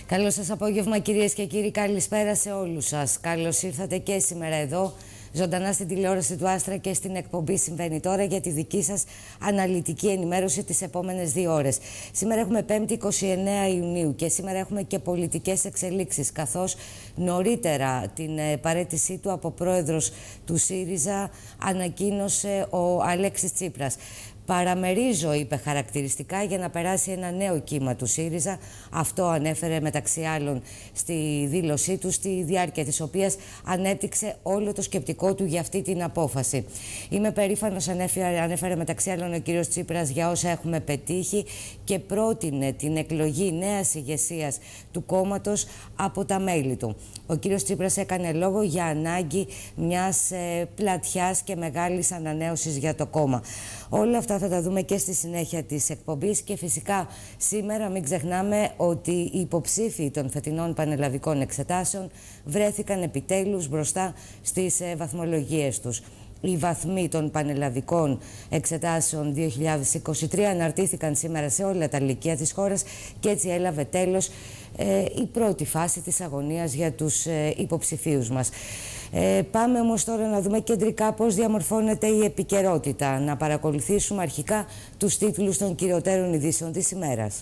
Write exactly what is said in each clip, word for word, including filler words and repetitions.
Καλό σας απόγευμα, κυρίες και κύριοι. Καλησπέρα σε όλους σας. Καλώς ήρθατε και σήμερα εδώ, ζωντανά στην τηλεόραση του Άστρα και στην εκπομπή Συμβαίνει Τώρα, για τη δική σας αναλυτική ενημέρωση τις επόμενες δύο ώρες. Σήμερα έχουμε πέμπτη εικοστή ενάτη Ιουνίου και σήμερα έχουμε και πολιτικές εξελίξεις, καθώς νωρίτερα την παραίτησή του από πρόεδρος του ΣΥΡΙΖΑ ανακοίνωσε ο Αλέξης Τσίπρας. Παραμερίζω, είπε χαρακτηριστικά, για να περάσει ένα νέο κύμα του ΣΥΡΙΖΑ. Αυτό ανέφερε μεταξύ άλλων στη δήλωσή του, στη διάρκεια της οποίας ανέπτυξε όλο το σκεπτικό του για αυτή την απόφαση. Είμαι περήφανος, ανέφερε, ανέφερε μεταξύ άλλων ο κύριος Τσίπρας, για όσα έχουμε πετύχει και πρότεινε την εκλογή νέας ηγεσίας του κόμματος από τα μέλη του. Ο κύριος Τσίπρας έκανε λόγο για ανάγκη μιας ε, πλατιάς και μεγάλης ανανέωσης για το κόμμα. Όλα αυτά θα τα δούμε και στη συνέχεια της εκπομπής και φυσικά σήμερα μην ξεχνάμε ότι οι υποψήφοι των φετινών πανελλαδικών εξετάσεων βρέθηκαν επιτέλους μπροστά στις ε, βαθμολογίες τους. Οι βαθμοί των πανελλαδικών εξετάσεων δύο χιλιάδες είκοσι τρία αναρτήθηκαν σήμερα σε όλα τα λυκεία της χώρας και έτσι έλαβε τέλος ε, η πρώτη φάση της αγωνίας για τους ε, υποψηφίους μας. Ε, πάμε όμως τώρα να δούμε κεντρικά πώς διαμορφώνεται η επικαιρότητα. Να παρακολουθήσουμε αρχικά τους τίτλους των κυριωτέρων ειδήσεων της ημέρας.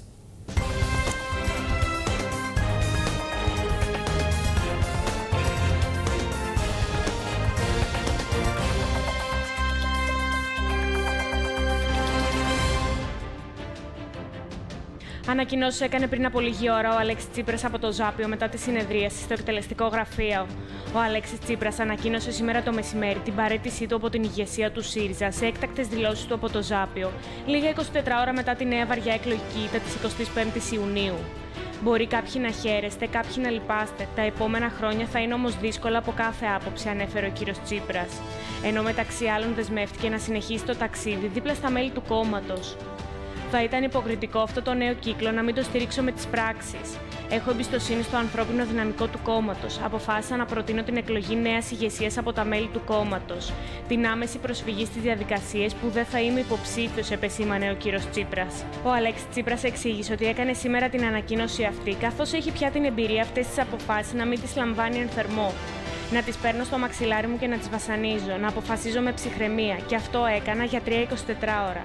Ανακοινώσεις έκανε πριν από λίγη ώρα ο Αλέξης Τσίπρας από το Ζάπιο μετά τη συνεδρίαση στο εκτελεστικό γραφείο. Ο Αλέξης Τσίπρας ανακοίνωσε σήμερα το μεσημέρι την παραίτησή του από την ηγεσία του ΣΥΡΙΖΑ σε έκτακτες δηλώσεις του από το Ζάπιο, λίγα είκοσι τέσσερις ώρα μετά τη νέα βαριά εκλογική ήττα της εικοστής πέμπτης Ιουνίου. Μπορεί κάποιοι να χαίρεστε, κάποιοι να λυπάστε. Τα επόμενα χρόνια θα είναι όμως δύσκολα από κάθε άποψη, ανέφερε ο κύριος Τσίπρας. Ενώ μεταξύ άλλων δεσμεύτηκε να συνεχίσει το ταξίδι δίπλα στα μέλη του κόμματος. Θα ήταν υποκριτικό αυτό το νέο κύκλο να μην το στηρίξω με τις πράξεις. Έχω εμπιστοσύνη στο ανθρώπινο δυναμικό του κόμματος. Αποφάσισα να προτείνω την εκλογή νέας ηγεσίας από τα μέλη του κόμματος. Την άμεση προσφυγή στις διαδικασίες που δεν θα είμαι υποψήφιος, επεσήμανε ο κύριος Τσίπρας. Ο Αλέξης Τσίπρας εξήγησε ότι έκανε σήμερα την ανακοίνωση αυτή, καθώς έχει πια την εμπειρία αυτές τις αποφάσεις να μην τις λαμβάνει εν θερμό. Να τις παίρνω στο μαξιλάρι μου και να τις βασανίζω, να αποφασίζω με ψυχραιμία. Και αυτό έκανα για τρία είκοσι τέσσερις ώρα.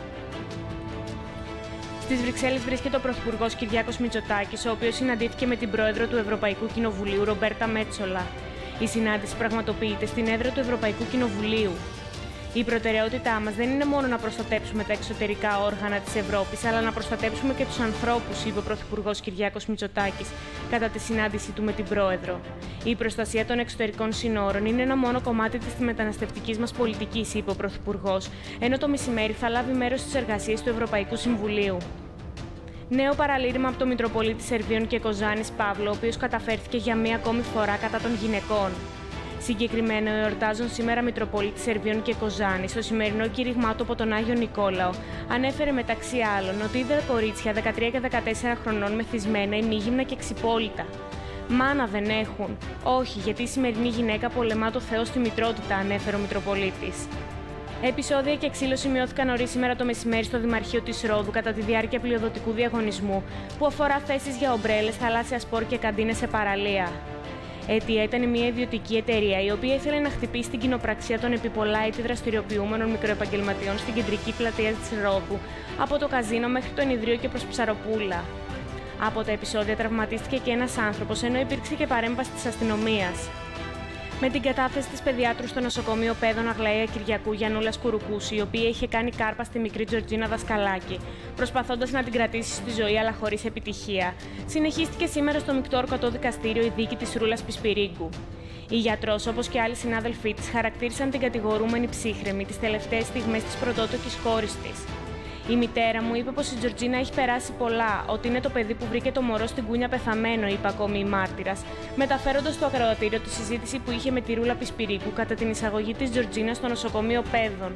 Στις Βρυξέλλες βρίσκεται ο Πρωθυπουργός Κυριάκος Μητσοτάκης, ο οποίος συναντήθηκε με την Πρόεδρο του Ευρωπαϊκού Κοινοβουλίου, Ρομπέρτα Μέτσολα. Η συνάντηση πραγματοποιείται στην έδρα του Ευρωπαϊκού Κοινοβουλίου. Η προτεραιότητά μας δεν είναι μόνο να προστατέψουμε τα εξωτερικά όργανα της Ευρώπης, αλλά να προστατέψουμε και τους ανθρώπους, είπε ο Πρωθυπουργός Κυριάκος Μητσοτάκης κατά τη συνάντησή του με την Πρόεδρο. Η προστασία των εξωτερικών συνόρων είναι ένα μόνο κομμάτι της μεταναστευτικής μας πολιτικής, είπε ο Πρωθυπουργός, ενώ το μεσημέρι θα λάβει μέρος στις εργασίες του Ευρωπαϊκού Συμβουλίου. Νέο παραλήρημα από τον Μητροπολίτη Σερβίων και Κοζάνης Παύλο, ο οποίος καταφέρθηκε για μία ακόμη φορά κατά των γυναικών. Συγκεκριμένα, εορτάζουν σήμερα Μητροπολίτη Σερβίων και Κοζάνη, στο σημερινό κήρυγμά του από τον Άγιο Νικόλαο. Ανέφερε μεταξύ άλλων ότι είδε κορίτσια δεκατρία και δεκατέσσερα χρονών μεθυσμένα, ημίγυμνα και ξυπόλυτα. Μάνα δεν έχουν. Όχι, γιατί η σημερινή γυναίκα πολεμά το Θεό στη μητρότητα, ανέφερε ο Μητροπολίτης. Επεισόδια και ξύλο σημειώθηκαν νωρίς σήμερα το μεσημέρι στο Δημαρχείο της Ρόδου κατά τη διάρκεια πλειοδοτικού διαγωνισμού, που αφορά θέσεις για ομπρέλες, θαλάσσια σπορ και καντίνες σε παραλία. Αιτία ήταν μια ιδιωτική εταιρεία η οποία ήθελε να χτυπήσει την κοινοπραξία των επιπολάητη δραστηριοποιούμενων μικροεπαγγελματιών στην κεντρική πλατεία της Ρόδου, από το καζίνο μέχρι το ενιδρίο και προς Ψαροπούλα. Από τα επεισόδια τραυματίστηκε και ένας άνθρωπος, ενώ υπήρξε και παρέμβαση της αστυνομίας. Με την κατάθεση της παιδιάτρου στο νοσοκομείο Παιδών Αγλαία Κυριακού Γιαννούλας Κουρουκούση, η οποία είχε κάνει κάρπα στη μικρή Τζορτζίνα Δασκαλάκη, προσπαθώντας να την κρατήσει στη ζωή αλλά χωρίς επιτυχία, συνεχίστηκε σήμερα στο Μεικτό Ορκωτό Δικαστήριο η δίκη της Ρούλας Πισπυρίγκου. Η γιατρός, όπως και άλλοι συνάδελφοί της, χαρακτήρισαν την κατηγορούμενη ψύχρεμη τις τελευταίες στιγμές της πρωτότοκης κόρης της. Η μητέρα μου είπε πως η Τζορτζίνα έχει περάσει πολλά, ότι είναι το παιδί που βρήκε το μωρό στην κούνια πεθαμένο, είπε ακόμη η μάρτυρας, μεταφέροντας στο ακροατήριο τη συζήτηση που είχε με τη Ρούλα Πισπυρίκου κατά την εισαγωγή της Τζορτζίνα στο νοσοκομείο Παιδών.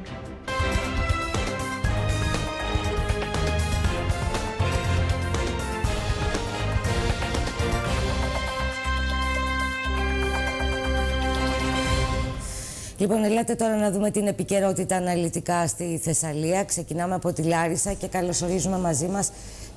Λοιπόν, ελάτε τώρα να δούμε την επικαιρότητα αναλυτικά στη Θεσσαλία. Ξεκινάμε από τη Λάρισα και καλωσορίζουμε μαζί μας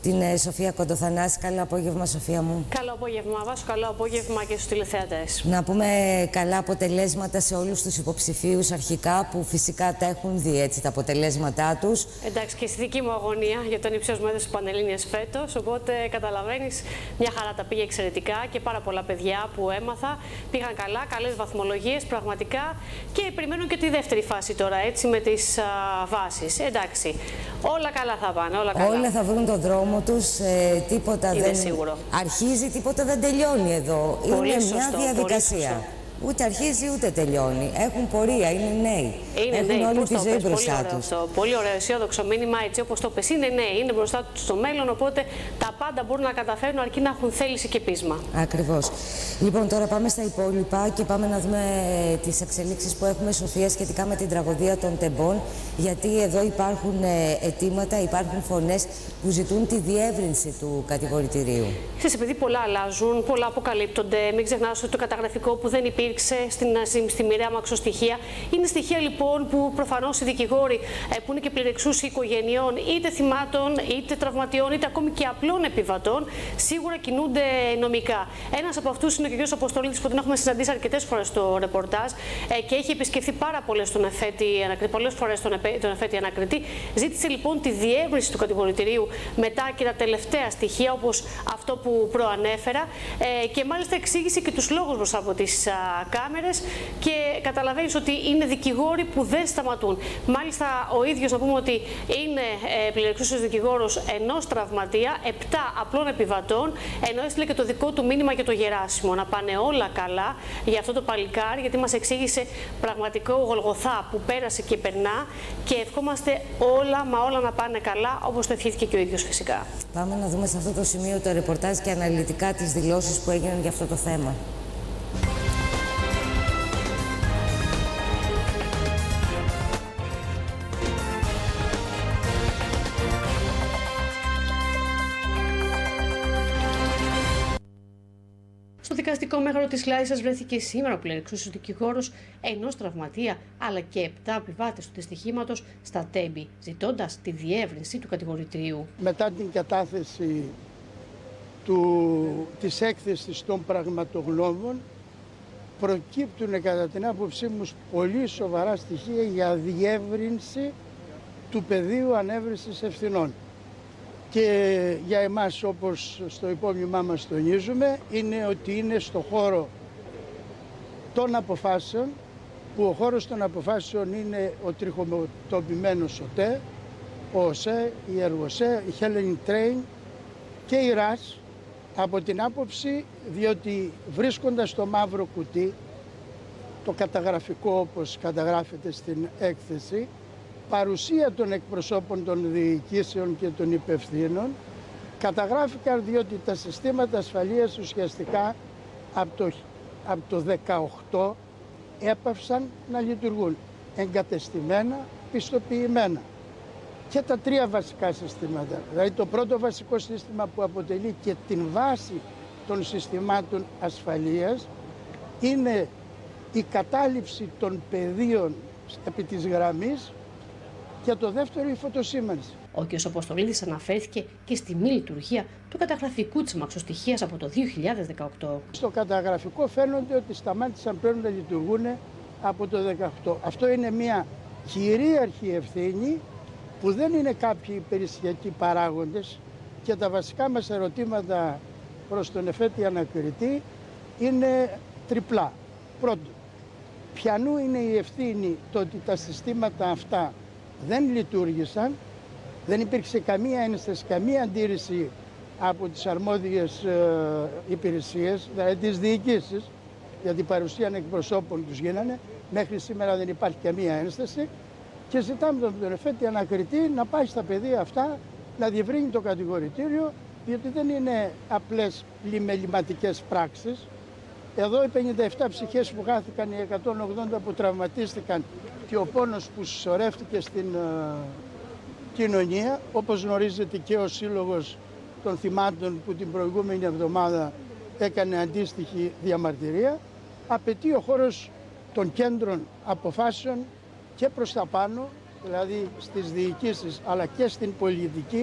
την Σοφία Κοντοθανάση. Καλό απόγευμα, Σοφία μου. Καλό απόγευμα, Βάσο. Καλό απόγευμα και στους τηλεθεατές. Να πούμε καλά αποτελέσματα σε όλους τους υποψηφίους αρχικά, που φυσικά τα έχουν δει έτσι τα αποτελέσματά τους. Εντάξει, και στη δική μου αγωνία για τον ύψος μου έδωσε Πανελλήνιες φέτος. Οπότε καταλαβαίνεις, μια χαρά τα πήγε εξαιρετικά και πάρα πολλά παιδιά που έμαθα πήγαν καλά, καλές βαθμολογίες πραγματικά. Και περιμένουν και τη δεύτερη φάση τώρα, έτσι, με τις α, βάσεις. Εντάξει, όλα καλά θα πάνε. Όλα, καλά. όλα θα βρουν τον δρόμο τους. Ε, τίποτα Είναι δεν σίγουρο. αρχίζει, τίποτα δεν τελειώνει εδώ. Πολύ είναι σωστό, μια διαδικασία. Ούτε αρχίζει ούτε τελειώνει. Έχουν πορεία, είναι νέοι. Είναι Έχουν νέοι, όλη πώς τη το ζωή πες, μπροστά πολύ ωραίο τους. αυτό. Πολύ ωραίο αισιόδοξο μήνυμα, έτσι όπως το πες. Είναι νέοι, είναι μπροστά τους στο μέλλον, οπότε τα πάντα μπορούν να καταφέρουν αρκεί να έχουν θέληση και πείσμα. Ακριβώς. Λοιπόν, τώρα πάμε στα υπόλοιπα και πάμε να δούμε τις εξελίξεις που έχουμε, Σοφία, σχετικά με την τραγωδία των τεμπών. Γιατί εδώ υπάρχουν αιτήματα, υπάρχουν φωνές που ζητούν τη διεύρυνση του κατηγορητηρίου. Ξέρεις, επειδή πολλά αλλάζουν, πολλά αποκαλύπτονται, μην ξεχνάς ότι το καταγραφικό που δεν υπήρξε στην, στη μοιραία μαξοστοιχεία είναι στοιχεία λοιπόν που προφανώς οι δικηγόροι που είναι και πληρεξούσιοι οικογενειών είτε θυμάτων, είτε τραυματιών, είτε ακόμη και απλών επιβατών, σίγουρα κινούνται νομικά. Ένας από αυτούς είναι ο κ. Αποστολίδης, που τον έχουμε συναντήσει αρκετές φορές στο ρεπορτάζ και έχει επισκεφθεί πάρα πολλές τον εφέτη, πολλές φορές τον, τον εφέτη ανακριτή. Ζήτησε λοιπόν τη διεύρυνση του κατηγορητηρίου μετά και τα τελευταία στοιχεία, όπως αυτό που προανέφερα, και μάλιστα εξήγησε και τους λόγους μπροστά από τις κάμερες και καταλαβαίνεις ότι είναι δικηγόροι που δεν σταματούν. Μάλιστα ο ίδιος, να πούμε ότι είναι πληρεξούσιος δικηγόρος ενός τραυματία, επτά απλών επιβατών, ενώ έστειλε και το δικό του μήνυμα για το Γεράσιμο. Να πάνε όλα καλά για αυτό το παλικάρι, γιατί μας εξήγησε πραγματικό γολγοθά που πέρασε και περνά, και ευχόμαστε όλα μα όλα να πάνε καλά, όπως το ευχήθηκε και ο ίδιος φυσικά. Πάμε να δούμε σε αυτό το σημείο το ρεπορτάζ και αναλυτικά τις δηλώσεις που έγιναν για αυτό το θέμα. Στο δικαστικό μέγαρο της Λάρισας βρέθηκε σήμερα ο πληρεξούσιος δικηγόρος ενός τραυματία, αλλά και επτά επιβάτες του δυστυχήματος στα Τέμπη, ζητώντας τη διεύρυνση του κατηγορητηρίου. Μετά την κατάθεση του, της έκθεσης των πραγματογνώμων, προκύπτουν κατά την άποψή μου πολύ σοβαρά στοιχεία για διεύρυνση του πεδίου ανέβρεσης ευθυνών. Και για εμάς, όπως στο υπόμνημά μας τονίζουμε, είναι ότι είναι στο χώρο των αποφάσεων, που ο χώρος των αποφάσεων είναι ο τριχομοτοποιημένος ΟΤΕ, ο ΟΣΕ, η ΕΡΓΟΣΕ, η Hellenic Train και η ΡΑΣ, από την άποψη διότι βρίσκοντας το μαύρο κουτί, το καταγραφικό όπως καταγράφεται στην έκθεση, παρουσία των εκπροσώπων των διοικήσεων και των υπευθύνων, καταγράφηκαν διότι τα συστήματα ασφαλείας ουσιαστικά από το, από το δεκαοκτώ έπαυσαν να λειτουργούν εγκατεστημένα, πιστοποιημένα. Και τα τρία βασικά συστήματα, δηλαδή το πρώτο βασικό σύστημα που αποτελεί και την βάση των συστημάτων ασφαλείας, είναι η κατάληψη των πεδίων επί της γραμμής, και το δεύτερο η φωτοσήμανση. Ο κ. Αποστολίδης αναφέρθηκε και στη μη λειτουργία του καταγραφικού της μαξοστοιχείας από το δύο χιλιάδες δεκαοκτώ. Στο καταγραφικό φαίνονται ότι σταμάτησαν πλέον να λειτουργούν από το δεκαοκτώ. Αυτό είναι μια κυρίαρχη ευθύνη που δεν είναι κάποιοι υπηρεσιακοί παράγοντες, και τα βασικά μας ερωτήματα προς τον εφέτη ανακριτή είναι τριπλά. Πρώτον, ποιανού είναι η ευθύνη το ότι τα συστήματα αυτά δεν λειτουργήσαν, δεν υπήρξε καμία ένσταση, καμία αντίρρηση από τις αρμόδιες ε, υπηρεσίες, δηλαδή τις διοικήσεις, γιατί παρουσία εκπροσώπων τους γίνανε. Μέχρι σήμερα δεν υπάρχει καμία ένσταση και ζητάμε τον, τον εφέτη ανακριτή να πάει στα πεδία αυτά, να διευρύνει το κατηγορητήριο, διότι δεν είναι απλές λιμεληματικές πράξεις. Εδώ οι πενήντα επτά ψυχές που χάθηκαν, οι εκατόν ογδόντα που τραυματίστηκαν και ο πόνος που συσσωρεύτηκε στην uh, κοινωνία, όπως γνωρίζετε και ο Σύλλογος των Θυμάτων που την προηγούμενη εβδομάδα έκανε αντίστοιχη διαμαρτυρία, απαιτεί ο χώρος των κέντρων αποφάσεων και προς τα πάνω, δηλαδή στις διοικήσεις αλλά και στην πολιτική,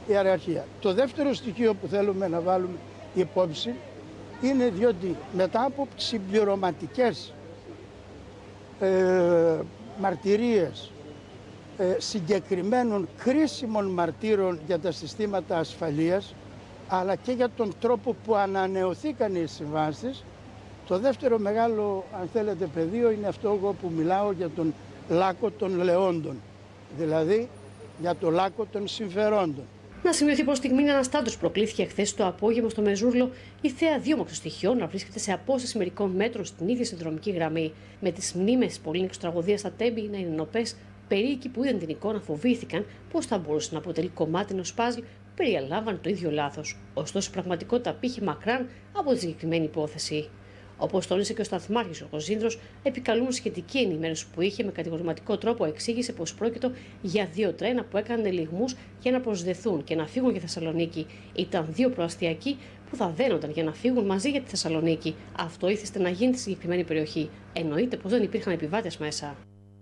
ιεραρχία. Το δεύτερο στοιχείο που θέλουμε να βάλουμε υπόψη είναι διότι μετά από συμπληρωματικές ε, μαρτυρίες ε, συγκεκριμένων κρίσιμων μαρτύρων για τα συστήματα ασφαλείας, αλλά και για τον τρόπο που ανανεωθήκαν οι συμβάσεις, το δεύτερο μεγάλο, αν θέλετε, πεδίο είναι αυτό εγώ που μιλάω για τον λάκκο των λεόντων, δηλαδή για το λάκκο των συμφερόντων. Να σημειωθεί πως στιγμή αναστάτως προκλήθηκε χθες το απόγευμα στο Μεζούρλο η θέα δύο μαξοστοιχειών να βρίσκεται σε απόσταση μερικών μέτρων στην ίδια συνδρομική γραμμή. Με τις μνήμες της Πολύνικης τραγωδίας στα Τέμπη να είναι νοπές, περίοικοι που είδαν την εικόνα φοβήθηκαν πως θα μπορούσε να αποτελεί κομμάτι ενός παζλ που περιέλαβαν το ίδιο λάθος. Ωστόσο, η πραγματικότητα πήγε μακράν από τη συγκεκριμένη υπόθεση. Όπως τόνισε και ο σταθμάρχης ο Κοζίνδρος, επικαλούν σχετική ενημέρωση που είχε με κατηγορηματικό τρόπο εξήγησε πως πρόκειτο για δύο τρένα που έκαναν ελιγμούς για να προσδεθούν και να φύγουν για Θεσσαλονίκη. Ήταν δύο προαστιακοί που θα δένονταν για να φύγουν μαζί για τη Θεσσαλονίκη. Αυτό ήθεστε να γίνει στη συγκεκριμένη περιοχή. Εννοείται πως δεν υπήρχαν επιβάτες μέσα.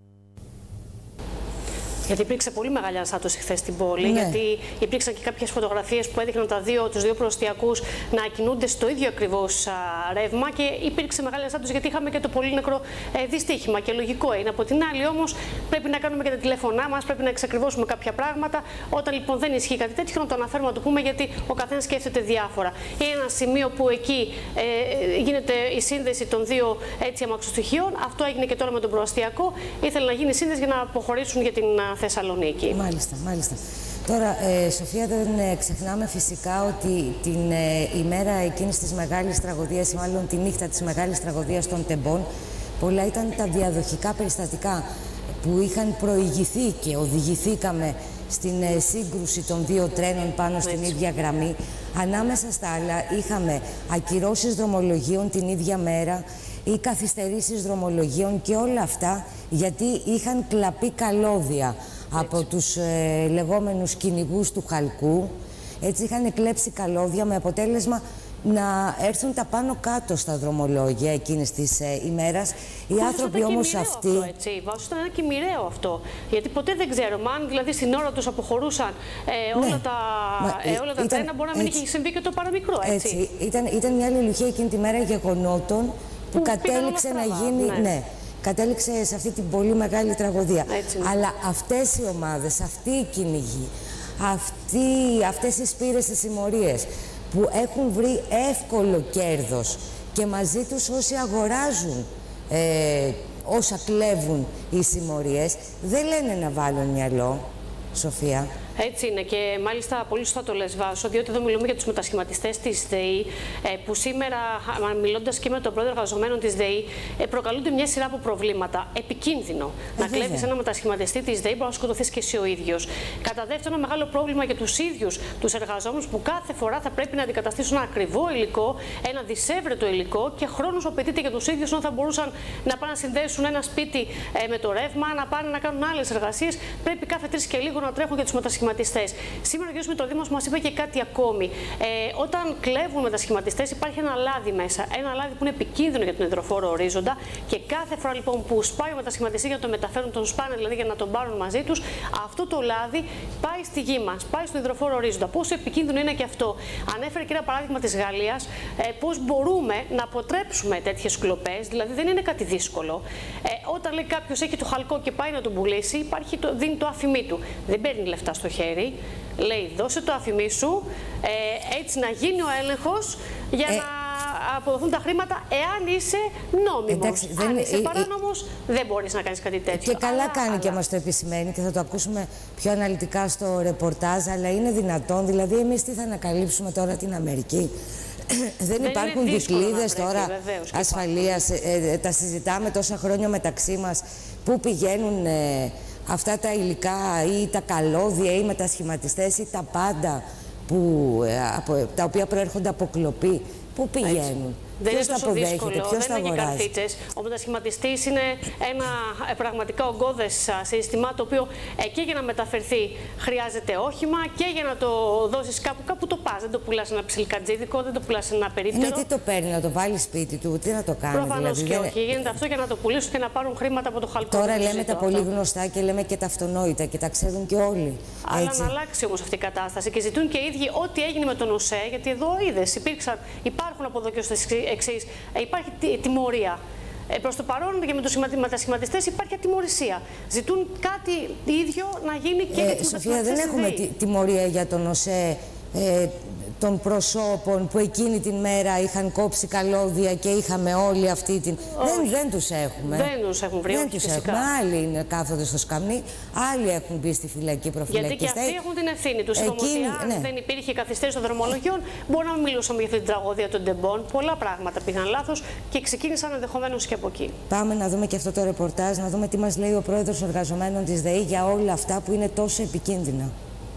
Γιατί υπήρξε πολύ μεγάλη αναστάτωση χθες στην πόλη. Ναι. Γιατί υπήρξαν και κάποιες φωτογραφίες που έδειχναν τα δύο, τους δύο προαστιακούς να κινούνται στο ίδιο ακριβώς α, ρεύμα και υπήρξε μεγάλη αναστάτωση γιατί είχαμε και το πολύ νεκρό ε, δυστύχημα. Και λογικό είναι. Από την άλλη, όμως, πρέπει να κάνουμε και τα τηλέφωνά μας, πρέπει να εξακριβώσουμε κάποια πράγματα. Όταν λοιπόν δεν ισχύει κάτι τέτοιο, να το αναφέρουμε, να το πούμε, γιατί ο καθένας σκέφτεται διάφορα. Είναι ένα σημείο που εκεί ε, γίνεται η σύνδεση των δύο έτσι αμαξοστοιχείων. Αυτό έγινε και τώρα με τον προαστιακό. Ήθελε να γίνει σύνδεση για να αποχωρήσουν για την Θεσσαλονίκη. Μάλιστα, μάλιστα. Τώρα, ε, Σοφία, δεν ε, ξεχνάμε φυσικά ότι την ε, ημέρα εκείνης της μεγάλης τραγωδίας, ή μάλλον τη νύχτα της μεγάλης τραγωδίας των Τεμπών, πολλά ήταν τα διαδοχικά περιστατικά που είχαν προηγηθεί και οδηγηθήκαμε στην ε, σύγκρουση των δύο τρένων πάνω στην Έτσι. ίδια γραμμή. Ανάμεσα στα άλλα, είχαμε ακυρώσεις δρομολογίων την ίδια μέρα ή καθυστερήσεις δρομολογίων και όλα αυτά γιατί είχαν κλαπεί καλώδια από τους ε, λεγόμενους κυνηγούς του Χαλκού. Έτσι είχαν κλέψει καλώδια με αποτέλεσμα να έρθουν τα πάνω κάτω στα δρομολόγια εκείνης της ε, ημέρας. Οι Πώς άνθρωποι όμως αυτοί... Αυτό, έτσι. Βάζω, ήταν ένα και μοιραίο αυτό. Γιατί ποτέ δεν ξέρουμε αν δηλαδή στην ώρα τους αποχωρούσαν ε, όλα ναι. τα, ε, όλα τα ήταν, τρένα, μπορεί να μην είχε συμβεί και το παραμικρό, έτσι. έτσι. Ήταν, ήταν μια αλληλουχία εκείνη τη μέρα γεγονότων που, που κατέληξε να γίνει... Ναι. Ναι. Κατέληξε σε αυτή την πολύ μεγάλη τραγωδία. Έτσι, ναι. Αλλά αυτές οι ομάδες, αυτοί οι κυνηγοί, αυτοί, αυτές οι σπήρες, οι συμμορίες που έχουν βρει εύκολο κέρδος και μαζί τους όσοι αγοράζουν ε, όσα κλέβουν οι συμμορίες, δεν λένε να βάλουν μυαλό, Σοφία. Έτσι είναι και μάλιστα πολύ σωστά το λες, Βάσο, διότι εδώ μιλούμε για τους μετασχηματιστές της ΔΕΗ που σήμερα, μιλώντας και με τον πρόεδρο εργαζομένων της ΔΕΗ, προκαλούνται μια σειρά από προβλήματα. Επικίνδυνο ε, να κλέβεις ένα μετασχηματιστή της ΔΕΗ, μπορεί να σκοτωθείς και εσύ ο ίδιος. Κατά δεύτερον, ένα μεγάλο πρόβλημα για τους ίδιους τους εργαζόμενους που κάθε φορά θα πρέπει να αντικαταστήσουν ένα ακριβό υλικό, ένα δισεύρετο υλικό και χρόνος απαιτείται για τους ίδιους όταν θα μπορούσαν να πάνε να συνδέσουν ένα σπίτι με το ρεύμα, να πάνε να κάνουν άλλες εργασίες. Πρέπει κάθε τρεις και λίγο να τρέχουν για τους μετασχηματιστές. Σήμερα ο κ. Μητροδήμος μας είπε και κάτι ακόμη. Ε, όταν κλέβουν μετασχηματιστές υπάρχει ένα λάδι μέσα. Ένα λάδι που είναι επικίνδυνο για τον υδροφόρο ορίζοντα και κάθε φορά λοιπόν που σπάει ο μετασχηματιστής για να τον μεταφέρουν, τον σπάνε δηλαδή για να τον πάρουν μαζί τους, αυτό το λάδι πάει στη γη μας, πάει στον υδροφόρο ορίζοντα. Πόσο επικίνδυνο είναι και αυτό. Ανέφερε και ένα παράδειγμα της Γαλλίας, ε, πώς μπορούμε να αποτρέψουμε τέτοιες κλοπές, δηλαδή δεν είναι κάτι δύσκολο. Ε, όταν λέει κάποιος έχει το χαλκό και πάει να τον πουλήσει, υπάρχει το, δίνει το αφημί του. Δεν παίρνει λεφτά στο χέρι, λέει δώσε το αφημί σου, ε, έτσι να γίνει ο έλεγχος για ε... να αποδοθούν τα χρήματα εάν είσαι νόμιμος. Εντάξει, δεν... Αν είσαι παράνομος, ε... δεν μπορείς να κάνεις κάτι τέτοιο. Και καλά αλλά, κάνει αλλά... και μας το επισημαίνει και θα το ακούσουμε πιο αναλυτικά στο ρεπορτάζ, αλλά είναι δυνατόν, δηλαδή εμείς τι θα ανακαλύψουμε τώρα την Αμερική. Δεν, δεν υπάρχουν δικλείδες τώρα ασφαλείας, ε, ε, τα συζητάμε τόσα χρόνια μεταξύ μας, πού πηγαίνουν ε, αυτά τα υλικά ή τα καλώδια ή οι μετασχηματιστές ή τα πάντα που, ε, από, τα οποία προέρχονται από κλοπή, πού πηγαίνουν. Δεν ποιος είναι τόσο τα αποδέχεται, δύσκολο, ποιος δεν τα είναι και αγοράζει. καρφίτσες. Ο μετασχηματιστής είναι ένα ε, πραγματικά ογκώδες σύστημα, το οποίο ε, και για να μεταφερθεί χρειάζεται όχημα και για να το δώσεις κάπου, κάπου το πας. Δεν το πουλάς σε ένα ψιλικατζίδικο, δεν το πουλάς σε ένα περίπτερο. Ναι, τι το παίρνει, να το βάλει σπίτι του, τι να το κάνει. Προφανώς δηλαδή, και δεν... όχι. Γίνεται αυτό για να το πουλήσουν και να πάρουν χρήματα από το χαλκό. Τώρα λέμε τα πολύ γνωστά και λέμε και τα αυτονόητα και τα ξέρουν και όλοι. Αλλά έτσι. να αλλάξει όμως αυτή η κατάσταση και ζητούν και οι ίδιοι ό,τι έγινε με τον ΟΣΕ, γιατί εδώ είδες, υπήρξαν, υπάρχουν από εδώ και ως το εξής, υπάρχει τιμωρία. Ε, προς το παρόν και με τους μετασχηματιστές υπάρχει ατιμωρησία. Ζητούν κάτι ίδιο να γίνει και ε, για τους μετασχηματιστές. Σοφία, δεν έχουμε τιμωρία για τον ΟΣΕ ε, των προσώπων που εκείνη την μέρα είχαν κόψει καλώδια και είχαμε όλη αυτή την... Δεν, δεν τους έχουμε. Δεν τους έχουν βρει, δεν όχι, τους φυσικά. έχουμε. Άλλοι είναι κάθονται στο σκαμνί, άλλοι έχουν μπει στη φυλακή προφυλακή. Γιατί και αυτοί έχουν την ευθύνη τους. Είπαμε ότι αν ναι. δεν υπήρχε καθυστέρηση των δρομολογιών, μπορεί να μην μιλούσαμε για αυτή την τραγωδία των τεμπών. Πολλά πράγματα πήγαν λάθος και ξεκίνησαν ενδεχομένως και από εκεί. Πάμε να δούμε και αυτό το ρεπορτάζ, να δούμε τι μας λέει ο πρόεδρος εργαζομένων της ΔΕΗ για όλα αυτά που είναι τόσο επικίνδυνα.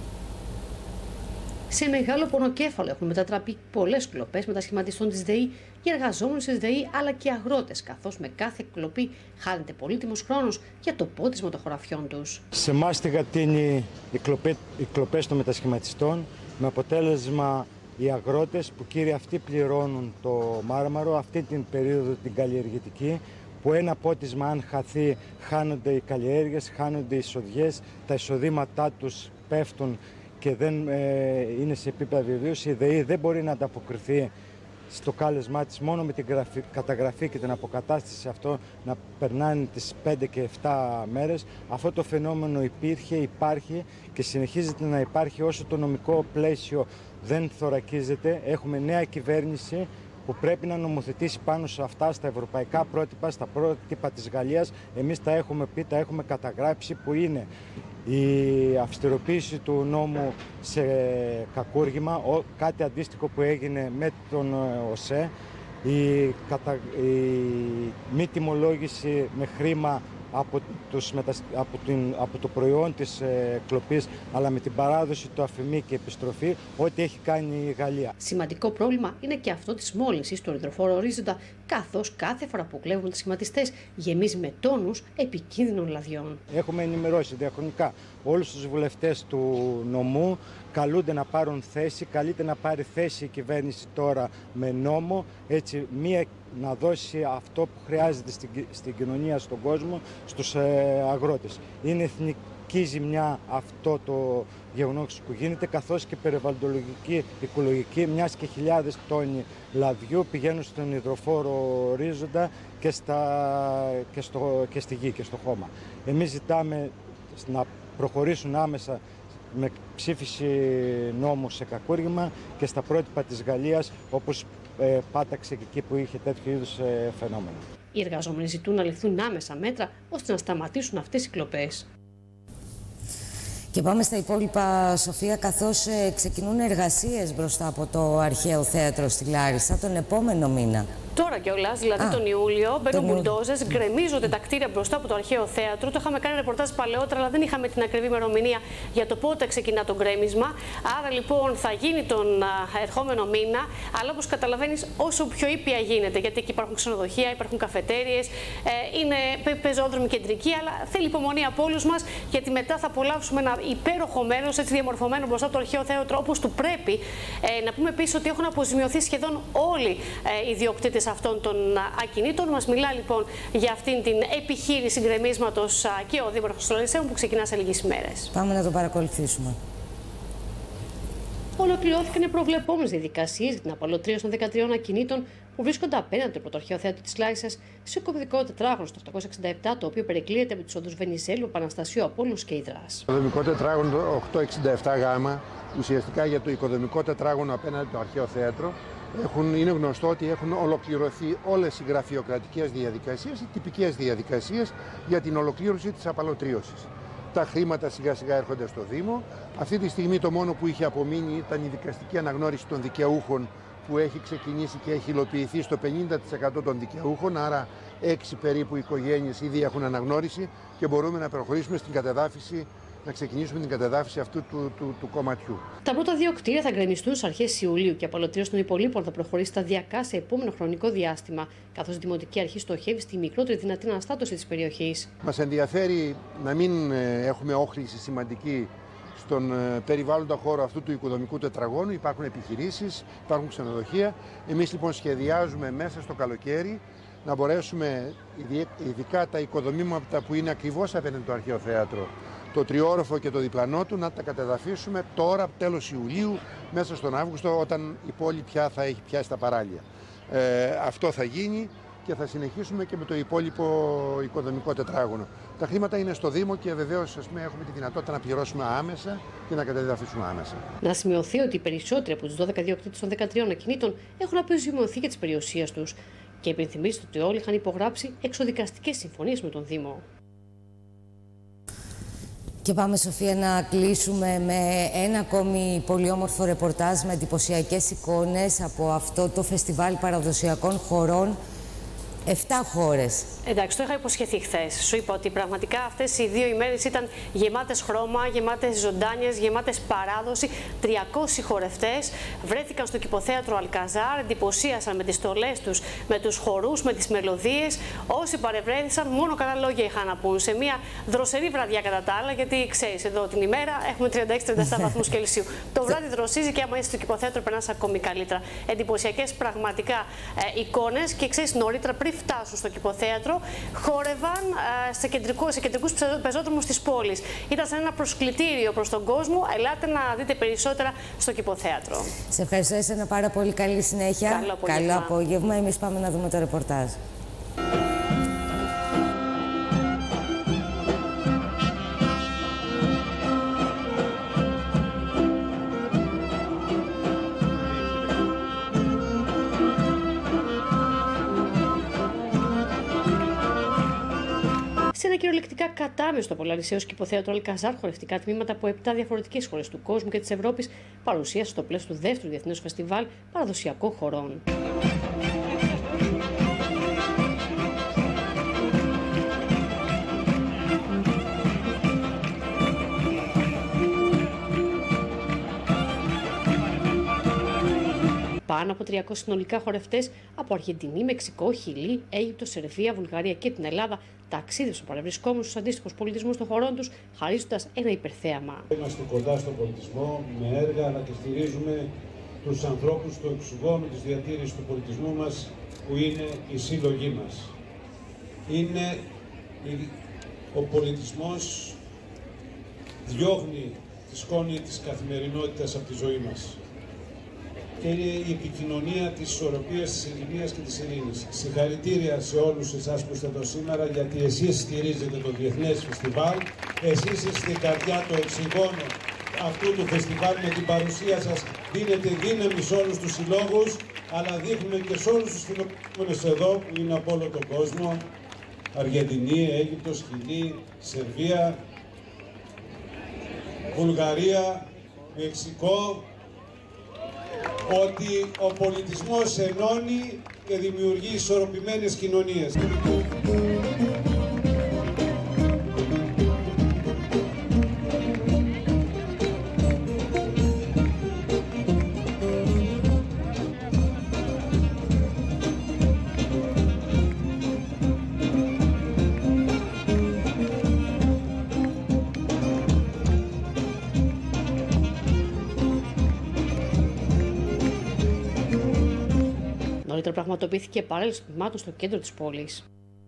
Σε μεγάλο πονοκέφαλο έχουν μετατραπεί πολλές κλοπές μετασχηματιστών της ΔΕΗ και εργαζόμενους της ΔΕΗ αλλά και αγρότες, καθώς με κάθε κλοπή χάνεται πολύτιμος χρόνος για το πότισμα των χωραφιών τους. Σε μάστιγα τίνει οι, κλοπέ, οι κλοπές των μετασχηματιστών, με αποτέλεσμα οι αγρότες που κύριοι αυτοί πληρώνουν το μάρμαρο αυτή την περίοδο την καλλιεργητική, που ένα πότισμα αν χαθεί χάνονται οι καλλιέργειες, χάνονται οι εισοδιές, τα εισοδήματά τους πέφτουν και δεν ε, είναι σε επίπεδα βιβλίωση. Η ΔΕΗ δεν μπορεί να ανταποκριθεί στο κάλεσμά της μόνο με την γραφή, καταγραφή και την αποκατάσταση αυτό να περνάνε τις πέντε και επτά μέρες. Αυτό το φαινόμενο υπήρχε, υπάρχει και συνεχίζεται να υπάρχει όσο το νομικό πλαίσιο δεν θωρακίζεται. Έχουμε νέα κυβέρνηση που πρέπει να νομοθετήσει πάνω σε αυτά, στα ευρωπαϊκά πρότυπα, στα πρότυπα της Γαλλίας. Εμείς τα έχουμε πει, τα έχουμε καταγράψει, που είναι η αυστηροποίηση του νόμου σε κακούργημα, κάτι αντίστοιχο που έγινε με τον ΟΣΕ, η, κατα... η μη τιμολόγηση με χρήμα από, τους μετασ... από, την... από το προϊόν της ε, κλοπής, αλλά με την παράδοση του αφημί και επιστροφή, ό,τι έχει κάνει η Γαλλία. Σημαντικό πρόβλημα είναι και αυτό της μόλυνσης του υδροφόρου ορίζοντα, καθώς κάθε φορά που κλέβουν τις σχηματιστές γεμίζει με τόνους επικίνδυνων λαδιών. Έχουμε ενημερώσει διαχρονικά όλους τους βουλευτές του νομού, καλούνται να πάρουν θέση, καλείται να πάρει θέση η κυβέρνηση τώρα με νόμο, έτσι μία να δώσει αυτό που χρειάζεται στην, στην κοινωνία, στον κόσμο, στους ε, αγρότες. Είναι εθνική ζημιά αυτό το γεγονός που γίνεται, καθώς και περιβαλλοντολογική, οικολογική, μιας και χιλιάδες τόνοι λαδιού πηγαίνουν στον υδροφόρο ορίζοντα και, στα, και, στο, και στη γη και στο χώμα. Εμείς ζητάμε να προχωρήσουν άμεσα με ψήφιση νόμου σε κακούργημα και στα πρότυπα της Γαλλίας, όπως ε, πάταξε και εκεί που είχε τέτοιου είδους ε, φαινόμενα. Οι εργαζόμενοι ζητούν να ληφθούν άμεσα μέτρα ώστε να σταματήσουν αυτές οι κλοπές. Και πάμε στα υπόλοιπα, Σοφία, καθώς ε, ξεκινούν εργασίες μπροστά από το Αρχαίο Θέατρο στη Λάρισα τον επόμενο μήνα. Τώρα κιόλας, δηλαδή Α, τον Ιούλιο, μπαίνουν μπουλντόζες, γκρεμίζονται τα κτίρια μπροστά από το Αρχαίο Θέατρο. Το είχαμε κάνει ρεπορτάζ παλαιότερα, αλλά δεν είχαμε την ακριβή ημερομηνία για το πότε ξεκινά το γκρέμισμα. Άρα λοιπόν θα γίνει τον α, ερχόμενο μήνα, αλλά όπως καταλαβαίνεις, όσο πιο ήπια γίνεται. Γιατί εκεί υπάρχουν ξενοδοχεία, υπάρχουν καφετέριες, ε, είναι πεζόδρομοι κεντρικοί, αλλά θέλει υπομονή από όλους μας, γιατί μετά θα απολαύσουμε ένα υπέροχο μέρος, έτσι διαμορφωμένο μπροστά από το Αρχαίο Θέατρο, όπως του πρέπει. Ε, να πούμε επίσης ότι έχουν αποζημιωθεί σχεδόν όλοι ε, οι ιδιοκτήτες αυτών των ακινήτων. Μας μιλά λοιπόν για αυτήν την επιχείρηση γκρεμίσματος και ο Δήμαρχος των Λαρισαίων που ξεκινά σε λίγες ημέρες. Πάμε να το παρακολουθήσουμε. Ολοκληρώθηκαν οι προβλεπόμενες διαδικασίες για την απαλωτρίωση των δεκατριών ακινήτων που βρίσκονται απέναντι από το Αρχαίο Θέατρο της Λάρισσας σε οικοδομικό τετράγωνο στο οκτακόσια εξήντα επτά, το οποίο περικλείεται με τους οδούς Βενιζέλου, Παναστασίου, Απόλλωνος και Ιδράς. Οικοδομικό τετράγωνο οκτακόσια εξήντα επτά γάμα, ουσιαστικά για το οικοδομικό τετράγωνο απέναντι από το Αρχαίο Θέατρο. Έχουν, είναι γνωστό ότι έχουν ολοκληρωθεί όλες οι γραφειοκρατικές διαδικασίες, οι τυπικές διαδικασίες για την ολοκλήρωση της απαλωτρίωσης. Τα χρήματα σιγά σιγά έρχονται στο Δήμο. Αυτή τη στιγμή το μόνο που είχε απομείνει ήταν η δικαστική αναγνώριση των δικαιούχων, που έχει ξεκινήσει και έχει υλοποιηθεί στο πενήντα τοις εκατό των δικαιούχων, άρα έξι περίπου οικογένειες ήδη έχουν αναγνώριση και μπορούμε να προχωρήσουμε στην κατεδάφιση να ξεκινήσουμε την κατεδάφιση αυτού του, του, του κομματιού. Τα πρώτα δύο κτίρια θα γκρεμιστούν στις αρχές Ιουλίου και η απαλωτρίωση των υπολείπων θα προχωρήσει σταδιακά σε επόμενο χρονικό διάστημα, καθώς η Δημοτική Αρχή στοχεύει στη μικρότερη δυνατή αναστάτωση της περιοχής. Μας ενδιαφέρει να μην έχουμε όχληση σημαντική στον περιβάλλοντα χώρο αυτού του οικοδομικού τετραγώνου. Υπάρχουν επιχειρήσεις, υπάρχουν ξενοδοχεία. Εμείς λοιπόν σχεδιάζουμε μέσα στο καλοκαίρι να μπορέσουμε, ειδικά τα οικοδομήματα που είναι ακριβώς απέναντι το Αρχαίο Θέατρο, το τριόροφο και το διπλανό του, να τα κατεδαφίσουμε τώρα, τέλος Ιουλίου, μέσα στον Αύγουστο, όταν η πόλη πια θα έχει πιάσει τα παράλια. Ε, αυτό θα γίνει και θα συνεχίσουμε και με το υπόλοιπο οικοδομικό τετράγωνο. Τα χρήματα είναι στο Δήμο και βεβαίως έχουμε τη δυνατότητα να πληρώσουμε άμεσα και να κατεδαφίσουμε άμεσα. Να σημειωθεί ότι οι περισσότεροι από τους δώδεκα ιδιοκτήτες των δεκατριών ακινήτων έχουν αποζημιωθεί για τις περιουσίες τους. Και υπενθυμίζεται ότι όλοι είχαν υπογράψει εξοδικαστικές συμφωνίες με τον Δήμο. Και πάμε, Σοφία, να κλείσουμε με ένα ακόμη πολύ όμορφο ρεπορτάζ με εντυπωσιακές εικόνες από αυτό το φεστιβάλ παραδοσιακών χορών. Εφτά χώρες. Εντάξει, το είχα υποσχεθεί χθες. Σου είπα ότι πραγματικά αυτές οι δύο ημέρες ήταν γεμάτες χρώμα, γεμάτες ζωντάνιες, γεμάτες παράδοση. τριακόσιοι χορευτές βρέθηκαν στο κηποθέατρο Αλκαζάρ, εντυπωσίασαν με τις στολές τους, με τους χορούς, με τις μελωδίες. Όσοι παρευρέθησαν, μόνο καλά λόγια είχαν να πούν. Σε μια δροσερή βραδιά κατά τα άλλα, γιατί ξέρεις, εδώ την ημέρα έχουμε τριάντα έξι τριάντα επτά βαθμούς Κελσίου. Το βράδυ δροσίζει και άμα είσαι στο κηποθέατρο περνάς ακόμη καλύτερα. Εντυπωσιακές πραγματικά ε, εικόνες και ξέρεις, νωρίτερα πριν φτάσουν στο κηποθέατρο, χόρευαν σε, κεντρικό, σε κεντρικούς πεζόδρομους της πόλης. Ήταν σαν ένα προσκλητήριο προς τον κόσμο. Ελάτε να δείτε περισσότερα στο κηποθέατρο. Σε ευχαριστώ εσένα πάρα πολύ. Καλή συνέχεια. Καλό απόγευμα. Καλό απόγευμα. Εμείς πάμε να δούμε το ρεπορτάζ. Σε ένα κυριολεκτικά κατάμεστο Πολαρισαίος κηποθέατρο Αλκαζάρ, χορευτικά τμήματα από επτά διαφορετικές χώρες του κόσμου και της Ευρώπης παρουσίασε στο πλαίσιο του δεύτερου Διεθνούς Φεστιβάλ Παραδοσιακών Χορών. Πάνω από τριακόσιοι συνολικά χορευτές από Αργεντινή, Μεξικό, Χιλή, Αίγυπτο, Σερβία, Βουλγαρία και την Ελλάδα ταξίδευσαν παρευρισκόμενοι στους αντίστοιχους πολιτισμούς των χωρών τους, χαρίζοντας ένα υπερθέαμα. Είμαστε κοντά στον πολιτισμό με έργα, αλλά και στηρίζουμε τους ανθρώπους του εξουγόνου της διατήρησης του πολιτισμού μας, που είναι η σύλλογή μας. Είναι ο πολιτισμός διώχνει τη σκόνη της καθημερινότητας από τη ζωή μας. Και είναι η επικοινωνία της ισορροπίας, της ειρηνείας και της ειρήνης. Συγχαρητήρια σε όλους εσάς που είστε εδώ σήμερα, γιατί εσείς στηρίζετε το Διεθνές Φεστιβάλ, εσείς είστε η καρδιά, το οξυγόνο αυτού του φεστιβάλ. Με την παρουσία σας δίνετε δύναμη σε όλους τους συλλόγους, αλλά δείχνουμε και σε όλους τους φιλοξενούμενους εδώ που είναι από όλο τον κόσμο, Αργεντινή, Αίγυπτος, Χιλή, Σερβία, Βουλγαρία, Μεξικό, ότι ο πολιτισμός ενώνει και δημιουργεί ισορροπημένες κοινωνίες. Νωρίτερα πραγματοποιήθηκε παρέλαση τμήματων στο κέντρο της πόλης.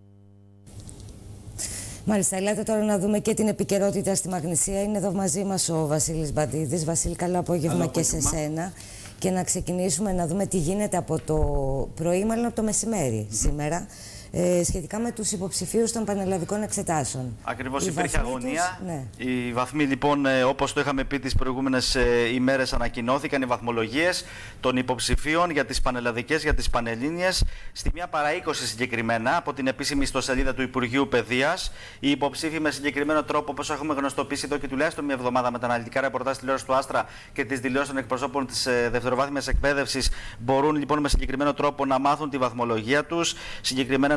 Μάλιστα, ελάτε τώρα να δούμε και την επικαιρότητα στη Μαγνησία. Είναι εδώ μαζί μας ο Βασίλης Μπαντίδης. Βασίλη, καλό απόγευμα, καλό και απόγευμα. Σε σένα. Και να ξεκινήσουμε να δούμε τι γίνεται από το πρωί, μάλλον από το μεσημέρι σήμερα, ε, σχετικά με τους υποψηφίους των πανελλαδικών εξετάσεων. Ακριβώς, υπήρχε αγωνία. Τους, ναι. Οι βαθμοί, λοιπόν, ε, όπως το είχαμε πει τις προηγούμενες ε, ημέρες, ανακοινώθηκαν οι βαθμολογίες των υποψηφίων για τις πανελλαδικές, για τις πανελλήνιες, στη μία παρά είκοσι συγκεκριμένα, από την επίσημη ιστοσελίδα του Υπουργείου Παιδείας. Οι υποψήφοι με συγκεκριμένο τρόπο, όπως έχουμε γνωστοποιήσει εδώ και τουλάχιστον μια εβδομάδα με τα αναλυτικά ρεπορτάζ τηλεόραση του Άστρα και τις δηλώσεις των εκπροσώπων της ε, δευτεροβάθμιας εκπαίδευσης, μπορούν λοιπόν με συγκεκριμένο τρόπο να μάθουν τη βαθμολογία τους, συγκεκριμένα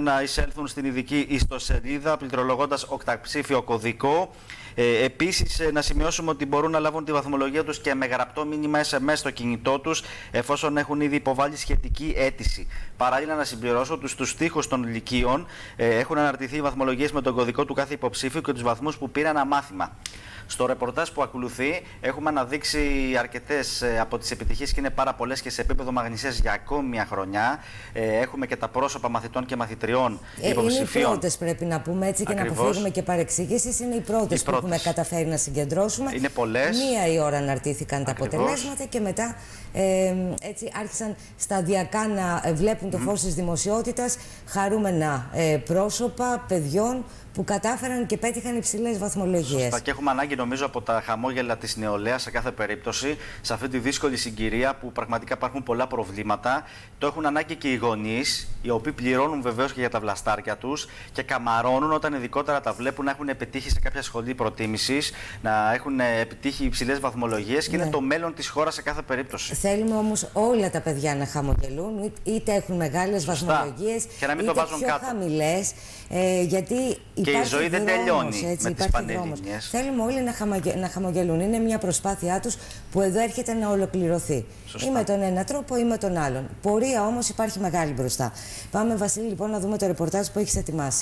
να εισέλθουν στην ειδική ιστοσελίδα πληκτρολογώντας οκταψήφιο κωδικό. Ε, επίσης, να σημειώσουμε ότι μπορούν να λάβουν τη βαθμολογία τους και με γραπτό μήνυμα ες εμ ες στο κινητό τους, εφόσον έχουν ήδη υποβάλει σχετική αίτηση. Παράλληλα, να συμπληρώσω ότι στους τοίχους των λυκείων ε, έχουν αναρτηθεί οι βαθμολογίες με τον κωδικό του κάθε υποψήφιου και τους βαθμούς που πήραν ένα μάθημα. Στο ρεπορτάζ που ακολουθεί, έχουμε αναδείξει αρκετές από τις επιτυχίες και είναι πάρα πολλές και σε επίπεδο μαγνησίας για ακόμη μια χρονιά. Ε, έχουμε και τα πρόσωπα μαθητών και μαθητριών ε, υποψηφίων. Είναι οι πρώτες, πρέπει να πούμε έτσι, και Ακριβώς. να αποφύγουμε και παρεξηγήσεις. Είναι οι πρώτες που έχουμε καταφέρει να συγκεντρώσουμε. Είναι πολλές. Μία η ώρα αναρτήθηκαν τα Ακριβώς. αποτελέσματα και μετά ε, έτσι άρχισαν σταδιακά να βλέπουν το mm. φως της δημοσιότητας χαρούμενα ε, πρόσωπα παιδιών που κατάφεραν και πέτυχαν υψηλές βαθμολογίες. Σωστά, και έχουμε ανάγκη, νομίζω, από τα χαμόγελα της νεολαίας σε κάθε περίπτωση, σε αυτή τη δύσκολη συγκυρία που πραγματικά υπάρχουν πολλά προβλήματα. Το έχουν ανάγκη και οι γονείς, οι οποίοι πληρώνουν βεβαίως και για τα βλαστάρια τους και καμαρώνουν όταν ειδικότερα τα βλέπουν να έχουν επιτύχει σε κάποια σχολή προτίμησης, να έχουν επιτύχει υψηλές βαθμολογίες και ναι. είναι το μέλλον της χώρας σε κάθε περίπτωση. Θέλουμε όμως όλα τα παιδιά να χαμογελούν, είτε έχουν μεγάλες βαθμολογίες, είτε πιο χαμηλές, ε, γιατί και η ζωή δεν δρόμος, τελειώνει έτσι, με τις πανελλήνιες. Θέλουμε όλοι να, χαμογε... να χαμογελούν. Είναι μια προσπάθειά τους που εδώ έρχεται να ολοκληρωθεί. Σωστά. Ή με τον ένα τρόπο ή με τον άλλον. Πορεία όμως υπάρχει μεγάλη μπροστά. Πάμε, Βασίλη, λοιπόν, να δούμε το ρεπορτάζ που έχεις ετοιμάσει.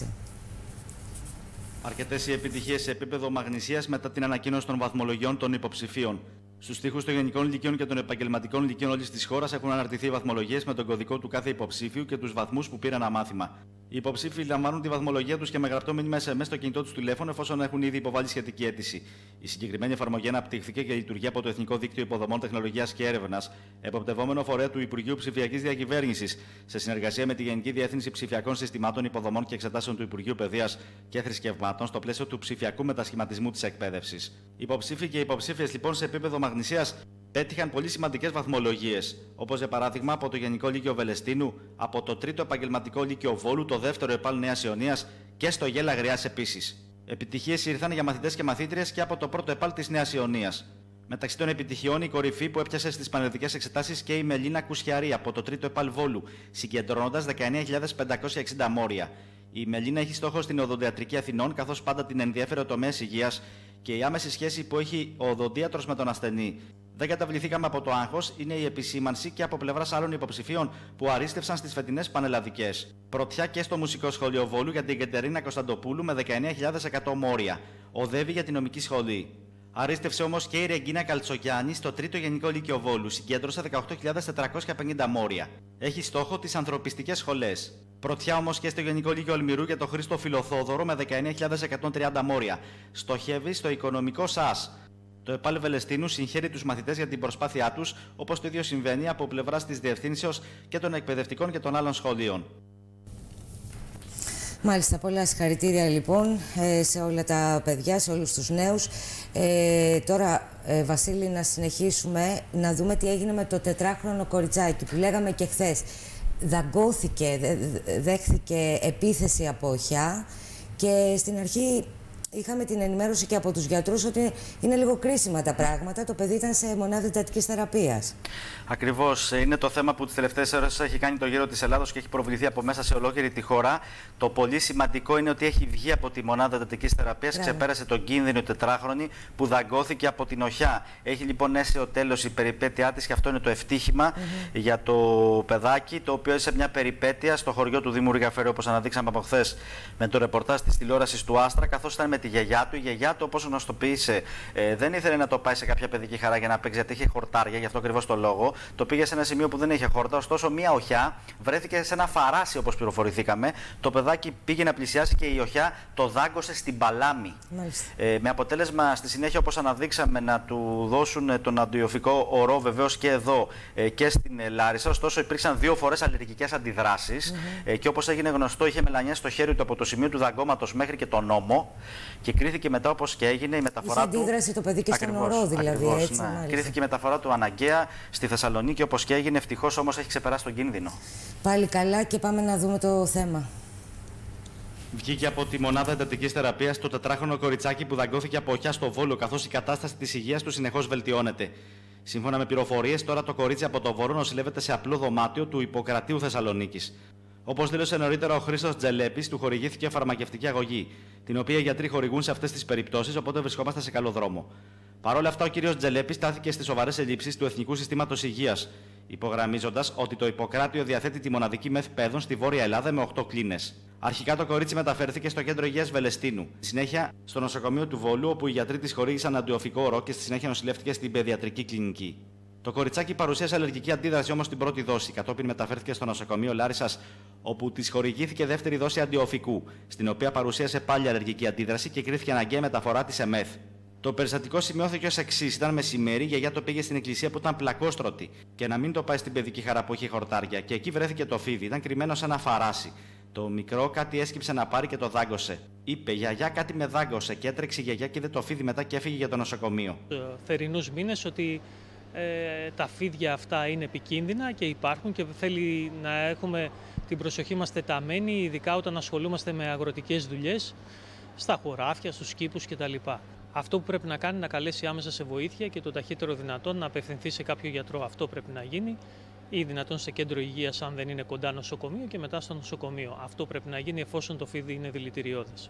Αρκετές οι επιτυχίες σε επίπεδο μαγνησίας μετά την ανακοίνωση των βαθμολογιών των υποψηφίων. Στους τοίχους των γενικών λυκείων και των επαγγελματικών λυκείων όλης της χώρας έχουν αναρτηθεί βαθμολογίες με τον κωδικό του κάθε υποψήφιου και τους βαθμούς που πήραν ένα μάθημα. Οι υποψήφοι λαμβάνουν τη βαθμολογία τους και με γραπτό μήνυμα ες εμ ες στο κινητό τους τηλέφωνο, εφόσον έχουν ήδη υποβάλει σχετική αίτηση. Η συγκεκριμένη εφαρμογή αναπτύχθηκε και λειτουργεί από το Εθνικό Δίκτυο Υποδομών Τεχνολογίας και Έρευνας, εποπτευόμενο φορέα του Υπουργείου Ψηφιακής Διακυβέρνησης, σε συνεργασία με τη Γενική Διεύθυνση Ψηφιακών Συστημάτων Υποδομών και Εξετάσεων του Υπουργείου Παιδείας και Θρησκευμάτων, στο πλαίσιο του ψηφιακού μετασχηματισμού της εκπαίδευσης. Υποψήφοι και υποψήφιες, λοιπόν, σε επίπεδο μαγνησίας πέτυχαν πολύ σημαντικές βαθμολογίες, όπως για παράδειγμα από το Γενικό Λύκειο Βελεστίνου, από το Τρίτο Επαγγελματικό Λύκειο Βόλου, το Δεύτερο ΕΠΑΛ Νέας Ιωνίας και στο Γέλα Αγριάς επίσης. Επιτυχίες ήρθαν για μαθητές και μαθήτριες και από το Πρώτο ΕΠΑΛ της Νέας Ιωνίας. Μεταξύ των επιτυχιών, η κορυφή που έπιασε στις πανελλαδικές εξετάσεις και η Μελίνα Κουσιαρή από το Τρίτο ΕΠΑΛ Βόλου, συγκεντρώνοντας δεκαεννέα χιλιάδες πεντακόσια εξήντα μόρια. Η Μελίνα έχει στόχο στην οδοντιατρική Αθηνών, καθώς πάντα την ενδιέφερε ο τομέας υγείας και η άμεση σχέση που έχει ο οδοντίατρος με τον ασθενή. Δεν καταβληθήκαμε από το άγχος, είναι η επισήμανση και από πλευράς άλλων υποψηφίων που αρίστευσαν στις φετινές πανελλαδικές. Πρωτιά και στο Μουσικό Σχολείο Βόλου για την Κατερίνα Κωνσταντοπούλου με δεκαεννέα χιλιάδες εκατό μόρια. Οδεύει για την νομική σχολή. Αρίστευσε όμως και η Ρεγκίνα Καλτσογιάννη στο Τρίτο Γενικό Λύκειο Βόλου, συγκέντρωσε δεκαοκτώ χιλιάδες τετρακόσια πενήντα μόρια. Έχει στόχο τις ανθρωπιστικές σχολές. Πρωτιά όμως και στο Γενικό Λύκειο Αλμυρού για το Χρήστο Φιλοθόδωρο με δεκαεννέα χιλιάδες εκατόν τριάντα μόρια. Στοχεύει στο οικονομικό ΣΑΣ. Το ΕΠΑΛ Βελεστίνου συγχαίρει τους μαθητές για την προσπάθειά τους, όπως το ίδιο συμβαίνει από πλευράς της Διευθύνσεως και των εκπαιδευτικών και των άλλων σχολείων. Μάλιστα, πολλά συγχαρητήρια λοιπόν σε όλα τα παιδιά, σε όλους τους νέους. Ε, τώρα, ε, Βασίλη, να συνεχίσουμε να δούμε τι έγινε με το τετράχρονο κοριτσάκι που λέγαμε και χθες. Δαγκώθηκε, δέχθηκε επίθεση από οχιά και στην αρχή είχαμε την ενημέρωση και από τους γιατρούς ότι είναι λίγο κρίσιμα τα πράγματα. Το παιδί ήταν σε μονάδα εντατικής θεραπείας. Ακριβώς. Είναι το θέμα που τις τελευταίες ώρες έχει κάνει το γύρο της Ελλάδος και έχει προβληθεί από μέσα σε ολόκληρη τη χώρα. Το πολύ σημαντικό είναι ότι έχει βγει από τη μονάδα εντατικής θεραπείας, Μπράβο. ξεπέρασε τον κίνδυνο τετράχρονη που δαγκώθηκε από την οχιά. Έχει λοιπόν αίσιο τέλος η περιπέτειά της και αυτό είναι το ευτύχημα mm-hmm. για το παιδάκι, το οποίο σε μια περιπέτεια στο χωριό του Δήμου Ριγαφέρου, όπως αναδείξαμε από χθες με το ρεπορτάζ της τηλεόρασης του Άστρα, καθώς ήταν με τη γιαγιά του. Η γιαγιά του, όπως γνωστοποίησε, ε, δεν ήθελε να το πάει σε κάποια παιδική χαρά για να παίξει, γιατί είχε χορτάρια, γι' αυτό ακριβώς το λόγο. Το πήγε σε ένα σημείο που δεν είχε χόρτα, ωστόσο μία οχιά βρέθηκε σε ένα φαράσι, όπως πληροφορηθήκαμε. Το παιδάκι πήγε να πλησιάσει και η οχιά το δάγκωσε στην παλάμη. Ε, με αποτέλεσμα στη συνέχεια, όπως αναδείξαμε, να του δώσουν τον αντιοφικό ορό, βεβαίως και εδώ ε, και στην Λάρισα. Ωστόσο, υπήρξαν δύο φορές αλλεργικές αντιδράσεις mm-hmm. ε, και όπως έγινε γνωστό, είχε μελανιές στο χέρι του από το σημείο του δαγκώματος μέχρι και τον ώμο. Και κρίθηκε μετά, όπως και έγινε, η μεταφορά του. Είχε αντίδραση το παιδί και στον ορό, δηλαδή. Ακριβώς, έτσι, ναι. Κρίθηκε η μεταφορά του αναγκαία στη Θεσσαλονίκη, όπως και έγινε. Ευτυχώς όμως έχει ξεπεράσει τον κίνδυνο. Πάλι καλά, και πάμε να δούμε το θέμα. Βγήκε από τη μονάδα εντατικής θεραπείας το τετράχρονο κοριτσάκι που δαγκώθηκε από οχιά στο Βόλο, καθώς η κατάσταση της υγείας του συνεχώς βελτιώνεται. Σύμφωνα με πληροφορίες, τώρα το κορίτσι από το Βόλο νοσηλεύεται σε απλό δωμάτιο του Ιπποκρατείου Θεσσαλονίκης. Όπως δήλωσε νωρίτερα ο Χρήστος Τζελέπης, του χορηγήθηκε φαρμακευτική αγωγή, την οποία οι γιατροί χορηγούν σε αυτές τις περιπτώσεις, οπότε βρισκόμαστε σε καλό δρόμο. Παρ' όλα αυτά, ο κ. Τζελέπης στάθηκε στις σοβαρές ελλείψεις του Εθνικού Συστήματος Υγείας, υπογραμμίζοντας ότι το Ιπποκράτιο διαθέτει τη μοναδική μεθ παιδών στη Βόρεια Ελλάδα με οκτώ κλίνες. Αρχικά το κορίτσι μεταφέρθηκε στο κέντρο υγείας Βελεστίνου. Στη συνέχεια στο νοσοκομείο του Βόλου, όπου οι γιατροί της χορήγησαν αντιοφικό και στη συνέχεια νοσηλεύτηκε στην παιδιατρική κλινική. Το κοριτσάκι παρουσίασε αλλεργική αντίδραση όμως στην πρώτη δόση. Κατόπιν μεταφέρθηκε στο νοσοκομείο Λάρισσας, όπου της χορηγήθηκε δεύτερη δόση αντιοφικού, στην οποία παρουσίασε πάλι αλλεργική αντίδραση και κρίθηκε αναγκαία μεταφορά της σε μεθ. Το περιστατικό σημειώθηκε ως εξής: ήταν μεσημέρι, η γιαγιά το πήγε στην εκκλησία που ήταν πλακόστρωτη, και να μην το πάει στην παιδική χαρά που είχε χορτάρια, και εκεί βρέθηκε το φίδι, ήταν κρυμμένο σε ένα φαράσι. Το μικρό κάτι έσκυψε να πάρει και το δάγκωσε. Είπε: γιαγιά, κάτι με δάγκωσε, και έτρεξε η γιαγιά και είδε το φίδι μετά και έφυγε για το νοσοκομείο. Θερινούς μήνες ότι ε, τα φίδια αυτά είναι επικίνδυνα και υπάρχουν και θέλει να έχουμε την προσοχή μας τεταμένη, ειδικά όταν ασχολούμαστε με αγροτικές δουλειές, στα χωράφια, στους κήπους κτλ. Αυτό που πρέπει να κάνει είναι να καλέσει άμεσα σε βοήθεια και το ταχύτερο δυνατόν να απευθυνθεί σε κάποιο γιατρό. Αυτό πρέπει να γίνει, ή δυνατόν σε κέντρο υγείας αν δεν είναι κοντά νοσοκομείο, και μετά στο νοσοκομείο. Αυτό πρέπει να γίνει εφόσον το φίδι είναι δηλητηριώδες.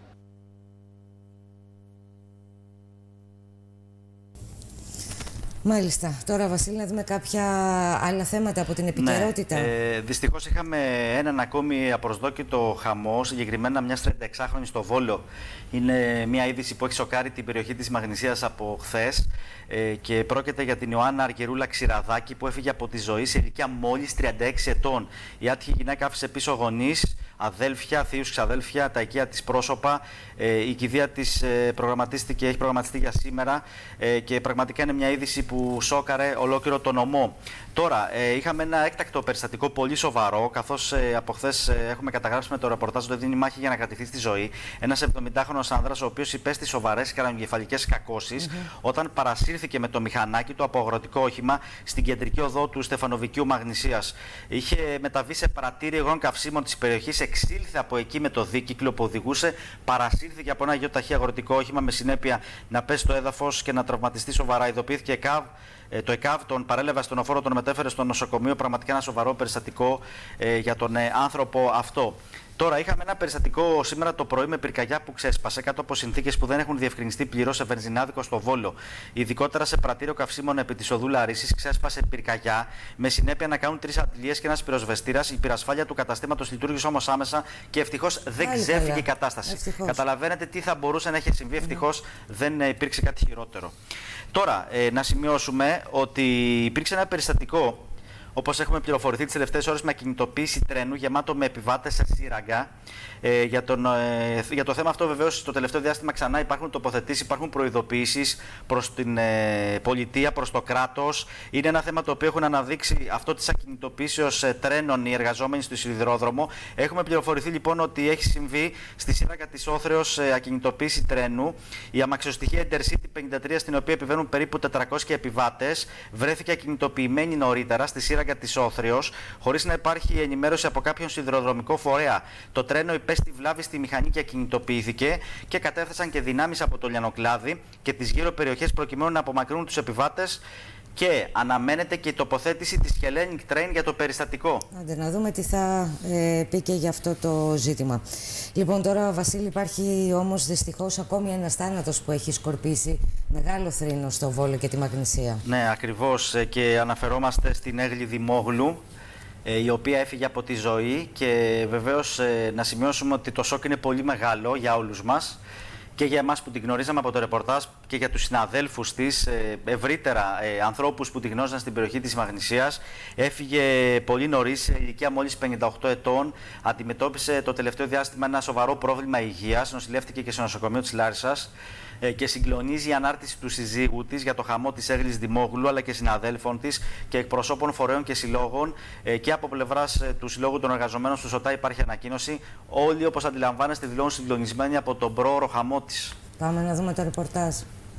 Μάλιστα. Τώρα, Βασίλη, να δούμε κάποια άλλα θέματα από την επικαιρότητα. Ναι, ε, δυστυχώς είχαμε έναν ακόμη απροσδόκητο χαμό, συγκεκριμένα μιας τρινταεξάχρονης στο Βόλο. Είναι μια είδηση που έχει σοκάρει την περιοχή της Μαγνησίας από χθες ε, και πρόκειται για την Ιωάννα Αργυρούλα Ξηραδάκη, που έφυγε από τη ζωή σε ηλικία μόλις τριάντα έξι ετών. Η άτυχη γυναίκα άφησε πίσω γονείς, αδέλφια, θείους, ξαδέλφια, τα οικεία της πρόσωπα. Ε, η κηδεία της ε, προγραμματίστηκε, έχει προγραμματιστεί για σήμερα ε, και πραγματικά είναι μια είδηση που σόκαρε ολόκληρο τον νομό. Τώρα, ε, είχαμε ένα έκτακτο περιστατικό πολύ σοβαρό, καθώς ε, από χθες ε, έχουμε καταγράψει με το ρεπορτάζ ότι δίνει μάχη για να κρατηθεί στη ζωή ένας εβδομηντάχρονος άνδρας, ο οποίος υπέστη σοβαρές καρδιοεγκεφαλικές κακώσεις mm-hmm. όταν παρασύρθηκε με το μηχανάκι του από αγροτικό όχημα στην κεντρική οδό του Στεφανοβικίου Μαγνησίας. Είχε μεταβεί σε πρατήριο υγρών καυσίμων της περιοχής, εξήλθε από εκεί με το δίκυκλο που οδηγούσε, παρασύρθηκε από ένα γεωταχή αγροτικό όχημα με συνέπεια να πέσει στο έδαφος και να τραυματιστεί σοβαρά. Ειδοποιήθηκε ΕΚΑΒ. Το ΕΚΑΒ τον παρέλαβε στον οφόρο, τον μετέφερε στο νοσοκομείο. Πραγματικά ένα σοβαρό περιστατικό ε, για τον ε, άνθρωπο αυτό. Τώρα, είχαμε ένα περιστατικό σήμερα το πρωί με πυρκαγιά που ξέσπασε κάτω από συνθήκες που δεν έχουν διευκρινιστεί πλήρως σε βενζινάδικο στο Βόλο. Ειδικότερα σε πρατήριο καυσίμων επί της οδού Λαρίσσης ξέσπασε πυρκαγιά, με συνέπεια να κάνουν τρεις αντιλίες και ένας πυροσβεστήρας. Η πυρασφάλεια του καταστήματος λειτουργήσε όμως άμεσα και ευτυχώς δεν ξέφυγε η κατάσταση. Ευτυχώς. Καταλαβαίνετε τι θα μπορούσε να έχει συμβεί, ευτυχώς mm. δεν υπήρξε κάτι χειρότερο. Τώρα, ε, να σημειώσουμε ότι υπήρξε ένα περιστατικό, όπως έχουμε πληροφορηθεί τις τελευταίες ώρες, με ακινητοποίηση τρένου γεμάτο με επιβάτες σε σύραγγα. Ε, για, τον, ε, για το θέμα αυτό, βεβαίως, το τελευταίο διάστημα ξανά υπάρχουν τοποθετήσεις, υπάρχουν προειδοποιήσεις προς την ε, πολιτεία, προς το κράτος. Είναι ένα θέμα το οποίο έχουν αναδείξει αυτό της ακινητοποίησεως ε, τρένων οι εργαζόμενοι στο σιδηρόδρομο. Έχουμε πληροφορηθεί λοιπόν ότι έχει συμβεί στη σύραγγα της Όθρεως ε, ακινητοποίηση τρένου. Η αμαξιοστοιχεία Intercity πενήντα τρία, στην οποία επιβαίνουν περίπου τετρακόσιοι επιβάτες, βρέθηκε ακινητοποιημένη νωρίτερα στη σύραγγα της Όθρεως, χωρίς να υπάρχει ενημέρωση από κάποιον σιδηροδρομικό φορέα. Το τρένο υπέστη βλάβη στη μηχανή και ακινητοποιήθηκε και κατέφθασαν και δυνάμεις από το Λιανοκλάδι και τις γύρω περιοχές προκειμένου να απομακρύνουν τους επιβάτες. Και αναμένεται και η τοποθέτηση της Hellenic Train για το περιστατικό. Άντε να δούμε τι θα ε, πει και για αυτό το ζήτημα. Λοιπόν, τώρα, Βασίλη, υπάρχει όμως δυστυχώς ακόμη ένας θάνατος που έχει σκορπίσει μεγάλο θρήνο στο Βόλο και τη Μαγνησία. Ναι, ακριβώς, και αναφερόμαστε στην Έγλη Δημόγλου, η οποία έφυγε από τη ζωή, και βεβαίως να σημειώσουμε ότι το σοκ είναι πολύ μεγάλο για όλους μας. Και για εμάς που την γνωρίζαμε από το ρεπορτάζ και για τους συναδέλφους της, ευρύτερα ε, ανθρώπους που την γνώριζαν στην περιοχή της Μαγνησίας. Έφυγε πολύ νωρίς, σε ηλικία μόλις πενήντα οκτώ ετών. Αντιμετώπισε το τελευταίο διάστημα ένα σοβαρό πρόβλημα υγείας. Νοσηλεύτηκε και στο νοσοκομείο της Λάρισσας. Και συγκλονίζει η ανάρτηση του συζύγου της για το χαμό της Έγλης Δημόγλου, αλλά και συναδέλφων της και εκπροσώπων φορέων και συλλόγων. Και από πλευράς του Συλλόγου των Εργαζομένων του ΣΟΤΑ υπάρχει ανακοίνωση. Όλοι, όπως αντιλαμβάνεστε, δηλώνουν συγκλονισμένοι από τον πρόωρο χαμό της. Πάμε να δούμε το ρεπορτάζ.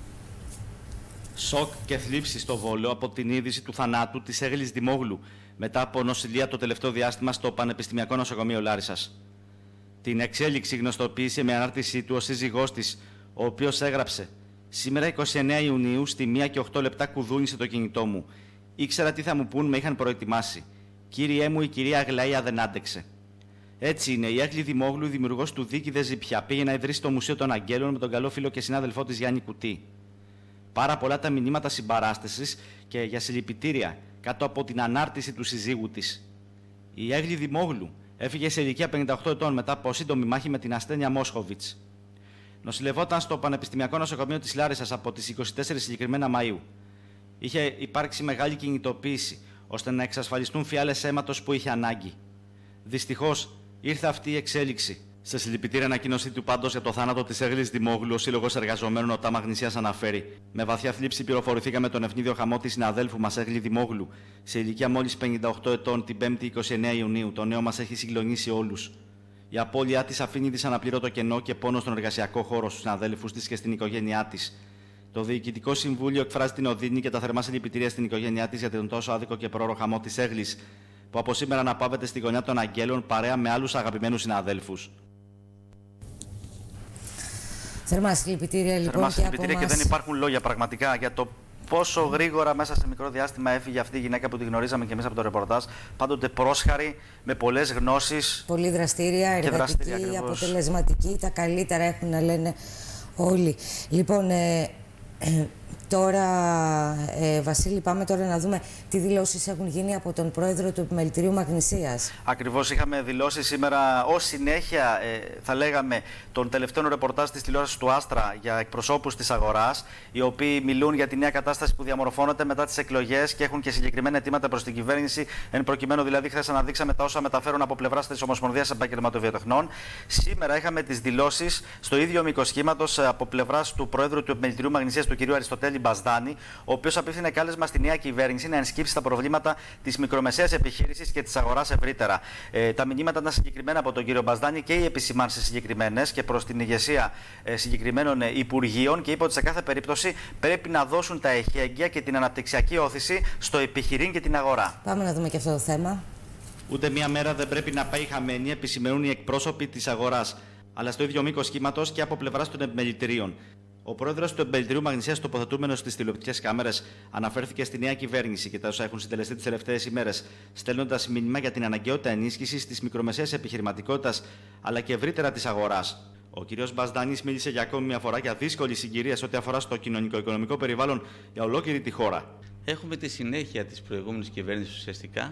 Σοκ και θλίψη στο Βόλο από την είδηση του θανάτου της Έγλης Δημόγλου μετά από νοσηλεία το τελευταίο διάστημα στο Πανεπιστημιακό Νοσοκομείο Λάρισσας. Την εξέλιξη γνωστοποίησε με ανάρτησή του ο σύζυγός της, ο οποίος έγραψε: «Σήμερα εικοστή ενάτη Ιουνίου στη μία και οκτώ λεπτά κουδούνισε το κινητό μου. Ήξερα τι θα μου πούν, με είχαν προετοιμάσει. Κύριέ μου, η κυρία Αγλαία δεν άντεξε». Έτσι είναι. Η Έγλη Δημόγλου, δημιουργός του Δίκη Δε Ζήπια, πήγε να ιδρύσει το Μουσείο των Αγγέλων με τον καλό φίλο και συνάδελφό της Γιάννη Κουτή. Πάρα πολλά τα μηνύματα συμπαράστασης και για συλληπιτήρια κάτω από την ανάρτηση του συζύγου της. Η Έγλη Δημόγλου έφυγε σε ηλικία πενήντα οκτώ ετών μετά από σύντομη μάχη με την ασθένεια Μόσχοβιτς. Νοσηλευόταν στο Πανεπιστημιακό Νοσοκομείο της Λάρισσας από τις είκοσι τέσσερις συγκεκριμένα Μαΐου. Είχε υπάρξει μεγάλη κινητοποίηση ώστε να εξασφαλιστούν φιάλες αίματος που είχε ανάγκη. Δυστυχώς ήρθε αυτή η εξέλιξη. Σε συλληπιτήρια ανακοίνωσή του πάντως για το θάνατο της Έγλης Δημόγλου, ο Σύλλογος Εργαζομένων ΟΤΑ Μαγνησίας αναφέρει: με βαθιά θλίψη πληροφορηθήκαμε τον ευνίδιο χαμό της συναδέλφου μας Έγλη Δημόγλου, σε ηλικία μόλις πενήντα οκτώ ετών, την πέμπτη είκοσι εννέα Ιουνίου. Το νέο μας έχει συγκλονίσει όλους. Η απώλειά της αφήνει δυσαναπλήρωτο κενό και πόνο στον εργασιακό χώρο, στους συναδέλφους της και στην οικογένειά της. Το Διοικητικό Συμβούλιο εκφράζει την οδύνη και τα θερμά συλληπιτήρια στην οικογένειά της για τον τόσο άδικο και πρόωρο χαμό της Έγλης, που από σήμερα αναπαύεται στη γωνιά των Αγγέλων παρέα με άλλους αγαπημένους συναδέλφους. Θερμά συλληπιτήρια λοιπόν. Θερμά και, συλληπιτήρια από και δεν υπάρχουν λόγια πραγματικά για το πόσο γρήγορα μέσα σε μικρό διάστημα έφυγε αυτή η γυναίκα που τη γνωρίζαμε και εμείς από το ρεπορτάζ. Πάντοτε πρόσχαρη, με πολλές γνώσεις. Πολύ δραστήρια, εργατική, αποτελεσματική. Τα καλύτερα έχουν να λένε όλοι. Λοιπόν, ε, ε, τώρα, ε, Βασίλη, πάμε τώρα να δούμε τι δηλώσεις έχουν γίνει από τον πρόεδρο του Επιμελητηρίου Μαγνησίας. Ακριβώς, είχαμε δηλώσει σήμερα ως συνέχεια, ε, θα λέγαμε, των τελευταίων ρεπορτάζ της τηλεόρασης του Άστρα για εκπροσώπους της αγοράς, οι οποίοι μιλούν για τη νέα κατάσταση που διαμορφώνεται μετά τις εκλογές και έχουν και συγκεκριμένα αιτήματα προς την κυβέρνηση. Εν προκειμένου, δηλαδή, χθες αναδείξαμε τα όσα μεταφέρουν από πλευράς της Ομοσπονδίας Επαγγελματοβιοτεχνών. Σήμερα είχαμε τις δηλώσεις στο ίδιο μήκος κύματος από πλευράς του πρόεδρου του Επιμελητηρίου Μαγνησίας, του κ. Αριστοτέλη Μπασδάνη, ο οποίος απίφθινε κάλεσμα στη νέα κυβέρνηση να ενσκύψει τα προβλήματα της μικρομεσαίας επιχείρησης και της αγοράς ευρύτερα. Ε, τα μηνύματα ήταν συγκεκριμένα από τον κύριο Μπασδάνη και οι επισημάνσεις συγκεκριμένες και προς την ηγεσία ε, συγκεκριμένων ε, υπουργείων, και είπε ότι σε κάθε περίπτωση πρέπει να δώσουν τα εχέγγυα και την αναπτυξιακή όθηση στο επιχειρήν και την αγορά. Πάμε να δούμε και αυτό το θέμα. Ούτε μία μέρα δεν πρέπει να πάει χαμένη, επισημαίνουν οι εκπρόσωποι της αγοράς, αλλά στο ίδιο μήκος κύματος και από πλευράς των επιμελητηρίων. Ο πρόεδρος του Επιμελητηρίου Μαγνησίας, τοποθετούμενος στις τηλεοπτικές κάμερες, αναφέρθηκε στη νέα κυβέρνηση και τα όσα έχουν συντελεστεί τις τελευταίες ημέρες, στέλνοντας μήνυμα για την αναγκαιότητα ενίσχυσης της μικρομεσαίας επιχειρηματικότητας αλλά και ευρύτερα της αγοράς. Ο κ. Μπασδάνης μίλησε για ακόμη μια φορά για δύσκολη συγκυρία σε ό,τι αφορά στο κοινωνικο-οικονομικό περιβάλλον για ολόκληρη τη χώρα. Έχουμε τη συνέχεια της προηγούμενης κυβέρνησης ουσιαστικά.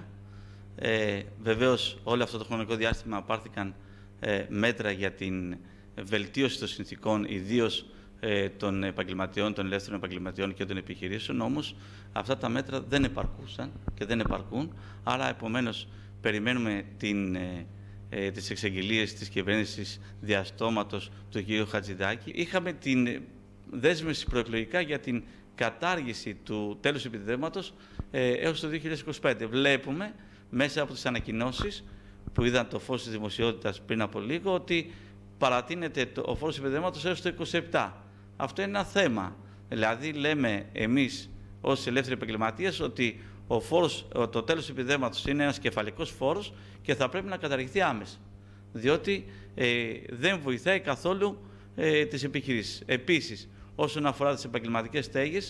Ε, βεβαίως, όλο αυτό το χρονικό διάστημα πάρθηκαν ε, μέτρα για την βελτίωση των συνθηκών, ιδίως των επαγγελματιών, των ελεύθερων επαγγελματιών και των επιχειρήσεων, όμως αυτά τα μέτρα δεν επαρκούσαν και δεν επαρκούν, άρα επομένως περιμένουμε την, ε, τις εξαγγελίες της κυβέρνησης διαστόματος του κ. Χατζηδάκη. Είχαμε την δέσμευση προεκλογικά για την κατάργηση του τέλους επιδέματος ε, έως το δύο χιλιάδες είκοσι πέντε. Βλέπουμε μέσα από τις ανακοινώσεις που είδαν το φως της δημοσιότητας πριν από λίγο ότι παρατείνεται το, ο φόρος επιδέματος έως το είκοσι επτά. Αυτό είναι ένα θέμα. Δηλαδή, λέμε εμείς ως ελεύθεροι επαγγελματίες ότι ο φόρος, το τέλος επιδέματος είναι ένας κεφαλικός φόρος και θα πρέπει να καταργηθεί άμεσα. Διότι ε, δεν βοηθάει καθόλου ε, τις επιχειρήσεις. Επίσης, όσον αφορά τις επαγγελματικές στέγες,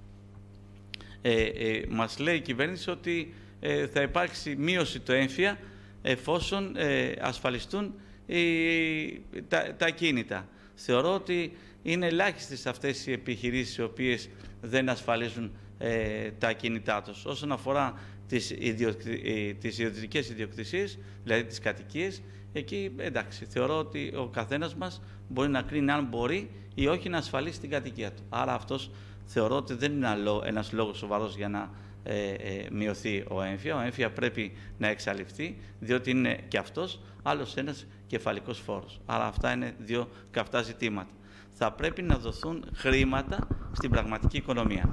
ε, ε, μας λέει η κυβέρνηση ότι ε, θα υπάρξει μείωση του έμφυα εφόσον ε, ασφαλιστούν οι, τα, τα ακίνητα. Θεωρώ ότι είναι ελάχιστες αυτές οι επιχειρήσεις οι οποίες δεν ασφαλίζουν ε, τα ακίνητά τους. Όσον αφορά τις, ιδιοκτη, ε, τις ιδιωτικές ιδιοκτησίες, δηλαδή τις κατοικίες, εκεί εντάξει, θεωρώ ότι ο καθένας μας μπορεί να κρίνει αν μπορεί ή όχι να ασφαλίσει την κατοικία του. Άρα αυτός θεωρώ ότι δεν είναι ένας λόγος σοβαρός για να ε, ε, μειωθεί ο έμφυα. Ο έμφυα πρέπει να εξαλειφθεί, διότι είναι και αυτός άλλος ένας κεφαλικός φόρος. Άρα αυτά είναι δύο καυτά ζητήματα. Θα πρέπει να δοθούν χρήματα στην πραγματική οικονομία.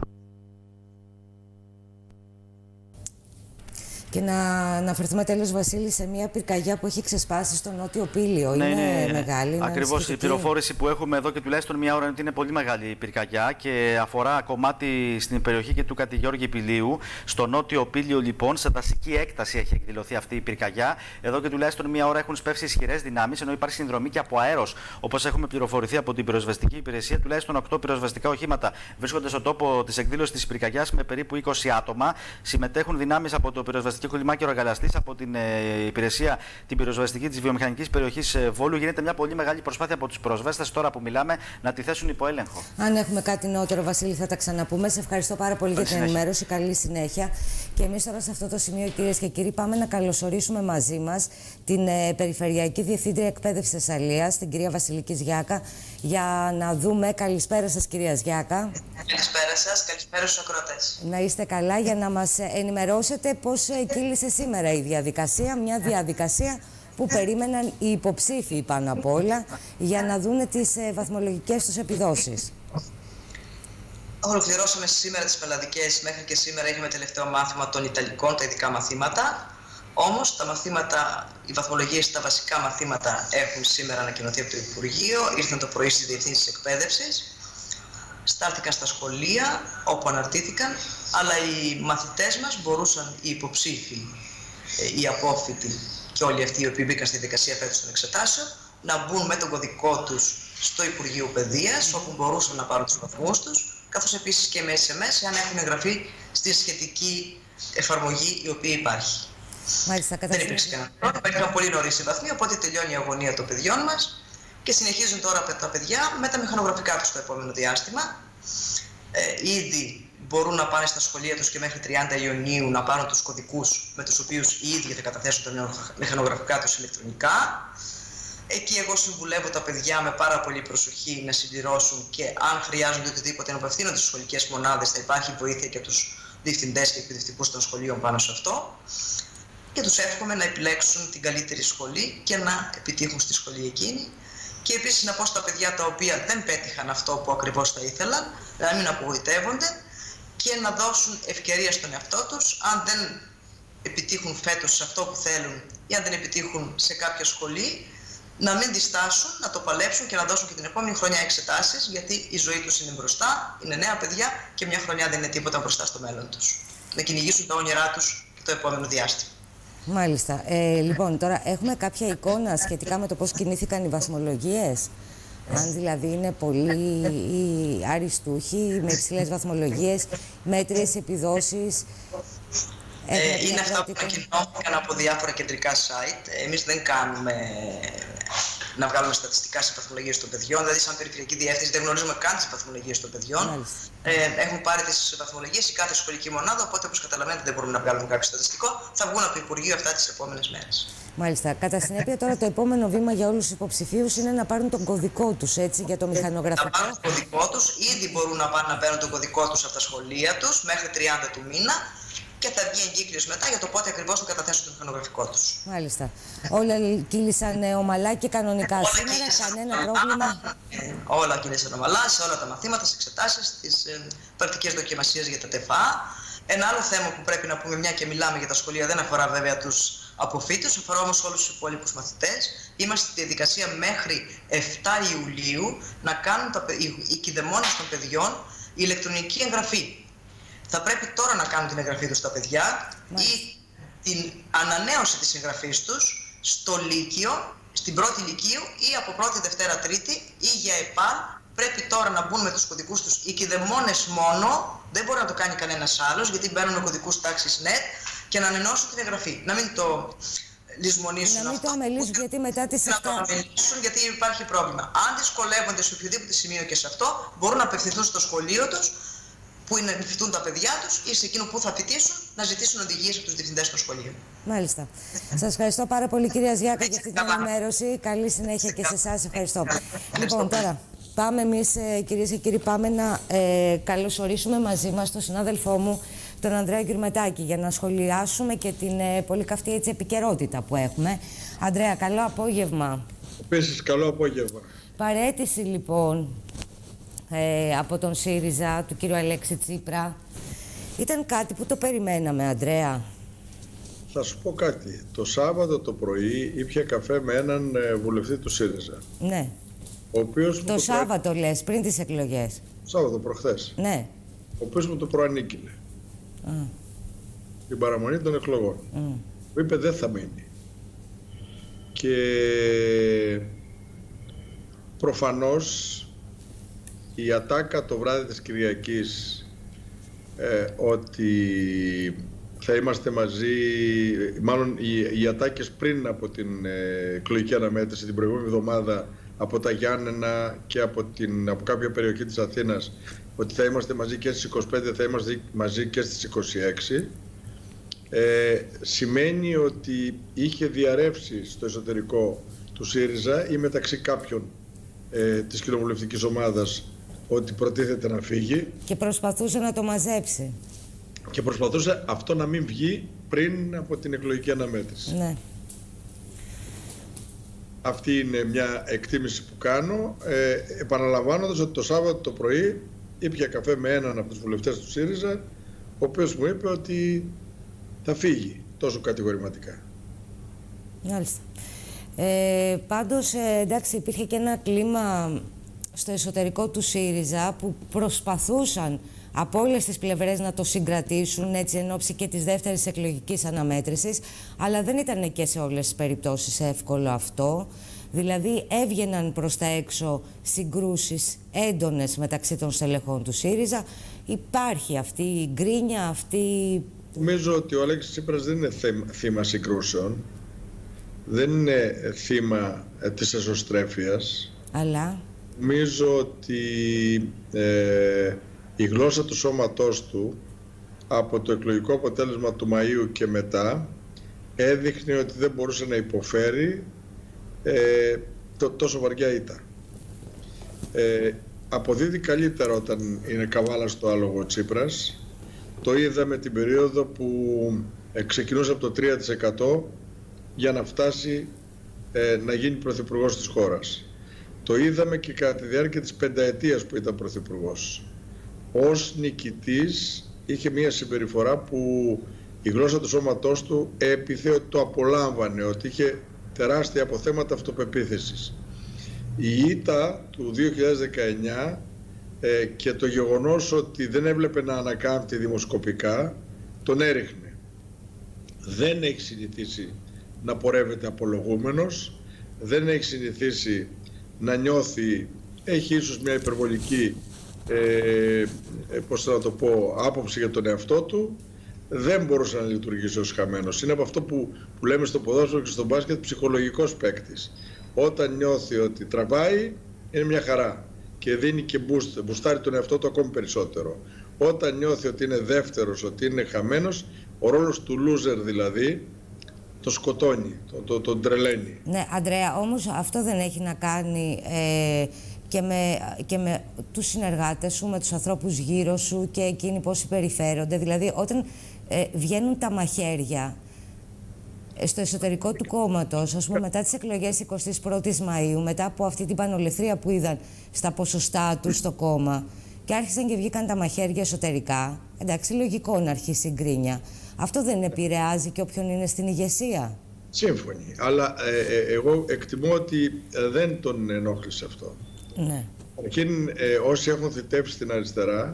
Και να αναφερθούμε τέλος, Βασίλη, σε μια πυρκαγιά που έχει ξεσπάσει στο Νότιο Πήλιο. Ναι, είναι ναι, μεγάλη. Ακριβώς. Η πληροφόρηση που έχουμε εδώ και τουλάχιστον μια ώρα είναι ότι είναι πολύ μεγάλη η πυρκαγιά και αφορά κομμάτι στην περιοχή και του Κατηγιώργη Πηλίου. Στο Νότιο Πήλιο, λοιπόν, σε δασική έκταση έχει εκδηλωθεί αυτή η πυρκαγιά. Εδώ και τουλάχιστον μια ώρα έχουν σπεύσει ισχυρές δυνάμεις, ενώ υπάρχει συνδρομή και από αέρος. Όπως έχουμε πληροφορηθεί από την πυροσβεστική υπηρεσία, τουλάχιστον οκτώ πυροσβεστικά οχήματα βρίσκονται στον τόπο της εκδήλωσης της πυρκαγιάς με περίπου είκοσι άτομα. Συμμετέχουν δυνάμεις από το πυροσβεστικό Κύριο Κουλιμάκη, ο Ραγκαλαστής από την ε, υπηρεσία την πυροσβεστική της βιομηχανικής περιοχής ε, Βόλου. Γίνεται μια πολύ μεγάλη προσπάθεια από τους πυροσβέστες τώρα που μιλάμε να τη θέσουν υπό έλεγχο. Αν έχουμε κάτι νεότερο, Βασίλη, θα τα ξαναπούμε. Σε ευχαριστώ πάρα πολύ Καλή για την συνέχεια. ενημέρωση. Καλή συνέχεια. Και εμείς τώρα σε αυτό το σημείο, κυρίες και κύριοι, πάμε να καλωσορίσουμε μαζί μας την ε, Περιφερειακή Διευθύντρια Εκπαίδευσης Θεσσαλίας, την κυρία Βασιλική Ζιάκα, για να δούμε. Καλησπέρα σας, κυρία Ζιάκα. Καλησπέρα σας, καλησπέρα στους ακροατές. Να είστε καλά, για να μας ενημερώσετε πώς κύλησε σήμερα η διαδικασία, μια διαδικασία που περίμεναν οι υποψήφοι πάνω απ' όλα για να δούνε τις βαθμολογικές τους επιδόσεις. Ολοκληρώσαμε σήμερα τις πελατικές. Μέχρι και σήμερα είχαμε τελευταίο μάθημα των Ιταλικών, τα ειδικά μαθήματα. Όμως τα μαθήματα, οι βαθμολογίες στα βασικά μαθήματα έχουν σήμερα ανακοινωθεί από το Υπουργείο, ήρθαν το πρωί στις διευθύνσεις εκπαίδευσης, στάλθηκαν στα σχολεία όπου αναρτήθηκαν, αλλά οι μαθητές μας μπορούσαν, οι υποψήφοι, οι απόφοιτοι και όλοι αυτοί οι οποίοι μπήκαν στη διαδικασία φέτος των εξετάσεων, να μπουν με τον κωδικό τους στο Υπουργείο Παιδείας, όπου μπορούσαν να πάρουν τους βαθμούς τους, καθώς επίσης και με ες εμ ες, αν έχουν εγγραφεί στη σχετική εφαρμογή η οποία υπάρχει. Μάλιστα, δεν υπήρξε κανένα πρόβλημα, ήταν πολύ νωρίς η βαθμοί, οπότε τελειώνει η αγωνία των παιδιών μας και συνεχίζουν τώρα τα παιδιά με τα μηχανογραφικά τους το επόμενο διάστημα. Ε, ήδη μπορούν να πάνε στα σχολεία τους και μέχρι τριάντα Ιουνίου να πάρουν τους κωδικούς με τους οποίους οι ίδιοι θα καταθέσουν τα μηχανογραφικά τους ηλεκτρονικά. Εκεί εγώ συμβουλεύω τα παιδιά με πάρα πολύ προσοχή να συμπληρώσουν και αν χρειάζονται οτιδήποτε να απευθύνονται στις σχολικές μονάδες, θα υπάρχει βοήθεια και από τους διευθυντές και εκπαιδευτικούς των σχολείων πάνω σε αυτό. Και τους εύχομαι να επιλέξουν την καλύτερη σχολή και να επιτύχουν στη σχολή εκείνη. Και επίσης να πω στα παιδιά τα οποία δεν πέτυχαν αυτό που ακριβώς θα ήθελαν, να μην απογοητεύονται και να δώσουν ευκαιρία στον εαυτό τους. Αν δεν επιτύχουν φέτος σε αυτό που θέλουν ή αν δεν επιτύχουν σε κάποια σχολή, να μην διστάσουν, να το παλέψουν και να δώσουν και την επόμενη χρονιά εξετάσεις, γιατί η ζωή τους είναι μπροστά, είναι νέα παιδιά και μια χρονιά δεν είναι τίποτα μπροστά στο μέλλον τους. Να κυνηγήσουν τα όνειρά τους και το επόμενο διάστημα. Μάλιστα. Ε, λοιπόν, τώρα έχουμε κάποια εικόνα σχετικά με το πώς κινήθηκαν οι βαθμολογίες. Αν δηλαδή είναι πολλοί οι αριστούχοι με υψηλές βαθμολογίες, μέτριες επιδόσεις. Ε, είναι αυτά που ανακοινώθηκαν από διάφορα κεντρικά site. Εμείς δεν κάνουμε να βγάλουμε στατιστικά σε βαθμολογίες των παιδιών. Δηλαδή, σαν περιφερειακή διεύθυνση, δεν γνωρίζουμε καν τις βαθμολογίες των παιδιών. Ε, έχουν πάρει τις βαθμολογίες η κάθε σχολική μονάδα. Οπότε, όπως καταλαβαίνετε, δεν μπορούμε να βγάλουμε κάποιο στατιστικό. Θα βγουν από το Υπουργείο αυτά τις επόμενες μέρες. Μάλιστα. Κατά συνέπεια, τώρα το επόμενο βήμα για όλους τους υποψηφίους είναι να πάρουν τον κωδικό τους, έτσι, για το μηχανογραφικό. Να πάρουν τον κωδικό τους. Ήδη μπορούν να πάνε να παίρνουν τον κωδικό τους από τα σχολεία τους μέχρι τριάντα του μήνα. Και θα βγει εγκύκλιος μετά για το πότε ακριβώς θα καταθέσουν το μηχανογραφικό τους. Μάλιστα. Όλα κύλησαν ομαλά και κανονικά όλα σήμερα, κύλησαν, κανένα πρόβλημα. Όλα κύλησαν ομαλά σε όλα τα μαθήματα, στις εξετάσεις, στις ε, πρακτικές δοκιμασίες για τα ΤΕΦΑ. Ένα άλλο θέμα που πρέπει να πούμε, μια και μιλάμε για τα σχολεία, δεν αφορά βέβαια τους αποφύτους, αφορά όμως όλους τους υπόλοιπους μαθητές. Είμαστε στη διαδικασία μέχρι εφτά Ιουλίου να κάνουν τα, οι, οι κηδεμόνες των παιδιών η ηλεκτρονική εγγραφή. Θα πρέπει τώρα να κάνουν την εγγραφή τους στα παιδιά ή την ανανέωση της εγγραφής τους στο Λύκειο, στην πρώτη Λυκείου ή από πρώτη, Δευτέρα, Τρίτη ή για ΕΠΑ. Πρέπει τώρα να μπουν με τους κωδικούς τους οι κηδεμόνες μόνο, δεν μπορεί να το κάνει κανένας άλλος, γιατί μπαίνουν με κωδικούς τάξης νετ και να ανανεώσουν την εγγραφή. Να μην το λησμονήσουν αυτό. Να μην αυτό, το αμελήσουν, γιατί μετά τις να το αμελήσουν, γιατί υπάρχει πρόβλημα. Αν δυσκολεύονται σε οποιοδήποτε σημείο και σε αυτό, μπορούν να απευθυνθούν στο σχολείο τους, που είναι να φοιτούν τα παιδιά τους ή σε εκείνο που θα φοιτήσουν, να ζητήσουν οδηγίες από τους διευθυντές των σχολείων. Μάλιστα. Σας ευχαριστώ πάρα πολύ, κυρία Ζιάκα, για αυτή την ενημέρωση. Καλή συνέχεια και σε εσάς. Ευχαριστώ. Λοιπόν, τώρα πάμε εμείς, κυρίες και κύριοι, πάμε να ε, καλωσορίσουμε μαζί μας τον συνάδελφό μου, τον Ανδρέα Γκυρμετάκη, για να σχολιάσουμε και την ε, πολύ καυτή έτσι, επικαιρότητα που έχουμε. Ανδρέα, καλό απόγευμα. Επίσης, καλό απόγευμα. Παρέτηση, λοιπόν, Ε, από τον ΣΥΡΙΖΑ, του κύριου Αλέξη Τσίπρα. Ήταν κάτι που το περιμέναμε, Ανδρέα? Θα σου πω κάτι. Το Σάββατο το πρωί ήπια καφέ με έναν ε, βουλευτή του ΣΥΡΙΖΑ. Ναι. Ο οποίος το, το Σάββατο προ... λες, πριν τις εκλογές. Σάββατο προχθές. Ναι. Ο οποίος μου το προανήκειλε. Mm. Την παραμονή των εκλογών. Mm. Μου είπε δεν θα μείνει. Και προφανώς η ατάκα το βράδυ της Κυριακής ε, ότι θα είμαστε μαζί, μάλλον οι, οι ατάκες πριν από την ε, εκλογική αναμέτρηση την προηγούμενη εβδομάδα από τα Γιάννενα και από, την, από κάποια περιοχή της Αθήνας, ότι θα είμαστε μαζί και στις είκοσι πέντε, θα είμαστε μαζί και στις είκοσι έξι, ε, σημαίνει ότι είχε διαρρεύσει στο εσωτερικό του ΣΥΡΙΖΑ ή μεταξύ κάποιων ε, της κοινοβουλευτικής ομάδας ότι προτίθεται να φύγει. Και προσπαθούσε να το μαζέψει. Και προσπαθούσε αυτό να μην βγει πριν από την εκλογική αναμέτρηση. Ναι. Αυτή είναι μια εκτίμηση που κάνω, ε, επαναλαμβάνοντας ότι το Σάββατο το πρωί ήπια καφέ με έναν από τους βουλευτές του ΣΥΡΙΖΑ, ο οποίος μου είπε ότι θα φύγει τόσο κατηγορηματικά. Μάλιστα. Ε, πάντως, ε, εντάξει, υπήρχε και ένα κλίμα στο εσωτερικό του ΣΥΡΙΖΑ που προσπαθούσαν από όλες τις πλευρές να το συγκρατήσουν έτσι εν ώψη και της δεύτερης εκλογικής αναμέτρησης, αλλά δεν ήταν και σε όλες τις περιπτώσεις εύκολο αυτό. Δηλαδή έβγαιναν προς τα έξω συγκρούσεις έντονες μεταξύ των στελεχών του ΣΥΡΙΖΑ. Υπάρχει αυτή η γκρίνια, αυτή... Νομίζω ότι ο Αλέξης Τσίπρας δεν είναι θύμα συγκρούσεων, δεν είναι θύμα της εσωστρέφειας. Αλλά... Νομίζω ότι ε, η γλώσσα του σώματός του από το εκλογικό αποτέλεσμα του Μαΐου και μετά έδειχνε ότι δεν μπορούσε να υποφέρει ε, το, τόσο βαριά ήττα. Ε, αποδίδει καλύτερα όταν είναι καβάλα στο άλογο ο Τσίπρας. Το είδαμε την περίοδο που ε, ξεκινούσε από το τρία τοις εκατό για να φτάσει ε, να γίνει πρωθυπουργός της χώρας. Το είδαμε και κατά τη διάρκεια της πενταετίας που ήταν πρωθυπουργός. Ως νικητής είχε μια συμπεριφορά που η γλώσσα του σώματός του έπιθε ότι το απολάμβανε, ότι είχε τεράστια αποθέματα αυτοπεποίθησης. Η ήττα του δύο χιλιάδες δεκαεννιά ε, και το γεγονός ότι δεν έβλεπε να ανακάμπτει δημοσκοπικά τον έριχνε. Δεν έχει συνηθίσει να πορεύεται απολογούμενος, δεν έχει συνηθίσει να νιώθει, έχει ίσως μια υπερβολική ε, πώς να το πω, άποψη για τον εαυτό του, δεν μπορούσε να λειτουργήσει ως χαμένος. Είναι από αυτό που, που λέμε στο ποδόσφαιρο και στο μπάσκετ, ψυχολογικός παίκτης. Όταν νιώθει ότι τραβάει, είναι μια χαρά και δίνει και boost, μπουστάρει τον εαυτό του ακόμη περισσότερο. Όταν νιώθει ότι είναι δεύτερος, ότι είναι χαμένος, ο ρόλος του loser δηλαδή, το σκοτώνει, τον το, το τρελαίνει. Ναι, Αντρέα, όμως αυτό δεν έχει να κάνει ε, και, με, και με τους συνεργάτες σου, με τους ανθρώπους γύρω σου και εκείνοι πώς συμπεριφέρονται. Δηλαδή, όταν ε, βγαίνουν τα μαχαίρια ε, στο εσωτερικό του κόμματος, ας πούμε, μετά τις εκλογές εικοστής πρώτης Μαΐου, μετά από αυτή την πανολεθρία που είδαν στα ποσοστά του στο κόμμα, και άρχισαν και βγήκαν τα μαχαίρια εσωτερικά, εντάξει, λογικό να αρχίσει η γκρίνια. Αυτό δεν επηρεάζει και όποιον είναι στην ηγεσία? Σύμφωνοι. Αλλά ε, ε, εγώ εκτιμώ ότι ε, δεν τον ενόχλησε αυτό. Ναι. Εκείνοι ε, όσοι έχουν θητεύσει στην αριστερά,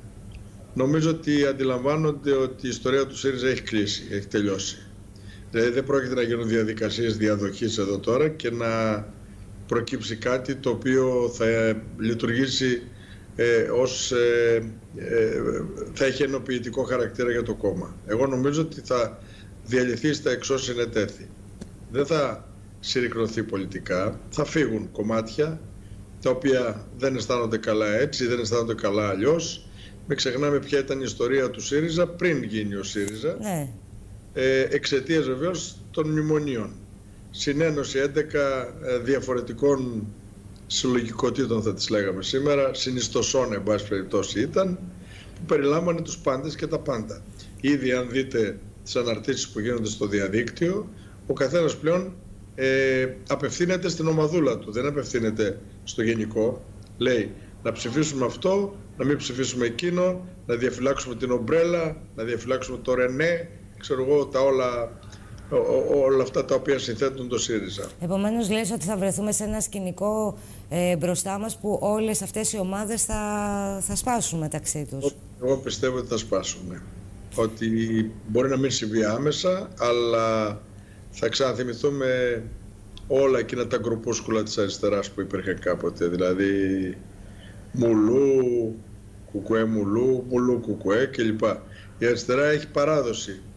νομίζω ότι αντιλαμβάνονται ότι η ιστορία του ΣΥΡΙΖΑ έχει κλείσει, έχει τελειώσει. Δηλαδή δεν πρόκειται να γίνουν διαδικασίες διαδοχής εδώ τώρα και να προκύψει κάτι το οποίο θα λειτουργήσει Ε, ως, ε, ε, θα έχει ενοποιητικό χαρακτήρα για το κόμμα. Εγώ νομίζω ότι θα διαλυθεί στα εξώς συνετέθη. Δεν θα συρρικνωθεί πολιτικά, θα φύγουν κομμάτια τα οποία δεν αισθάνονται καλά έτσι, δεν αισθάνονται καλά αλλιώς. Μην ξεχνάμε ποια ήταν η ιστορία του ΣΥΡΙΖΑ πριν γίνει ο ΣΥΡΙΖΑ, ναι. ε, εξαιτίας βεβαίως των μνημονίων. Συνένωση έντεκα ε, διαφορετικών συλλογικότητων, θα τις λέγαμε σήμερα, συνιστοσών εν πάση περιπτώσει ήταν, που περιλάμβανε τους πάντες και τα πάντα. Ήδη αν δείτε τις αναρτήσεις που γίνονται στο διαδίκτυο, ο καθένας πλέον ε, απευθύνεται στην ομαδούλα του, δεν απευθύνεται στο γενικό. Λέει να ψηφίσουμε αυτό, να μην ψηφίσουμε εκείνο, να διαφυλάξουμε την ομπρέλα, να διαφυλάξουμε το Ρενέ, ξέρω εγώ, τα όλα... όλα αυτά τα οποία συνθέτουν το ΣΥΡΙΖΑ. Επομένως, λες ότι θα βρεθούμε σε ένα σκηνικό ε, μπροστά μας που όλες αυτές οι ομάδες θα, θα σπάσουν μεταξύ τους. Εγώ πιστεύω ότι θα σπάσουν. Ότι μπορεί να μην συμβεί άμεσα, αλλά θα ξαναθυμηθούμε όλα εκείνα τα γκρουπούσκουλα της αριστεράς που υπήρχε κάποτε. Δηλαδή, Μουλού, Κουκουέ Μουλού, Μουλού Κουκουέ κλπ. Η αριστερά έχει παράδοση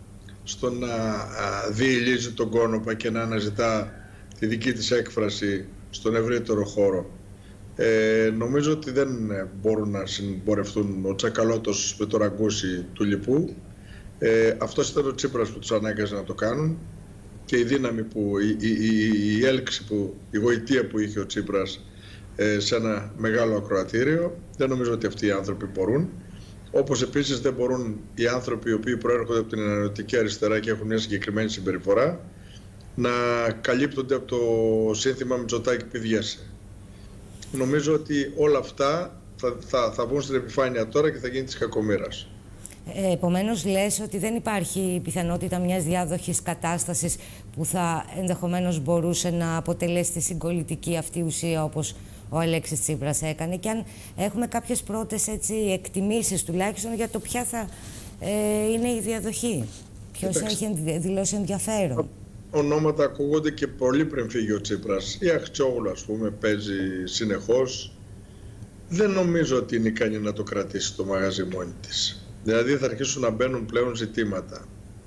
στο να διηλύζει τον κόνοπα και να αναζητά τη δική της έκφραση στον ευρύτερο χώρο. Ε, νομίζω ότι δεν μπορούν να συμπορευτούν ο Τσακαλώτος με το ραγκούσι του λοιπού. Ε, αυτός ήταν ο Τσίπρας που τους ανάγκαζε να το κάνουν και η δύναμη που, η, η, η, η έλξη που, η γοητεία που είχε ο Τσίπρας ε, σε ένα μεγάλο ακροατήριο. Δεν νομίζω ότι αυτοί οι άνθρωποι μπορούν. Όπως επίσης δεν μπορούν οι άνθρωποι οι οποίοι προέρχονται από την εναλλακτική αριστερά και έχουν μια συγκεκριμένη συμπεριφορά να καλύπτονται από το σύνθημα Μητσοτάκη πηδιέσαι. Νομίζω ότι όλα αυτά θα, θα, θα βγουν στην επιφάνεια τώρα και θα γίνει της κακομοίρας. Ε, επομένως λες ότι δεν υπάρχει πιθανότητα μιας διάδοχης κατάστασης που θα ενδεχομένως μπορούσε να αποτελέσει τη συγκολητική αυτή ουσία όπως ο Αλέξης Τσίπρας έκανε, και αν έχουμε κάποιες πρώτες έτσι, εκτιμήσεις τουλάχιστον για το ποια θα ε, είναι η διαδοχή. Ποιος Κοιτάξτε. έχει δηλώσει ενδιαφέρον. Ονόματα ακούγονται και πολύ πριν φύγει ο Τσίπρας. Η Αχτσόγλου, ας πούμε, παίζει συνεχώς. Δεν νομίζω ότι είναι ικανή να το κρατήσει το μαγαζί μόνη της. Δηλαδή θα αρχίσουν να μπαίνουν πλέον ζητήματα.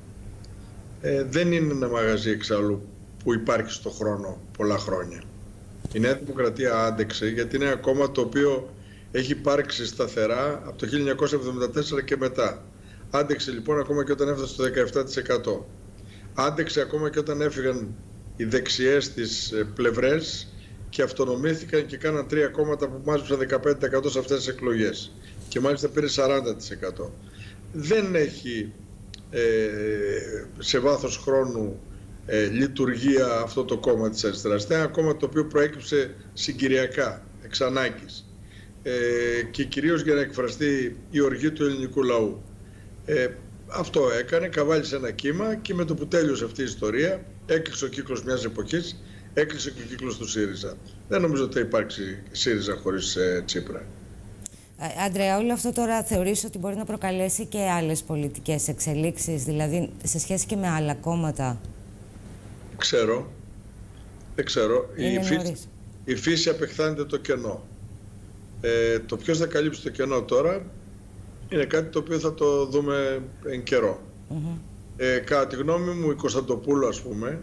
Ε, δεν είναι ένα μαγαζί εξάλλου που υπάρχει στο χρόνο πολλά χρόνια. Η Νέα Δημοκρατία άντεξε γιατί είναι ένα κόμμα το οποίο έχει υπάρξει σταθερά από το χίλια εννιακόσια εβδομήντα τέσσερα και μετά. Άντεξε λοιπόν ακόμα και όταν έφτασε στο δεκαεπτά τοις εκατό. Άντεξε ακόμα και όταν έφυγαν οι δεξιές της πλευρές και αυτονομήθηκαν και κάναν τρία κόμματα που μάζεψαν δεκαπέντε τοις εκατό σε αυτές τις εκλογές. Και μάλιστα πήρε σαράντα τοις εκατό. Δεν έχει ε, σε βάθος χρόνου ε, λειτουργία αυτό το κόμμα της αριστεράς. Είναι ένα κόμμα το οποίο προέκυψε συγκυριακά, εξ ανάγκης. Ε, και κυρίως για να εκφραστεί η οργή του ελληνικού λαού. Ε, αυτό έκανε, καβάλισε ένα κύμα και με το που τέλειωσε αυτή η ιστορία έκλεισε ο κύκλος μιας εποχής, έκλεισε και ο κύκλος του ΣΥΡΙΖΑ. Δεν νομίζω ότι θα υπάρξει ΣΥΡΙΖΑ χωρίς ε, Τσίπρα. Αντρέα, όλο αυτό τώρα θεωρείς ότι μπορεί να προκαλέσει και άλλες πολιτικές εξελίξεις, δηλαδή σε σχέση και με άλλα κόμματα? Ξέρω. Δεν ξέρω. Η φύση, η φύση απεχθάνεται το κενό. Ε, το ποιος θα καλύψει το κενό τώρα είναι κάτι το οποίο θα το δούμε εν καιρό. Mm-hmm. Ε, κατά τη γνώμη μου, η Κωνσταντοπούλου, ας πούμε,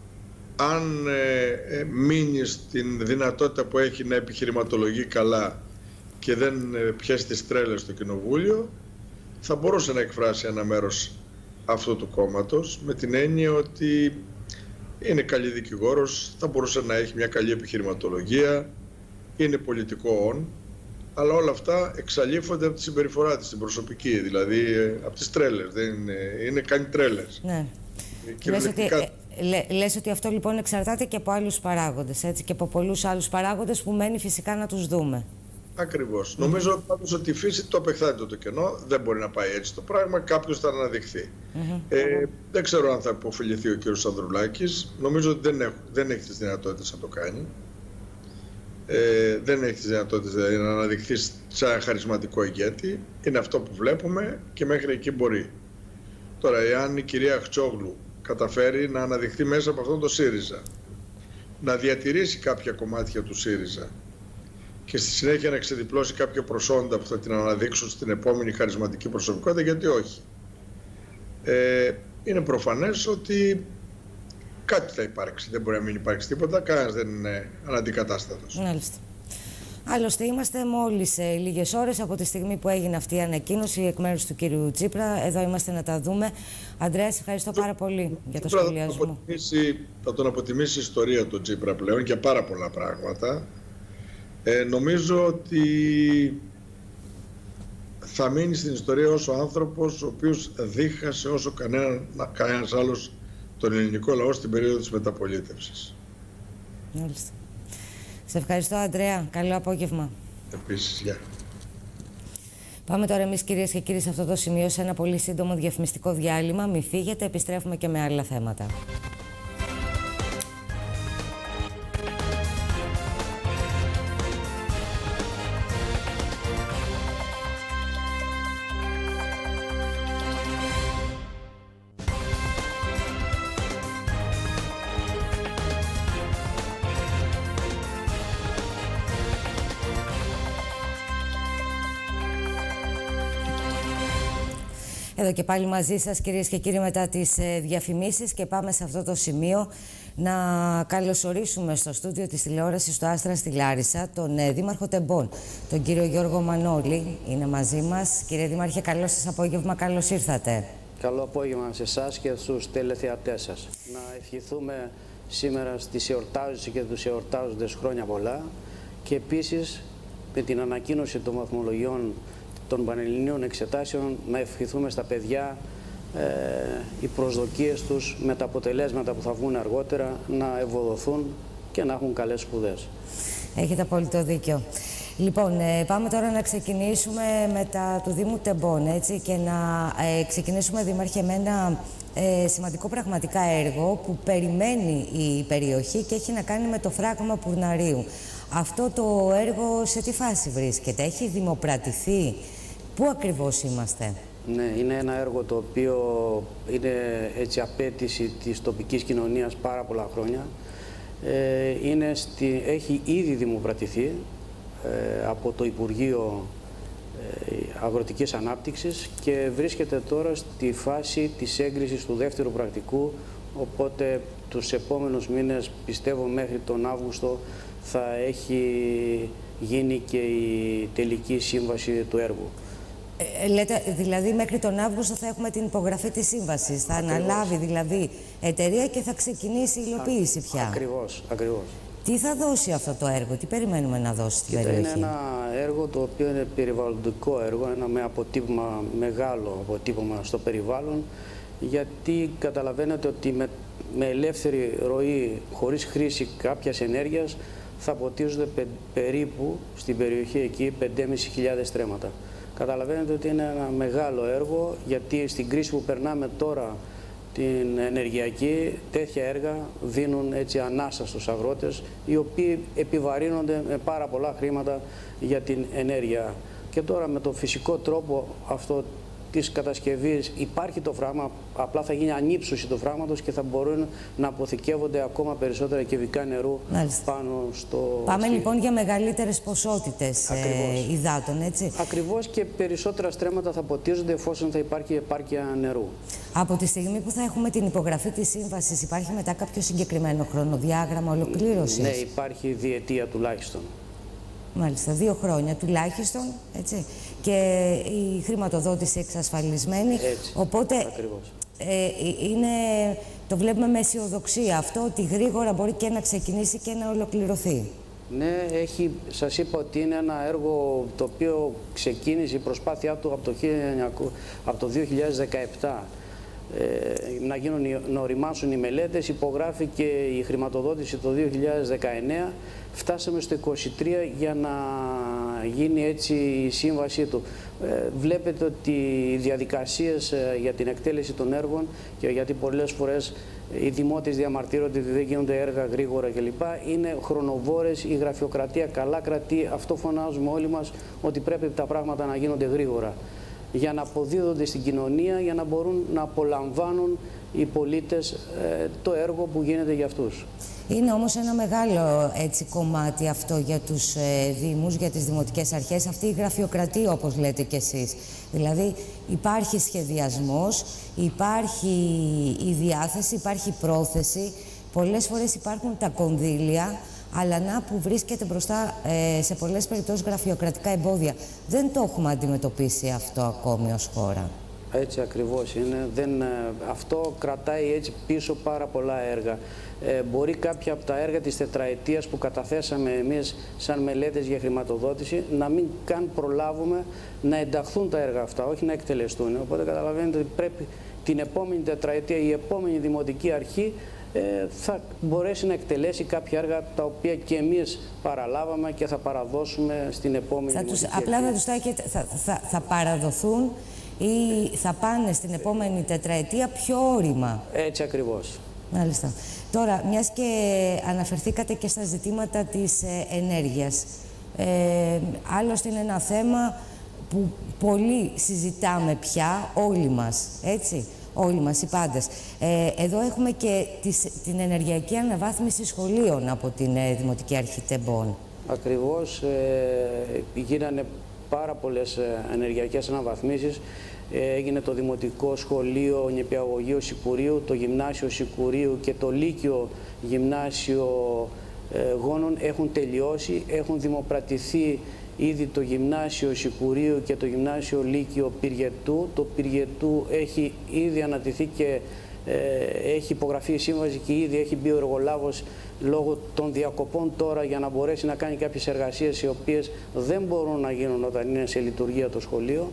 αν ε, ε, μείνει στην δυνατότητα που έχει να επιχειρηματολογεί καλά και δεν ε, πιάσει τις τρέλες στο κοινοβούλιο, θα μπορούσε να εκφράσει ένα μέρος αυτού του κόμματος, με την έννοια ότι είναι καλή δικηγόρος, θα μπορούσε να έχει μια καλή επιχειρηματολογία, είναι πολιτικό όν, αλλά όλα αυτά εξαλείφονται από τη συμπεριφορά της, την προσωπική, δηλαδή από τις τρέλες. Δεν είναι, είναι κάνει τρέλες. Ναι. Λες ότι, ε, λέ, λες ότι αυτό λοιπόν εξαρτάται και από άλλους παράγοντες, έτσι, και από πολλούς άλλους παράγοντες που μένει φυσικά να τους δούμε. Ακριβώς. Mm. Νομίζω πάντως ότι η φύση το απεχθάνεται το κενό, δεν μπορεί να πάει έτσι το πράγμα, κάποιος θα αναδειχθεί. Mm-hmm. ε, δεν ξέρω αν θα υποφεληθεί ο κύριος Ανδρουλάκης, νομίζω ότι δεν, έχω, δεν έχει τις δυνατότητες να το κάνει. Ε, δεν έχει τις δυνατότητες δηλαδή, να αναδειχθεί σαν χαρισματικό ηγέτη. Είναι αυτό που βλέπουμε και μέχρι εκεί μπορεί. Τώρα, εάν η κυρία Αχτσόγλου καταφέρει να αναδειχθεί μέσα από αυτόν το ΣΥΡΙΖΑ, να διατηρήσει κάποια κομμάτια του ΣΥΡΙΖΑ και στη συνέχεια να ξεδιπλώσει κάποια προσόντα που θα την αναδείξουν στην επόμενη χαρισματική προσωπικότητα, γιατί όχι. Ε, είναι προφανές ότι κάτι θα υπάρξει. Δεν μπορεί να μην υπάρξει τίποτα. Κανένας δεν είναι αναντικατάστατος. Μάλιστα. Άλλωστε, είμαστε μόλις σε λίγες ώρες από τη στιγμή που έγινε αυτή η ανακοίνωση εκ μέρους του κύριου Τσίπρα. Εδώ είμαστε να τα δούμε. Αντρέα, σε ευχαριστώ πάρα πολύ για το σχολιασμό. Θα τον αποτιμήσει η ιστορία του Τσίπρα πλέον για πάρα πολλά πράγματα. Ε, νομίζω ότι θα μείνει στην ιστορία ως ο άνθρωπος ο οποίος δίχασε όσο κανένα, κανένας άλλος τον ελληνικό λαό στην περίοδο της μεταπολίτευσης. Μάλιστα. Σε ευχαριστώ, Αντρέα. Καλό απόγευμα. Επίσης, γεια. Πάμε τώρα εμείς, κυρίες και κύριοι, σε αυτό το σημείο σε ένα πολύ σύντομο διαφημιστικό διάλειμμα. Μη φύγετε, επιστρέφουμε και με άλλα θέματα. Εδώ και πάλι μαζί σας, κυρίες και κύριοι, μετά τις ε, διαφημίσεις, και πάμε σε αυτό το σημείο να καλωσορίσουμε στο στούντιο της τηλεόρασης του Άστρα στη Λάρισα τον ε, Δήμαρχο Τεμπών, τον κύριο Γιώργο Μανώλη. Είναι μαζί μας. Κύριε Δήμαρχε, καλό σας απόγευμα, καλώς ήρθατε. Καλό απόγευμα σε εσάς και στους τελεθεατές σας. Να ευχηθούμε σήμερα στις εορτάζουσες και τους εορτάζοντες χρόνια πολλά, και επίσης με την ανακοίνωση των βαθμολογιών των πανελληνίων εξετάσεων να ευχηθούμε στα παιδιά ε, οι προσδοκίες τους με τα αποτελέσματα που θα βγουν αργότερα να ευοδοθούν και να έχουν καλές σπουδές. Έχετε απόλυτο δίκιο. Λοιπόν, ε, πάμε τώρα να ξεκινήσουμε με τα του Δήμου Τεμπών, έτσι, και να ε, ξεκινήσουμε, Δήμαρχε, με ένα ε, σημαντικό πραγματικά έργο που περιμένει η περιοχή και έχει να κάνει με το φράγμα Πουρναρίου. Αυτό το έργο σε τι φάση βρίσκεται, έχει δημοπρατηθεί, πού ακριβώς είμαστε? Ναι, είναι ένα έργο το οποίο είναι έτσι απέτηση της τοπικής κοινωνίας πάρα πολλά χρόνια. Ε, είναι στη, έχει ήδη δημοπρατηθεί ε, από το Υπουργείο ε, Αγροτικής Ανάπτυξης και βρίσκεται τώρα στη φάση της έγκρισης του δεύτερου πρακτικού, οπότε τους επόμενους μήνες, πιστεύω μέχρι τον Αύγουστο, θα έχει γίνει και η τελική σύμβαση του έργου. Ε, λέτε, δηλαδή μέχρι τον Αύγουστο θα έχουμε την υπογραφή της σύμβασης, θα Ακριβώς. αναλάβει δηλαδή εταιρεία και θα ξεκινήσει η υλοποίηση πια. Ακριβώς, ακριβώς. Τι θα δώσει αυτό το έργο, τι περιμένουμε να δώσει στην περιοχή? Είναι ένα έργο το οποίο είναι περιβαλλοντικό έργο, ένα με αποτύπωμα, μεγάλο αποτύπωμα στο περιβάλλον, γιατί καταλαβαίνετε ότι με, με ελεύθερη ροή, χωρίς χρήση κάποιας ενέργειας, θα ποτίζονται πε, περίπου στην περιοχή εκεί πεντέμισι χιλιάδες στρέμματα. Καταλαβαίνετε ότι είναι ένα μεγάλο έργο, γιατί στην κρίση που περνάμε τώρα την ενεργειακή, τέτοια έργα δίνουν έτσι ανάσα στους αγρότες, οι οποίοι επιβαρύνονται με πάρα πολλά χρήματα για την ενέργεια. Και τώρα με το φυσικό τρόπο αυτό της κατασκευής υπάρχει το φράγμα, απλά θα γίνει ανύψωση του φράγματος και θα μπορούν να αποθηκεύονται ακόμα περισσότερα κυβικά νερού Μάλιστα. πάνω στο... Πάμε στη... λοιπόν για μεγαλύτερες ποσότητες ε, υδάτων, έτσι. Ακριβώς, και περισσότερα στρέμματα θα ποτίζονται εφόσον θα υπάρχει επάρκεια νερού. Από τη στιγμή που θα έχουμε την υπογραφή της σύμβασης, υπάρχει μετά κάποιο συγκεκριμένο χρονοδιάγραμμα ολοκλήρωσης? Ναι, υπάρχει διετία τουλάχιστον. Μάλιστα, δύο χρόνια τουλάχιστον, έτσι, και η χρηματοδότηση εξασφαλισμένη. Έτσι, οπότε ε, είναι, το βλέπουμε με αισιοδοξία αυτό, ότι γρήγορα μπορεί και να ξεκινήσει και να ολοκληρωθεί. Ναι, έχει, σας είπα ότι είναι ένα έργο το οποίο ξεκίνησε η προσπάθειά του από το, από το δύο χιλιάδες δεκαεπτά. Ε, να, γίνουν, να οριμάσουν οι μελέτες, υπογράφηκε η χρηματοδότηση το δύο χιλιάδες δεκαεννέα, φτάσαμε στο είκοσι τρία για να γίνει έτσι η σύμβασή του. Ε, βλέπετε ότι οι διαδικασίες ε, για την εκτέλεση των έργων, και γιατί πολλές φορές οι δημότες διαμαρτύρονται ότι δεν γίνονται έργα γρήγορα κλπ. Είναι χρονοβόρες, η γραφειοκρατία καλά κρατεί, αυτό φωνάζουμε όλοι μας, ότι πρέπει τα πράγματα να γίνονται γρήγορα, για να αποδίδονται στην κοινωνία, για να μπορούν να απολαμβάνουν οι πολίτες ε, το έργο που γίνεται για αυτούς. Είναι όμως ένα μεγάλο έτσι, κομμάτι αυτό για τους ε, Δήμους, για τις δημοτικές αρχές, αυτή η γραφειοκρατία, όπως λέτε κι εσείς. Δηλαδή υπάρχει σχεδιασμός, υπάρχει η διάθεση, υπάρχει πρόθεση, πολλές φορές υπάρχουν τα κονδύλια, αλλά να που βρίσκεται μπροστά ε, σε πολλές περιπτώσεις γραφειοκρατικά εμπόδια. Δεν το έχουμε αντιμετωπίσει αυτό ακόμη ως χώρα. Έτσι ακριβώς είναι. Δεν, αυτό κρατάει έτσι πίσω πάρα πολλά έργα. Ε, μπορεί κάποια από τα έργα της τετραετίας που καταθέσαμε εμείς σαν μελέτες για χρηματοδότηση να μην καν προλάβουμε να ενταχθούν τα έργα αυτά, όχι να εκτελεστούν. Οπότε καταλαβαίνετε ότι πρέπει την επόμενη τετραετία, η επόμενη δημοτική αρχή ε, θα μπορέσει να εκτελέσει κάποια έργα τα οποία και εμείς παραλάβαμε και θα παραδώσουμε στην επόμενη θα δημοτική τους, αρχή. Απλά θα, τους, θα, θα, θα παραδοθούν ή θα πάνε στην επόμενη τετραετία πιο όρημα. Έτσι ακριβώς. Μάλιστα. Τώρα, μιας και αναφερθήκατε και στα ζητήματα της ε, ενέργειας, ε, άλλωστε είναι ένα θέμα που πολύ συζητάμε πια, όλοι μας, έτσι, όλοι μας οι πάντες. Ε, εδώ έχουμε και τις, την ενεργειακή αναβάθμιση σχολείων από την ε, Δημοτική Αρχή Τεμπών. Ακριβώς, ε, γίνανε πάρα πολλές ενεργειακές αναβαθμίσεις. έγινε το Δημοτικό Σχολείο Νηπιαγωγείο Σικουρίου, το Γυμνάσιο Σικουρίου και το Λύκειο Γυμνάσιο Γόνων έχουν τελειώσει, έχουν δημοπρατηθεί ήδη το Γυμνάσιο Σικουρίου και το Γυμνάσιο Λύκειο Πυριετού. Το Πυριετού έχει ήδη ανατηθεί και ε, έχει υπογραφεί η σύμβαση και ήδη έχει μπει ο εργολάβος λόγω των διακοπών τώρα για να μπορέσει να κάνει κάποιες εργασίες οι οποίες δεν μπορούν να γίνουν όταν είναι σε λειτουργία το σχολείο.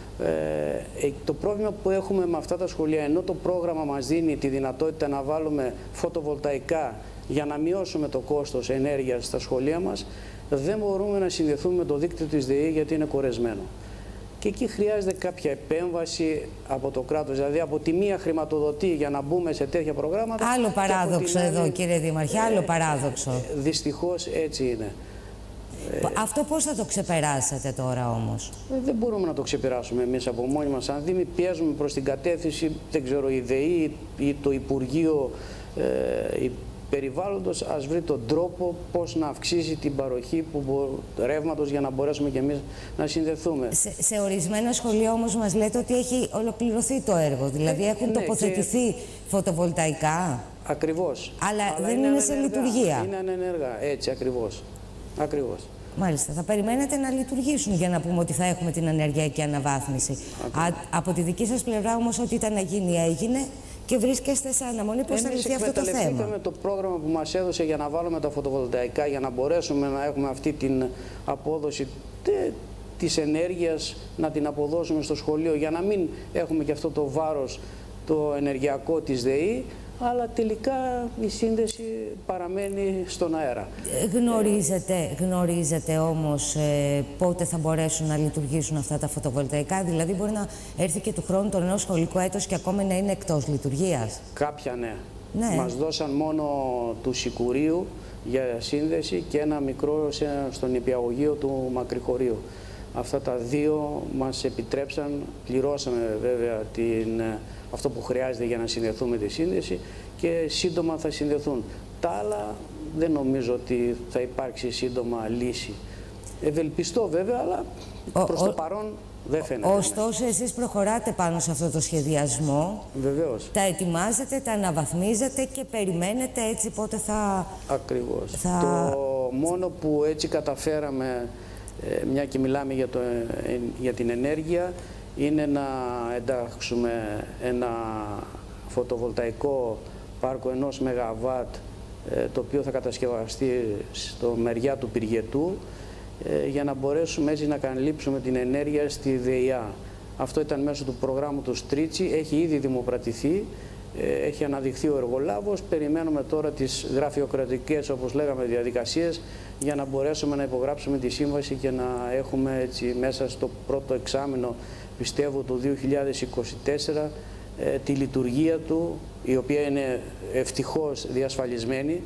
Ε, το πρόβλημα που έχουμε με αυτά τα σχολεία, ενώ το πρόγραμμα μας δίνει τη δυνατότητα να βάλουμε φωτοβολταϊκά για να μειώσουμε το κόστος ενέργειας στα σχολεία μας, δεν μπορούμε να συνδεθούμε με το δίκτυο της ΔΕΗ γιατί είναι κορεσμένο. Και εκεί χρειάζεται κάποια επέμβαση από το κράτος, δηλαδή από τη μία χρηματοδοτεί για να μπούμε σε τέτοια προγράμματα. Άλλο παράδοξο άλλη, εδώ, κύριε Δήμαρχε, άλλο παράδοξο. Δυστυχώς έτσι είναι. Αυτό πώς θα το ξεπεράσετε τώρα όμως? Δεν μπορούμε να το ξεπεράσουμε εμείς από μόνοι μας. Αν Δήμοι πιέζουμε προς την κατεύθυνση, δεν ξέρω, η ΔΕΗ ή το Υπουργείο ε, Περιβάλλοντος, ας βρει τον τρόπο πώς να αυξήσει την παροχή που, ρεύματος για να μπορέσουμε και εμείς να συνδεθούμε. Σε, σε ορισμένα σχολεία όμως μας λέτε ότι έχει ολοκληρωθεί το έργο, δηλαδή ε, έχουν ναι, τοποθετηθεί και... φωτοβολταϊκά. Ακριβώς. Αλλά, Αλλά δεν είναι, είναι ανενεργά. σε λειτουργία. Είναι ανενεργά, έτσι ακριβώς. Ακριβώς. Μάλιστα. Θα περιμένετε να λειτουργήσουν για να πούμε ότι θα έχουμε την ενεργειακή αναβάθμιση. Α, από τη δική σας πλευρά όμως ό,τι ήταν να γίνει έγινε και βρίσκεστε σε αναμονή πώς θα λυθεί αυτό το θέμα. Εμείς εκμεταλλευτήκαμε το πρόγραμμα που μας έδωσε για να βάλουμε τα φωτοβολταϊκά, για να μπορέσουμε να έχουμε αυτή την απόδοση της ενέργειας, να την αποδώσουμε στο σχολείο, για να μην έχουμε και αυτό το βάρος το ενεργειακό της ΔΕΗ, αλλά τελικά η σύνδεση παραμένει στον αέρα. Γνωρίζετε, γνωρίζετε όμως ε, πότε θα μπορέσουν να λειτουργήσουν αυτά τα φωτοβολταϊκά, δηλαδή μπορεί να έρθει και του χρόνου το νέο σχολικό έτος και ακόμα να είναι εκτός λειτουργίας? Κάποια ναι. ναι. Μας δώσαν μόνο του Σικουρίου για σύνδεση και ένα μικρό στον νηπιαγωγείο του Μακρυχωρίου. Αυτά τα δύο μας επιτρέψαν, πληρώσαμε βέβαια την, αυτό που χρειάζεται για να συνδεθούμε τη σύνδεση και σύντομα θα συνδεθούν. Τα άλλα δεν νομίζω ότι θα υπάρξει σύντομα λύση. Ευελπιστώ βέβαια, αλλά προς το παρόν δεν φαίνεται. Ωστόσο, εσείς προχωράτε πάνω σε αυτό το σχεδιασμό. Βεβαίως. Τα ετοιμάζετε, τα αναβαθμίζετε και περιμένετε έτσι πότε θα... Ακριβώς. Θα... Το μόνο που έτσι καταφέραμε, μια και μιλάμε για, το, για την ενέργεια, είναι να εντάξουμε ένα φωτοβολταϊκό πάρκο ενός μεγαβάτ, το οποίο θα κατασκευαστεί στο μεριά του Πυριετού, για να μπορέσουμε έτσι να καλύψουμε την ενέργεια στη ΔΕΙΑ. Αυτό ήταν μέσω του προγράμματος Τρίτσι, έχει ήδη δημοπρατηθεί, έχει αναδειχθεί ο εργολάβος. Περιμένουμε τώρα τις γραφειοκρατικές, όπως λέγαμε, διαδικασίες για να μπορέσουμε να υπογράψουμε τη σύμβαση και να έχουμε έτσι μέσα στο πρώτο εξάμηνο, πιστεύω, του δύο χιλιάδες είκοσι τέσσερα τη λειτουργία του, η οποία είναι ευτυχώς διασφαλισμένη,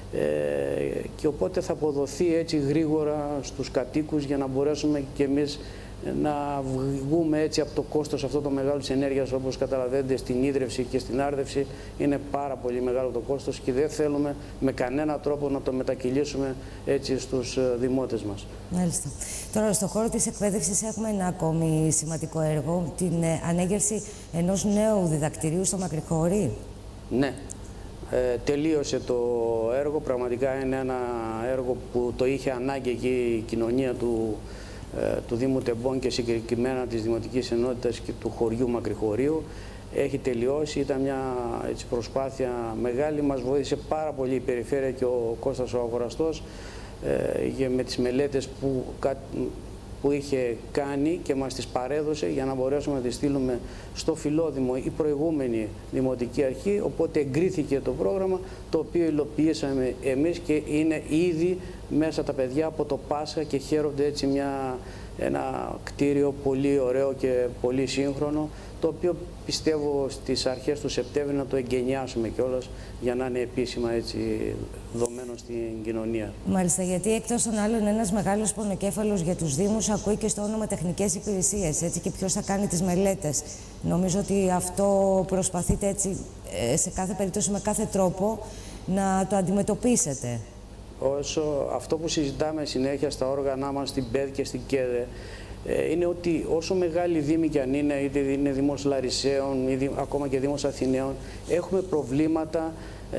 και οπότε θα αποδοθεί έτσι γρήγορα στους κατοίκους για να μπορέσουμε και εμείς να βγούμε έτσι από το κόστος αυτό το μεγάλο της ενέργειας. Όπως καταλαβαίνετε, στην ίδρυυση και στην άρδευση είναι πάρα πολύ μεγάλο το κόστος και δεν θέλουμε με κανένα τρόπο να το μετακυλήσουμε έτσι στους δημότες μας. Μάλιστα. Τώρα, στον χώρο της εκπαίδευσης έχουμε ένα ακόμη σημαντικό έργο, την ανέγερση ενός νέου διδακτηρίου στο Μακρυχώρι. Ναι. Ε, τελείωσε το έργο, πραγματικά είναι ένα έργο που το είχε ανάγκη εκεί η κοινωνία του, ε, του Δήμου Τεμπών και συγκεκριμένα της Δημοτικής Ενότητας και του χωριού Μακρυχωρίου. Έχει τελειώσει, ήταν μια έτσι, προσπάθεια μεγάλη, μας βοήθησε πάρα πολύ η περιφέρεια και ο Κώστας ο Αγοραστός ε, με τις μελέτες που, που είχε κάνει και μας τις παρέδωσε για να μπορέσουμε να τις στείλουμε στο Φιλόδημο η προηγούμενη Δημοτική Αρχή, οπότε εγκρίθηκε το πρόγραμμα, το οποίο υλοποιήσαμε εμείς και είναι ήδη μέσα τα παιδιά από το Πάσχα και χαίρονται έτσι μια, ένα κτίριο πολύ ωραίο και πολύ σύγχρονο, το οποίο πιστεύω στις αρχές του Σεπτέμβρη να το εγκαινιάσουμε κιόλας για να είναι επίσημα έτσι δομμένο στην κοινωνία. Μάλιστα, γιατί εκτός των άλλων ένας μεγάλος πονοκέφαλος για τους Δήμους ακούει και στο όνομα τεχνικές υπηρεσίες, έτσι, και ποιος θα κάνει τις μελέτες. Νομίζω ότι αυτό προσπαθείτε έτσι σε κάθε περίπτωση με κάθε τρόπο να το αντιμετωπίσετε. Όσο αυτό που συζητάμε συνέχεια στα όργανα μας, στην ΠΕΔ και στην ΚΕΔΕ, είναι ότι όσο μεγάλη δήμοι κι αν είναι, είτε είναι Δήμος Λαρισαίων ή ακόμα και Δήμος Αθηναίων, έχουμε προβλήματα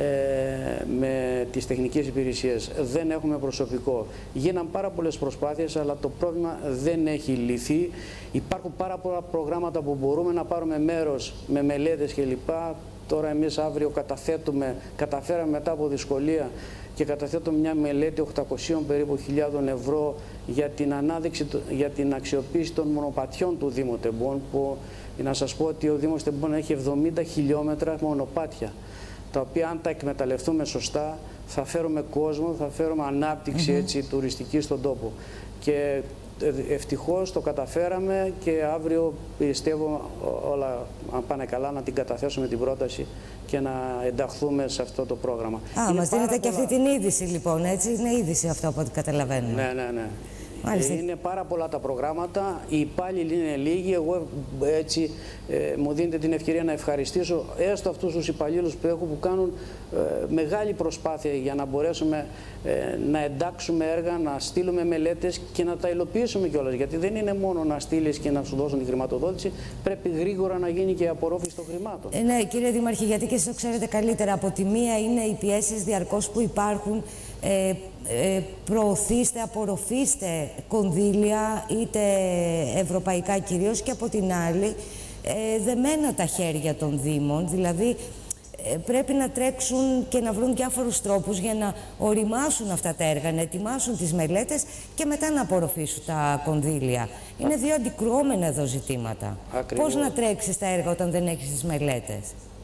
ε, με τις τεχνικές υπηρεσίες. Δεν έχουμε προσωπικό. Γίναν πάρα πολλές προσπάθειες, αλλά το πρόβλημα δεν έχει λυθεί. Υπάρχουν πάρα πολλά προγράμματα που μπορούμε να πάρουμε μέρος με μελέτες κλπ. Τώρα εμείς αύριο καταθέτουμε, καταφέραμε μετά από δυσκολία και καταθέτουμε μια μελέτη οκτακόσιων περίπου χιλιάδων ευρώ για την ανάδειξη, για την αξιοποίηση των μονοπατιών του Δήμου Τεμπών, που να σας πω ότι ο Δήμος Τεμπών έχει εβδομήντα χιλιόμετρα μονοπάτια, τα οποία αν τα εκμεταλλευτούμε σωστά θα φέρουμε κόσμο, θα φέρουμε ανάπτυξη mm-hmm. έτσι, τουριστική στον τόπο. Και ευτυχώς το καταφέραμε και αύριο πιστεύω όλα αν πάνε καλά να την καταθέσουμε την πρόταση και να ενταχθούμε σε αυτό το πρόγραμμα. Α, μας δίνετε και αυτή την είδηση λοιπόν, έτσι, είναι είδηση αυτό από ό,τι καταλαβαίνουμε. Ναι, ναι, ναι. Μάλιστα. Είναι πάρα πολλά τα προγράμματα, οι υπάλληλοι είναι λίγοι. Εγώ έτσι ε, μου δίνετε την ευκαιρία να ευχαριστήσω έστω αυτούς τους υπαλλήλους που έχω, που κάνουν ε, μεγάλη προσπάθεια για να μπορέσουμε ε, να εντάξουμε έργα, να στείλουμε μελέτες και να τα υλοποιήσουμε κιόλας. Γιατί δεν είναι μόνο να στείλεις και να σου δώσουν τη χρηματοδότηση, πρέπει γρήγορα να γίνει και η απορρόφηση των χρημάτων. Ε, ναι, κύριε Δήμαρχε, γιατί και εσείς το ξέρετε καλύτερα. Από τη μία είναι οι πιέσεις διαρκώς που υπάρχουν. Ε, ε, προωθήστε, απορροφήστε κονδύλια, είτε ευρωπαϊκά κυρίως, και από την άλλη ε, δεμένα τα χέρια των Δήμων, δηλαδή ε, πρέπει να τρέξουν και να βρουν διάφορους τρόπους για να οριμάσουν αυτά τα έργα, να ετοιμάσουν τις μελέτες και μετά να απορροφήσουν τα κονδύλια. Είναι δύο αντικρουόμενα εδώ ζητήματα. Ακριβώς. Πώς να τρέξεις τα έργα όταν δεν έχεις τις μελέτες?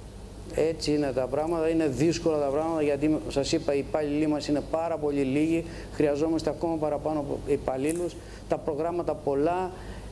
Έτσι είναι τα πράγματα, είναι δύσκολα τα πράγματα, γιατί σας είπα οι υπάλληλοι μας είναι πάρα πολύ λίγοι, χρειαζόμαστε ακόμα παραπάνω υπαλλήλους, τα προγράμματα πολλά,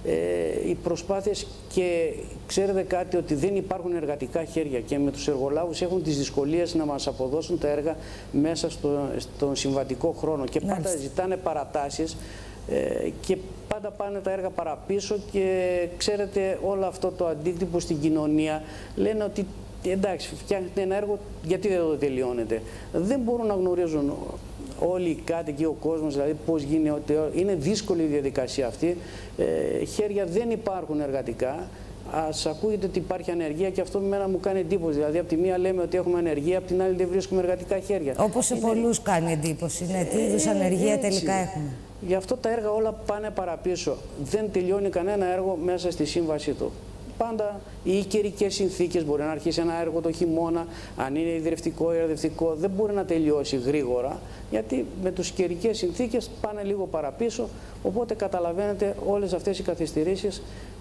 ε, οι προσπάθειες, και ξέρετε κάτι, ότι δεν υπάρχουν εργατικά χέρια και με τους εργολάβους έχουν τις δυσκολίες να μας αποδώσουν τα έργα μέσα στο, στον συμβατικό χρόνο και πάντα Μάλιστα. ζητάνε παρατάσεις ε, και πάντα πάνε τα έργα παραπίσω και ξέρετε όλο αυτό το αντίκτυπο στην κοινωνία, λένε ότι εντάξει, φτιάχνετε ένα έργο, γιατί δεν το τελειώνετε? Δεν μπορούν να γνωρίζουν όλοι οι κάτοικοι, ο κόσμος, δηλαδή πώς γίνεται. Είναι δύσκολη η διαδικασία αυτή. Ε, χέρια δεν υπάρχουν εργατικά. Ας ακούγεται ότι υπάρχει ανεργία και αυτό μένα μου κάνει εντύπωση. Δηλαδή, από τη μία λέμε ότι έχουμε ανεργία, από την άλλη δεν βρίσκουμε εργατικά χέρια. Όπως σε είναι... πολλούς κάνει εντύπωση. Ναι, τι είδους ανεργία έτσι. τελικά έχουμε. Γι' αυτό τα έργα όλα πάνε παραπίσω. Δεν τελειώνει κανένα έργο μέσα στη σύμβασή του. Πάντα οι καιρικές συνθήκες, μπορεί να αρχίσει ένα έργο το χειμώνα, αν είναι ιδρευτικό ή ερδευτικό, δεν μπορεί να τελειώσει γρήγορα, γιατί με τις καιρικές συνθήκες πάνε λίγο παραπίσω, οπότε καταλαβαίνετε όλες αυτές οι καθυστερήσεις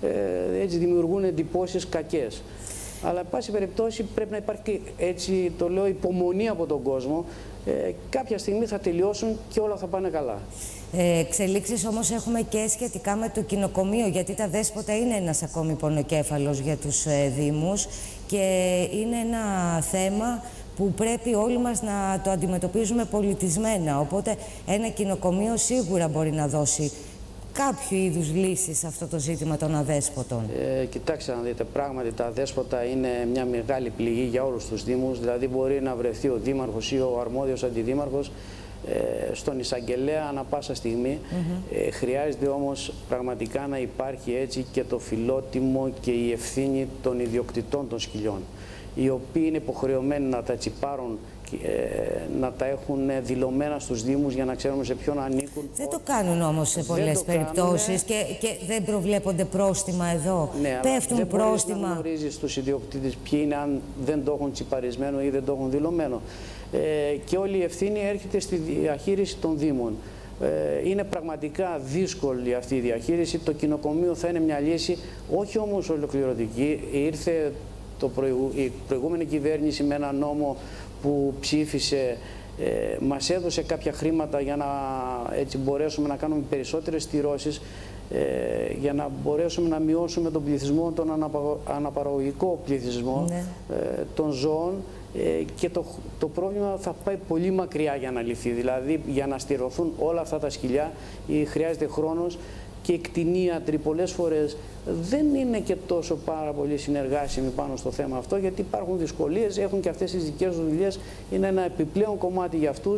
ε, έτσι δημιουργούν εντυπώσεις κακές. Αλλά, εν πάση περιπτώσει, πρέπει να υπάρχει, έτσι το λέω, υπομονή από τον κόσμο. Ε, κάποια στιγμή θα τελειώσουν και όλα θα πάνε καλά. Ε, εξελίξεις όμως έχουμε και σχετικά με το κοινοκομείο, γιατί τα δέσποτα είναι ένας ακόμη πονοκέφαλος για τους ε, Δήμους και είναι ένα θέμα που πρέπει όλοι μας να το αντιμετωπίζουμε πολιτισμένα. Οπότε ένα κοινοκομείο σίγουρα μπορεί να δώσει κάποιο είδους λύσεις σε αυτό το ζήτημα των αδέσποτων. Ε, κοιτάξτε να δείτε, πράγματι τα αδέσποτα είναι μια μεγάλη πληγή για όλους τους Δήμους. Δηλαδή μπορεί να βρεθεί ο Δήμαρχος ή ο αρμόδιος αντιδήμαρχος ε, στον εισαγγελέα ανά πάσα στιγμή. Mm-hmm. ε, χρειάζεται όμως πραγματικά να υπάρχει έτσι και το φιλότιμο και η ευθύνη των ιδιοκτητών των σκυλιών, οι οποίοι είναι υποχρεωμένοι να τα τσιπάρουν, ε, να τα έχουν δηλωμένα στους Δήμους για να ξέρουμε σε ποιον ανήκουν. Δεν το κάνουν όμως σε πολλές περιπτώσεις και, και δεν προβλέπονται πρόστιμα εδώ. Ναι, πέφτουν δεν πρόστιμα. Δεν γνωρίζεις τους ιδιοκτήτες ποιοι είναι, αν δεν το έχουν τσιπαρισμένο ή δεν το έχουν δηλωμένο. Ε, και όλη η ευθύνη έρχεται στη διαχείριση των Δήμων. Ε, είναι πραγματικά δύσκολη αυτή η διαχείριση. Το κοινοκομείο θα είναι μια λύση, όχι όμως ολοκληρωτική. Ήρθε το προηγου... η προηγούμενη κυβέρνηση με ένα νόμο που ψήφισε, ε, μας έδωσε κάποια χρήματα για να έτσι μπορέσουμε να κάνουμε περισσότερες στηρώσεις, ε, για να μπορέσουμε να μειώσουμε τον πληθυσμό, τον αναπα... αναπαραγωγικό πληθυσμό ναι. ε, των ζώων, ε, και το, το πρόβλημα θα πάει πολύ μακριά για να λυθεί. Δηλαδή για να στηρωθούν όλα αυτά τα σκυλιά ε, χρειάζεται χρόνος και οι κτηνίατροι πολλές φορές δεν είναι και τόσο πάρα πολύ συνεργάσιμοι πάνω στο θέμα αυτό, γιατί υπάρχουν δυσκολίες, έχουν και αυτές τις δικές τους δουλειές, είναι ένα επιπλέον κομμάτι για αυτούς.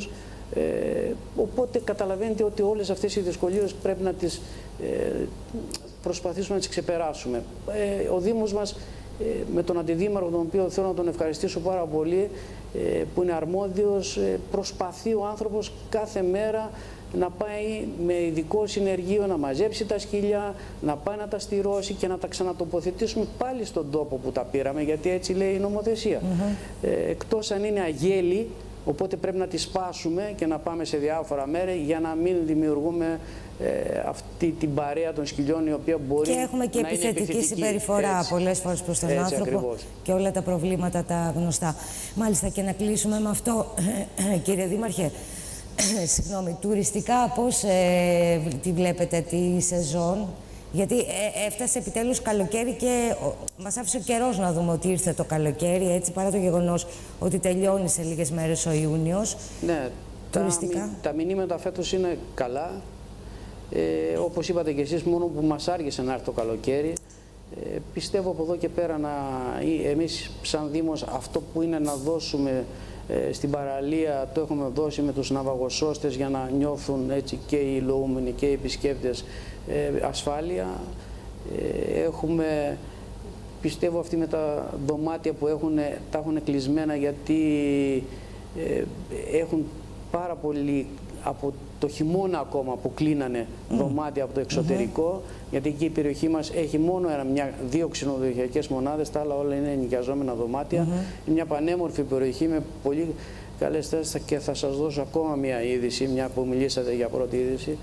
Ε, οπότε καταλαβαίνετε ότι όλες αυτές οι δυσκολίες πρέπει να τις ε, προσπαθήσουμε να τις ξεπεράσουμε. Ε, ο Δήμος μας, ε, με τον Αντιδήμαρχο, τον οποίο θέλω να τον ευχαριστήσω πάρα πολύ, ε, που είναι αρμόδιος, ε, προσπαθεί ο άνθρωπος κάθε μέρα να πάει με ειδικό συνεργείο να μαζέψει τα σκυλιά, να πάει να τα στηρώσει και να τα ξανατοποθετήσουμε πάλι στον τόπο που τα πήραμε, γιατί έτσι λέει η νομοθεσία. Mm-hmm. ε, εκτός αν είναι αγέλη, οπότε πρέπει να τις σπάσουμε και να πάμε σε διάφορα μέρη για να μην δημιουργούμε ε, αυτή την παρέα των σκυλιών, η οποία μπορεί και έχουμε και να επιθετική, είναι επιθετική συμπεριφορά έτσι, πολλές φορές προς τον έτσι, άνθρωπο ακριβώς. Και όλα τα προβλήματα τα γνωστά. Μάλιστα, και να κλείσουμε με αυτό, κύριε Δήμαρχε, συγγνώμη, τουριστικά πώς ε, τη βλέπετε τη σεζόν? Γιατί ε, έφτασε επιτέλους καλοκαίρι και ο, μας άφησε ο καιρός να δούμε ότι ήρθε το καλοκαίρι, έτσι, παρά το γεγονός ότι τελειώνει σε λίγες μέρες ο Ιούνιος. Ναι, τουριστικά. Τα, τα μηνύματα φέτος είναι καλά. Ε, όπως είπατε και εσείς, μόνο που μας άργησε να έρθει το καλοκαίρι. Ε, πιστεύω από εδώ και πέρα να εμείς σαν Δήμος αυτό που είναι να δώσουμε ε, στην παραλία, το έχουμε δώσει με τους ναυαγοσώστες για να νιώθουν έτσι και οι λοούμενοι και οι επισκέπτες ε, ασφάλεια. Ε, έχουμε, πιστεύω, αυτοί με τα δωμάτια που έχουν, τα έχουν κλεισμένα, γιατί ε, έχουν πάρα πολύ από το χειμώνα ακόμα που κλείνανε mm. δωμάτια από το εξωτερικό, mm-hmm. γιατί εκεί η περιοχή μας έχει μόνο ένα, μια, δύο ξενοδοχειακές μονάδες, τα άλλα όλα είναι ενοικιαζόμενα δωμάτια. Mm-hmm. Είναι μια πανέμορφη περιοχή με πολύ καλές θέσεις και θα σας δώσω ακόμα μια είδηση, μια που μιλήσατε για πρώτη είδηση.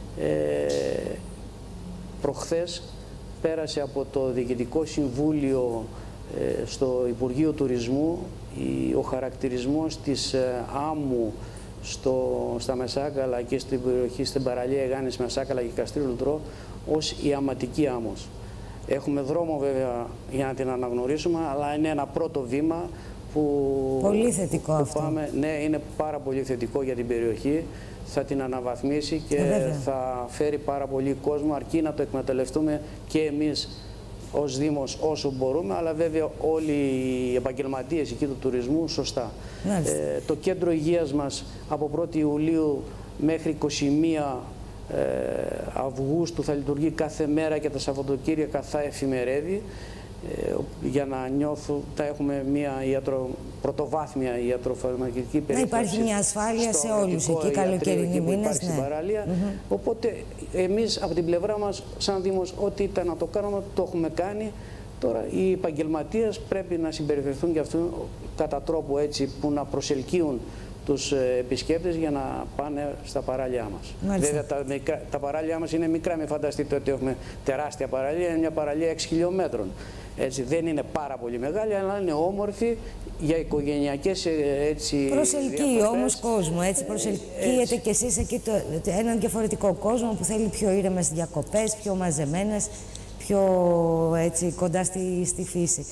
Ε, προχθές πέρασε από το Διοικητικό Συμβούλιο ε, στο Υπουργείο Τουρισμού η, ο χαρακτηρισμός της ε, άμμου Στο, στα Μεσάκαλα και στην περιοχή, στην παραλία Εγάνης, Μεσάκαλα και Καστρί Λουτρό, ως η αματική άμμος. Έχουμε δρόμο βέβαια για να την αναγνωρίσουμε, αλλά είναι ένα πρώτο βήμα που, πολύ θετικό που αυτό. Πάμε, ναι, είναι πάρα πολύ θετικό για την περιοχή. Θα την αναβαθμίσει και ε, θα φέρει πάρα πολύ κόσμο, αρκεί να το εκμεταλλευτούμε και εμείς ως Δήμος όσο μπορούμε, αλλά βέβαια όλοι οι επαγγελματίες εκεί του τουρισμού σωστά. Ε, το κέντρο υγείας μας από πρώτη Ιουλίου μέχρι είκοσι μία ε, Αυγούστου θα λειτουργεί κάθε μέρα και τα Σαββατοκύριακα θα εφημερεύει. Ε, για να νιώθω, θα έχουμε μια ιατρο, πρωτοβάθμια ιατροφαρμακευτική περίπτωση. Να υπάρχει μια ασφάλεια σε όλους εκεί, καλοκαιρινοί μήνες. Ναι. Στην παραλία. Mm-hmm. Οπότε εμείς από την πλευρά μας, σαν Δήμος, ό,τι ήταν να το κάνουμε, το έχουμε κάνει. Τώρα οι επαγγελματίες πρέπει να συμπεριφερθούν και αυτούν κατά τρόπο έτσι που να προσελκύουν τους επισκέπτες για να πάνε στα παράλια μας. Μάλιστα. Βέβαια τα, μικρά, τα παράλια μας είναι μικρά, μην φανταστείτε ότι έχουμε τεράστια παραλία, είναι μια παραλία έξι χιλιόμετρων. Έτσι, δεν είναι πάρα πολύ μεγάλη, αλλά είναι όμορφη για οικογενειακές έτσι. Προσελκύει όμως κόσμο, έτσι, προσελκύετε κι εσείς εκεί το, έναν διαφορετικό κόσμο που θέλει πιο ήρεμες διακοπές, πιο μαζεμένες, πιο έτσι, κοντά στη, στη φύση.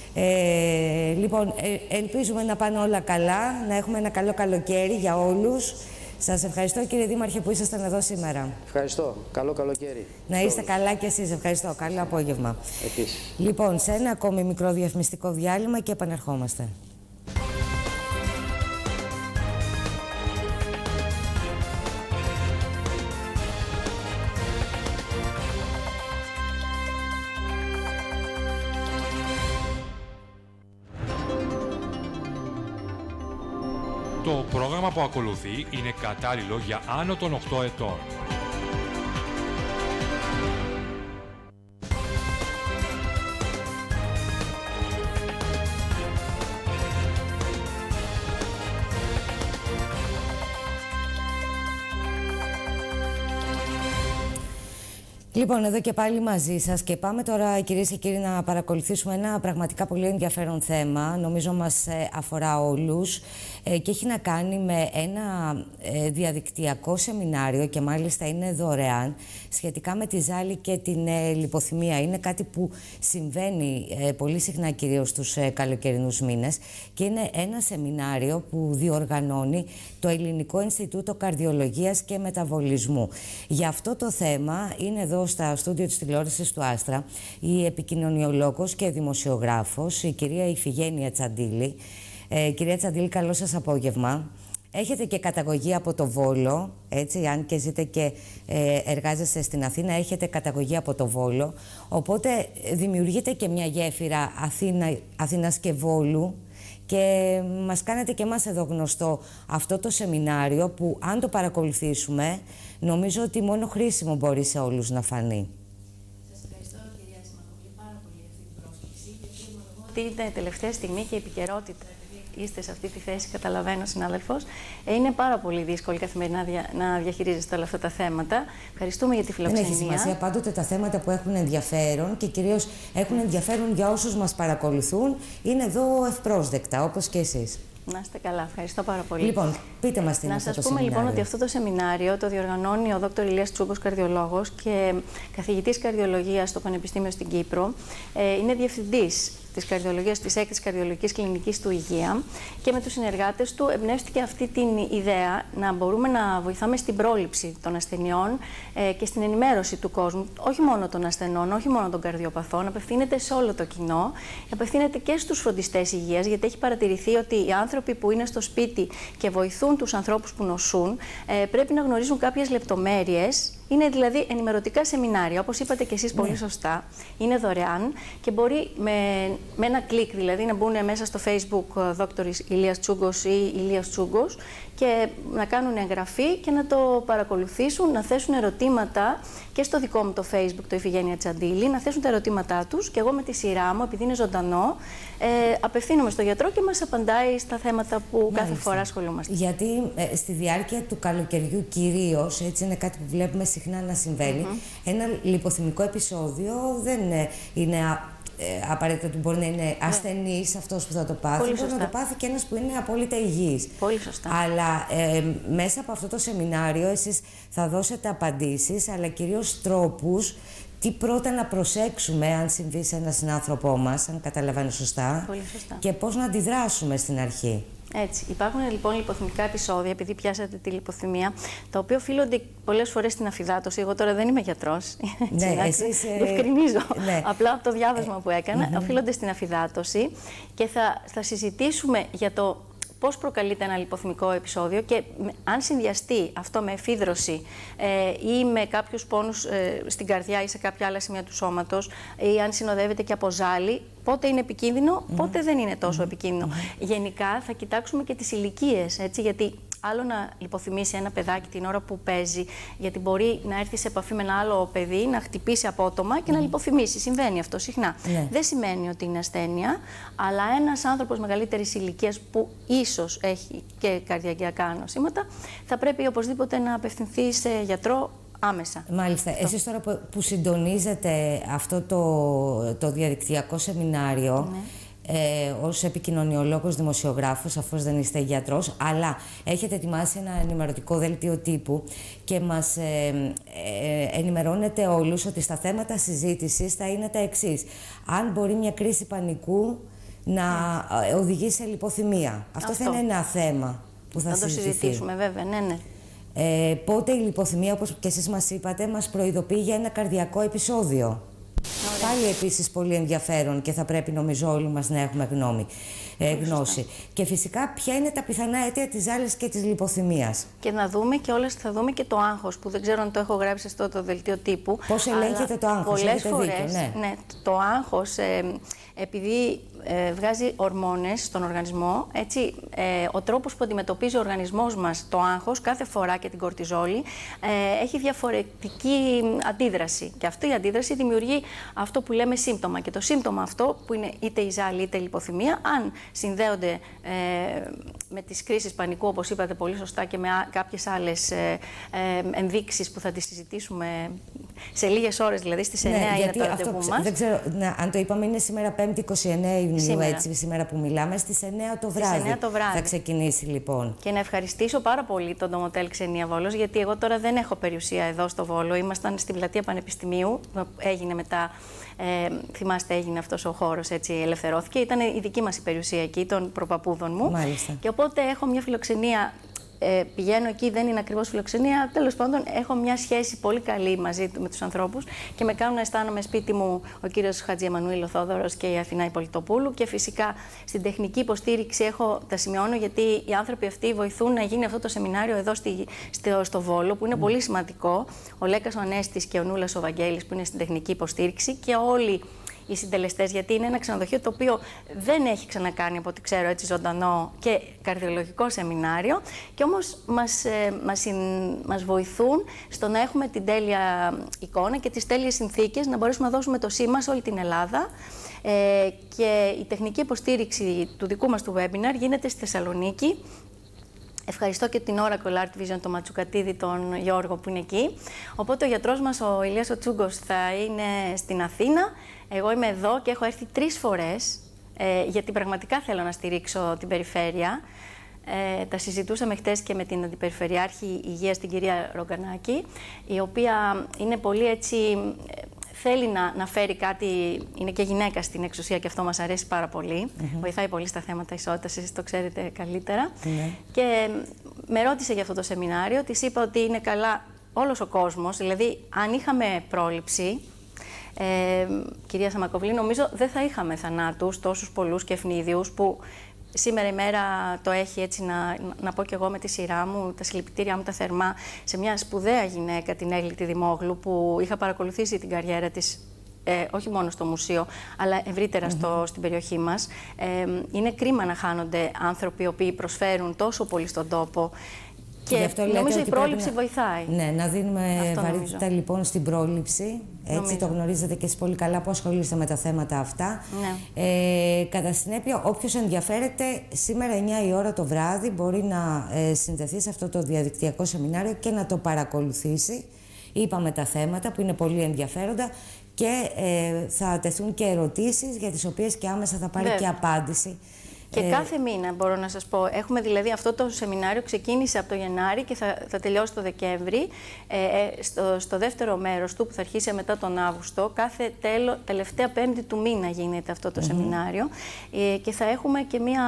Ε, λοιπόν, ε, ελπίζουμε να πάνε όλα καλά, να έχουμε ένα καλό καλοκαίρι για όλους. Σας ευχαριστώ, κύριε Δήμαρχε, που ήσασταν εδώ σήμερα. Ευχαριστώ. Καλό καλοκαίρι. Να είστε καλά κι εσείς. Ευχαριστώ. Καλό απόγευμα. Επίσης. Λοιπόν, σε ένα ακόμη μικρό διαφημιστικό διάλειμμα και επανερχόμαστε. Το πρόγραμμα που ακολουθεί είναι κατάλληλο για άνω των οκτώ ετών. Λοιπόν, εδώ και πάλι μαζί σας και πάμε τώρα, κυρίες και κύριοι, να παρακολουθήσουμε ένα πραγματικά πολύ ενδιαφέρον θέμα. Νομίζω μας αφορά όλους ε, και έχει να κάνει με ένα ε, διαδικτυακό σεμινάριο και μάλιστα είναι δωρεάν σχετικά με τη ζάλη και την ε, λιποθυμία. Είναι κάτι που συμβαίνει ε, πολύ συχνά, κυρίως στους ε, καλοκαιρινούς μήνες, και είναι ένα σεμινάριο που διοργανώνει το Ελληνικό Ινστιτούτο Καρδιολογίας και Μεταβολισμού. Για αυτό το θέμα είναι εδώ στα στούντιο της τηλεόρασης του Άστρα η επικοινωνιολόγος και δημοσιογράφος, η κυρία Ιφηγένεια Τσαντήλη. Ε, κυρία Τσαντήλη, καλό σας απόγευμα. Έχετε και καταγωγή από το Βόλο, έτσι, αν και ζείτε και ε, εργάζεστε στην Αθήνα, έχετε καταγωγή από το Βόλο, οπότε δημιουργείται και μια γέφυρα Αθήνα, Αθήνας και Βόλου και μας κάνετε και εμάς εδώ γνωστό αυτό το σεμινάριο που αν το παρακολουθήσουμε, νομίζω ότι μόνο χρήσιμο μπορεί σε όλους να φανεί. Σας ευχαριστώ, κυρία Σιμακοπούλη, πάρα πολύ για αυτή την πρόσκληση, γιατί ομολογώ ότι είναι τελευταία στιγμή και η επικαιρότητα. Είστε σε αυτή τη θέση, καταλαβαίνω, συνάδελφος. Είναι πάρα πολύ δύσκολη καθημερινά να διαχειρίζεστε όλα αυτά τα θέματα. Ευχαριστούμε για τη φιλοξενία. Δεν έχει σημασία πάντοτε τα θέματα που έχουν ενδιαφέρον και κυρίως έχουν ενδιαφέρον για όσους μας παρακολουθούν. Είναι εδώ ευπρόσδεκτα, όπως και εσείς. Να είστε καλά, ευχαριστώ πάρα πολύ. Λοιπόν, πείτε μας τι είναι να αυτό το σας πούμε σεμινάριο. Λοιπόν ότι αυτό το σεμινάριο το διοργανώνει ο δόκτωρ Ηλίας Τσούγκος, καρδιολόγος και καθηγητής καρδιολογίας στο Πανεπιστήμιο στην Κύπρο. Ε, είναι διευθυντής της καρδιολογίας της έκτης Καρδιολογικής Κλινικής του Υγεία και με τους συνεργάτες του εμπνεύστηκε αυτή την ιδέα να μπορούμε να βοηθάμε στην πρόληψη των ασθενειών ε, και στην ενημέρωση του κόσμου, όχι μόνο των ασθενών, όχι μόνο των καρδιοπαθών, απευθύνεται σε όλο το κοινό, απευθύνεται και στους φροντιστές υγείας, γιατί έχει παρατηρηθεί ότι οι άνθρωποι που είναι στο σπίτι και βοηθούν τους ανθρώπους που νοσούν ε, πρέπει να γνωρίζουν κάποιες λεπτομέρειες. Είναι δηλαδή ενημερωτικά σεμινάρια, όπως είπατε και εσείς πολύ σωστά. Είναι δωρεάν και μπορεί με, με ένα κλικ δηλαδή να μπουν μέσα στο Facebook δόκτωρης Ηλίας Τσούγκος ή Ηλίας Τσούγκος και να κάνουν εγγραφή και να το παρακολουθήσουν, να θέσουν ερωτήματα και στο δικό μου το Facebook, το Ιφηγένεια Τσαντήλη, να θέσουν τα ερωτήματά τους και εγώ με τη σειρά μου, επειδή είναι ζωντανό, ε, απευθύνομαι στο γιατρό και μας απαντάει στα θέματα που Μάλιστα. κάθε φορά ασχολούμαστε. Γιατί ε, στη διάρκεια του καλοκαιριού κυρίως, έτσι είναι κάτι που βλέπουμε συχνά να συμβαίνει, mm-hmm. ένα λιποθυμικό επεισόδιο δεν ε, είναι ε, απαραίτητα ότι μπορεί να είναι ασθενής yeah. αυτός που θα το πάθει, Πολύ μπορεί σωστά. να το πάθει και ένας που είναι απόλυτα υγιής. Πολύ σωστά. Αλλά ε, μέσα από αυτό το σεμινάριο εσείς θα δώσετε απαντήσεις, αλλά κυρίως τρόπους τι πρώτα να προσέξουμε αν συμβεί σε έναν συνάνθρωπό μας, αν καταλαβαίνω σωστά, Πολύ σωστά. και πώς να αντιδράσουμε στην αρχή. Έτσι. Υπάρχουν λοιπόν λιποθυμικά επεισόδια, επειδή πιάσατε τη λιποθυμία, τα οποία οφείλονται πολλές φορές στην αφυδάτωση. Εγώ τώρα δεν είμαι γιατρός. Ναι, εσείς. Ευκρινίζω. Ναι. Απλά από το διάβασμα που έκανα, mm-hmm. οφείλονται στην αφυδάτωση και θα, θα συζητήσουμε για το πώς προκαλείται ένα λιποθυμικό επεισόδιο και αν συνδυαστεί αυτό με εφίδρωση ε, ή με κάποιους πόνους ε, στην καρδιά ή σε κάποια άλλα σημεία του σώματος ή αν συνοδεύεται και από ζάλι, πότε είναι επικίνδυνο, mm-hmm. πότε δεν είναι τόσο mm-hmm. επικίνδυνο. Mm-hmm. Γενικά θα κοιτάξουμε και τις ηλικίες, έτσι, γιατί άλλο να λιποθυμήσει ένα παιδάκι την ώρα που παίζει, γιατί μπορεί να έρθει σε επαφή με ένα άλλο παιδί, να χτυπήσει απότομα και mm. να λιποθυμήσει. Συμβαίνει αυτό συχνά. Ναι. Δεν σημαίνει ότι είναι ασθένεια, αλλά ένας άνθρωπος μεγαλύτερης ηλικίας που ίσως έχει και καρδιακά νοσήματα, θα πρέπει οπωσδήποτε να απευθυνθεί σε γιατρό άμεσα. Μάλιστα. Αυτό. Εσείς τώρα που, που συντονίζετε αυτό το, το διαδικτυακό σεμινάριο, ναι. Ε, ως επικοινωνιολόγος, δημοσιογράφος, αφού δεν είστε γιατρός, αλλά έχετε ετοιμάσει ένα ενημερωτικό δελτίο τύπου και μας ε, ε, ενημερώνετε όλους ότι στα θέματα συζήτησης θα είναι τα εξής. Αν μπορεί μια κρίση πανικού να ε, οδηγεί σε λιποθυμία. Αυτό, Αυτό θα είναι ένα θέμα που θα, θα συζητηθεί. Θα το συζητήσουμε βέβαια, ναι, ναι. Ε, πότε η λιποθυμία, όπως και εσείς μας είπατε, μας προειδοποιεί για ένα καρδιακό επεισόδιο. Ωραία. Πάλι επίσης πολύ ενδιαφέρον και θα πρέπει νομίζω όλοι μας να έχουμε γνώμη, ε, γνώση. Και φυσικά ποια είναι τα πιθανά αίτια της ζάλης και της λιποθυμίας. Και να δούμε και όλες, θα δούμε και το άγχος που δεν ξέρω αν το έχω γράψει στο το δελτίο τύπου. Πώς ελέγχεται το άγχος, πολλές φορές, δίκιο, ναι. ναι, το άγχος ε, επειδή ε, βγάζει ορμόνες στον οργανισμό, έτσι, ε, ο τρόπος που αντιμετωπίζει ο οργανισμός μας το άγχος κάθε φορά και την κορτιζόλη ε, έχει διαφορετική αντίδραση. Και αυτή η αντίδραση δημιουργεί αυτό που λέμε σύμπτωμα. Και το σύμπτωμα αυτό που είναι είτε η ζάλη είτε η λιποθυμία, αν συνδέονται ε, με τις κρίσεις πανικού, όπως είπατε πολύ σωστά, και με κάποιες άλλες ε, ε, ενδείξεις που θα τις συζητήσουμε σε λίγες ώρες, δηλαδή στις εννέα ναι, είναι το ραντεβού μας. Δεν ξέρω, να, αν το είπαμε, είναι σήμερα πέμπτη είκοσι εννέα Ιουνίου, σήμερα. Έτσι, σήμερα που μιλάμε, στις εννέα το βράδυ. εννέα το βράδυ. Θα ξεκινήσει λοιπόν. Και να ευχαριστήσω πάρα πολύ τον Ντομοτέλ Ξενία Βόλος, γιατί εγώ τώρα δεν έχω περιουσία εδώ στο Βόλο. Ήμασταν στην πλατεία Πανεπιστημίου, έγινε μετά, ε, θυμάστε, έγινε αυτός ο χώρος, έτσι ελευθερώθηκε. Ήταν η δική μας η περιουσία εκεί, των προπαπούδων μου. Μάλιστα. Και οπότε έχω μια φιλοξενία ε, πηγαίνω εκεί, δεν είναι ακριβώς φιλοξενία. Τέλος πάντων, έχω μια σχέση πολύ καλή μαζί με τους ανθρώπους και με κάνουν να αισθάνομαι σπίτι μου ο κύριος Χατζη Εμμανουήλ ο Θόδωρος και η Αθηνά Υπολιτοπούλου. Και φυσικά στην τεχνική υποστήριξη έχω, τα σημειώνω, γιατί οι άνθρωποι αυτοί βοηθούν να γίνει αυτό το σεμινάριο εδώ στη, στο, στο Βόλο, που είναι mm. πολύ σημαντικό. Ο Λέκας ο Ανέστης και ο Νούλας ο Βαγγέλης, που είναι στην τεχνική υποστήριξη, και όλοι οι συντελεστές, γιατί είναι ένα ξενοδοχείο το οποίο δεν έχει ξανακάνει, από ό,τι ξέρω, έτσι ζωντανό και καρδιολογικό σεμινάριο, και όμως μας, ε, μας, μας βοηθούν στο να έχουμε την τέλεια εικόνα και τις τέλειες συνθήκες, να μπορέσουμε να δώσουμε το σήμα σε όλη την Ελλάδα. Ε, και η τεχνική υποστήριξη του δικού μας του webinar γίνεται στη Θεσσαλονίκη. Ευχαριστώ και την Oracle Art Vision, τον Ματσουκατίδη, τον Γιώργο που είναι εκεί. Οπότε ο γιατρός μας, ο Ηλίας ο Τσούγκος, θα είναι στην Αθήνα. Εγώ είμαι εδώ και έχω έρθει τρεις φορές, ε, γιατί πραγματικά θέλω να στηρίξω την περιφέρεια. Ε, τα συζητούσαμε χτες και με την Αντιπεριφερειάρχη Υγείας, την κυρία Ρογκανάκη, η οποία είναι πολύ έτσι... Θέλει να, να φέρει κάτι, είναι και γυναίκα στην εξουσία και αυτό μας αρέσει πάρα πολύ. Mm-hmm. Βοηθάει πολύ στα θέματα ισότητας, εσείς το ξέρετε καλύτερα. Mm-hmm. Και με ρώτησε για αυτό το σεμινάριο, της είπα ότι είναι καλά όλος ο κόσμος, δηλαδή αν είχαμε πρόληψη, ε, κυρία Σαμακοβλή, νομίζω δεν θα είχαμε θανάτους τόσους πολλούς και ευνίδιους που σήμερα η μέρα το έχει, έτσι να, να πω κι εγώ με τη σειρά μου, τα συλληπιτήριά μου τα θερμά, σε μια σπουδαία γυναίκα, την Έγλη τη Δημόγλου, που είχα παρακολουθήσει την καριέρα της, ε, όχι μόνο στο μουσείο, αλλά ευρύτερα mm-hmm. στο, στην περιοχή μας. Ε, είναι κρίμα να χάνονται άνθρωποι οι οποίοι προσφέρουν τόσο πολύ στον τόπο. Και αυτό νομίζω η πρόληψη να... βοηθάει. Ναι, να δίνουμε αυτό βαρύτητα νομίζω. λοιπόν στην πρόληψη. Έτσι νομίζω. Το γνωρίζετε και εσείς πολύ καλά που ασχολείστε με τα θέματα αυτά. Ναι. Ε, κατά συνέπεια, όποιος ενδιαφέρεται, σήμερα εννιά η ώρα το βράδυ μπορεί να ε, συνδεθεί σε αυτό το διαδικτυακό σεμινάριο και να το παρακολουθήσει. Είπαμε τα θέματα που είναι πολύ ενδιαφέροντα και ε, θα τεθούν και ερωτήσεις για τις οποίες και άμεσα θα πάρει Βέβαια. και απάντηση. Και ε... κάθε μήνα, μπορώ να σας πω, έχουμε δηλαδή αυτό το σεμινάριο ξεκίνησε από το Γενάρη και θα, θα τελειώσει το Δεκέμβρη. Ε, στο, στο δεύτερο μέρος του, που θα αρχίσει μετά τον Αύγουστο, κάθε τέλο, τελευταία Πέμπτη του μήνα γίνεται αυτό το mm-hmm. σεμινάριο. Ε, και θα έχουμε και μία...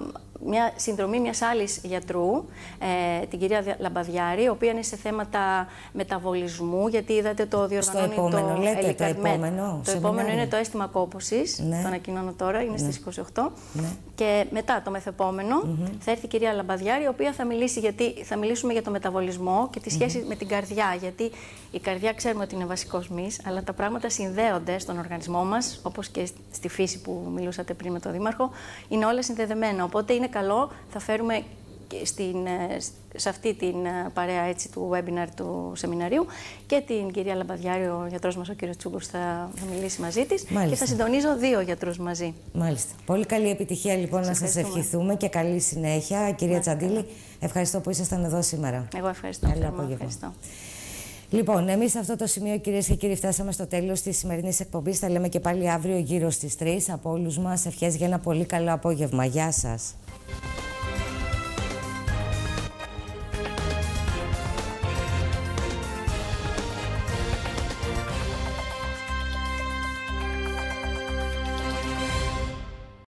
μια συνδρομή μιας άλλης γιατρού, ε, την κυρία Λαμπαδιάρη, η οποία είναι σε θέματα μεταβολισμού, γιατί είδατε το διοργανώνει στο επόμενο, το λέτε, το επόμενο, το επόμενο είναι το αίσθημα κόπωσης, ναι. το ανακοινώνω τώρα, είναι ναι. στις είκοσι οκτώ. Ναι. Και μετά το μεθεπόμενο mm-hmm. θα έρθει η κυρία Λαμπαδιάρη, η οποία θα μιλήσει, γιατί θα μιλήσουμε για το μεταβολισμό και τη σχέση mm-hmm. με την καρδιά, γιατί η καρδιά ξέρουμε ότι είναι βασικός μυς, αλλά τα πράγματα συνδέονται στον οργανισμό μας, όπως και στη φύση που μιλούσατε πριν με τον Δήμαρχο, είναι όλα συνδεδεμένα, οπότε είναι καλό, θα φέρουμε στην, σε αυτή την παρέα έτσι, του webinar του σεμιναρίου και την κυρία Λαμπαδιάρη, ο γιατρός μας, ο κύριος Τσούγκος, θα, θα μιλήσει μαζί της. Μάλιστα. Και θα συντονίζω δύο γιατρούς μαζί. Μάλιστα. Πολύ καλή επιτυχία λοιπόν σας να σας ευχηθούμε και καλή συνέχεια. Κυρία Τσαντήλη, ευχαριστώ που ήσασταν εδώ σήμερα. Εγώ ευχαριστώ. Καλό απόγευμα. Ευχαριστώ. Λοιπόν, εμείς σε αυτό το σημείο, κυρίες και κύριοι, φτάσαμε στο τέλος της σημερινής εκπομπής. Θα λέμε και πάλι αύριο γύρω στις τρεις. Από όλους μας ευχές για ένα πολύ καλό απόγευμα. Γεια σας.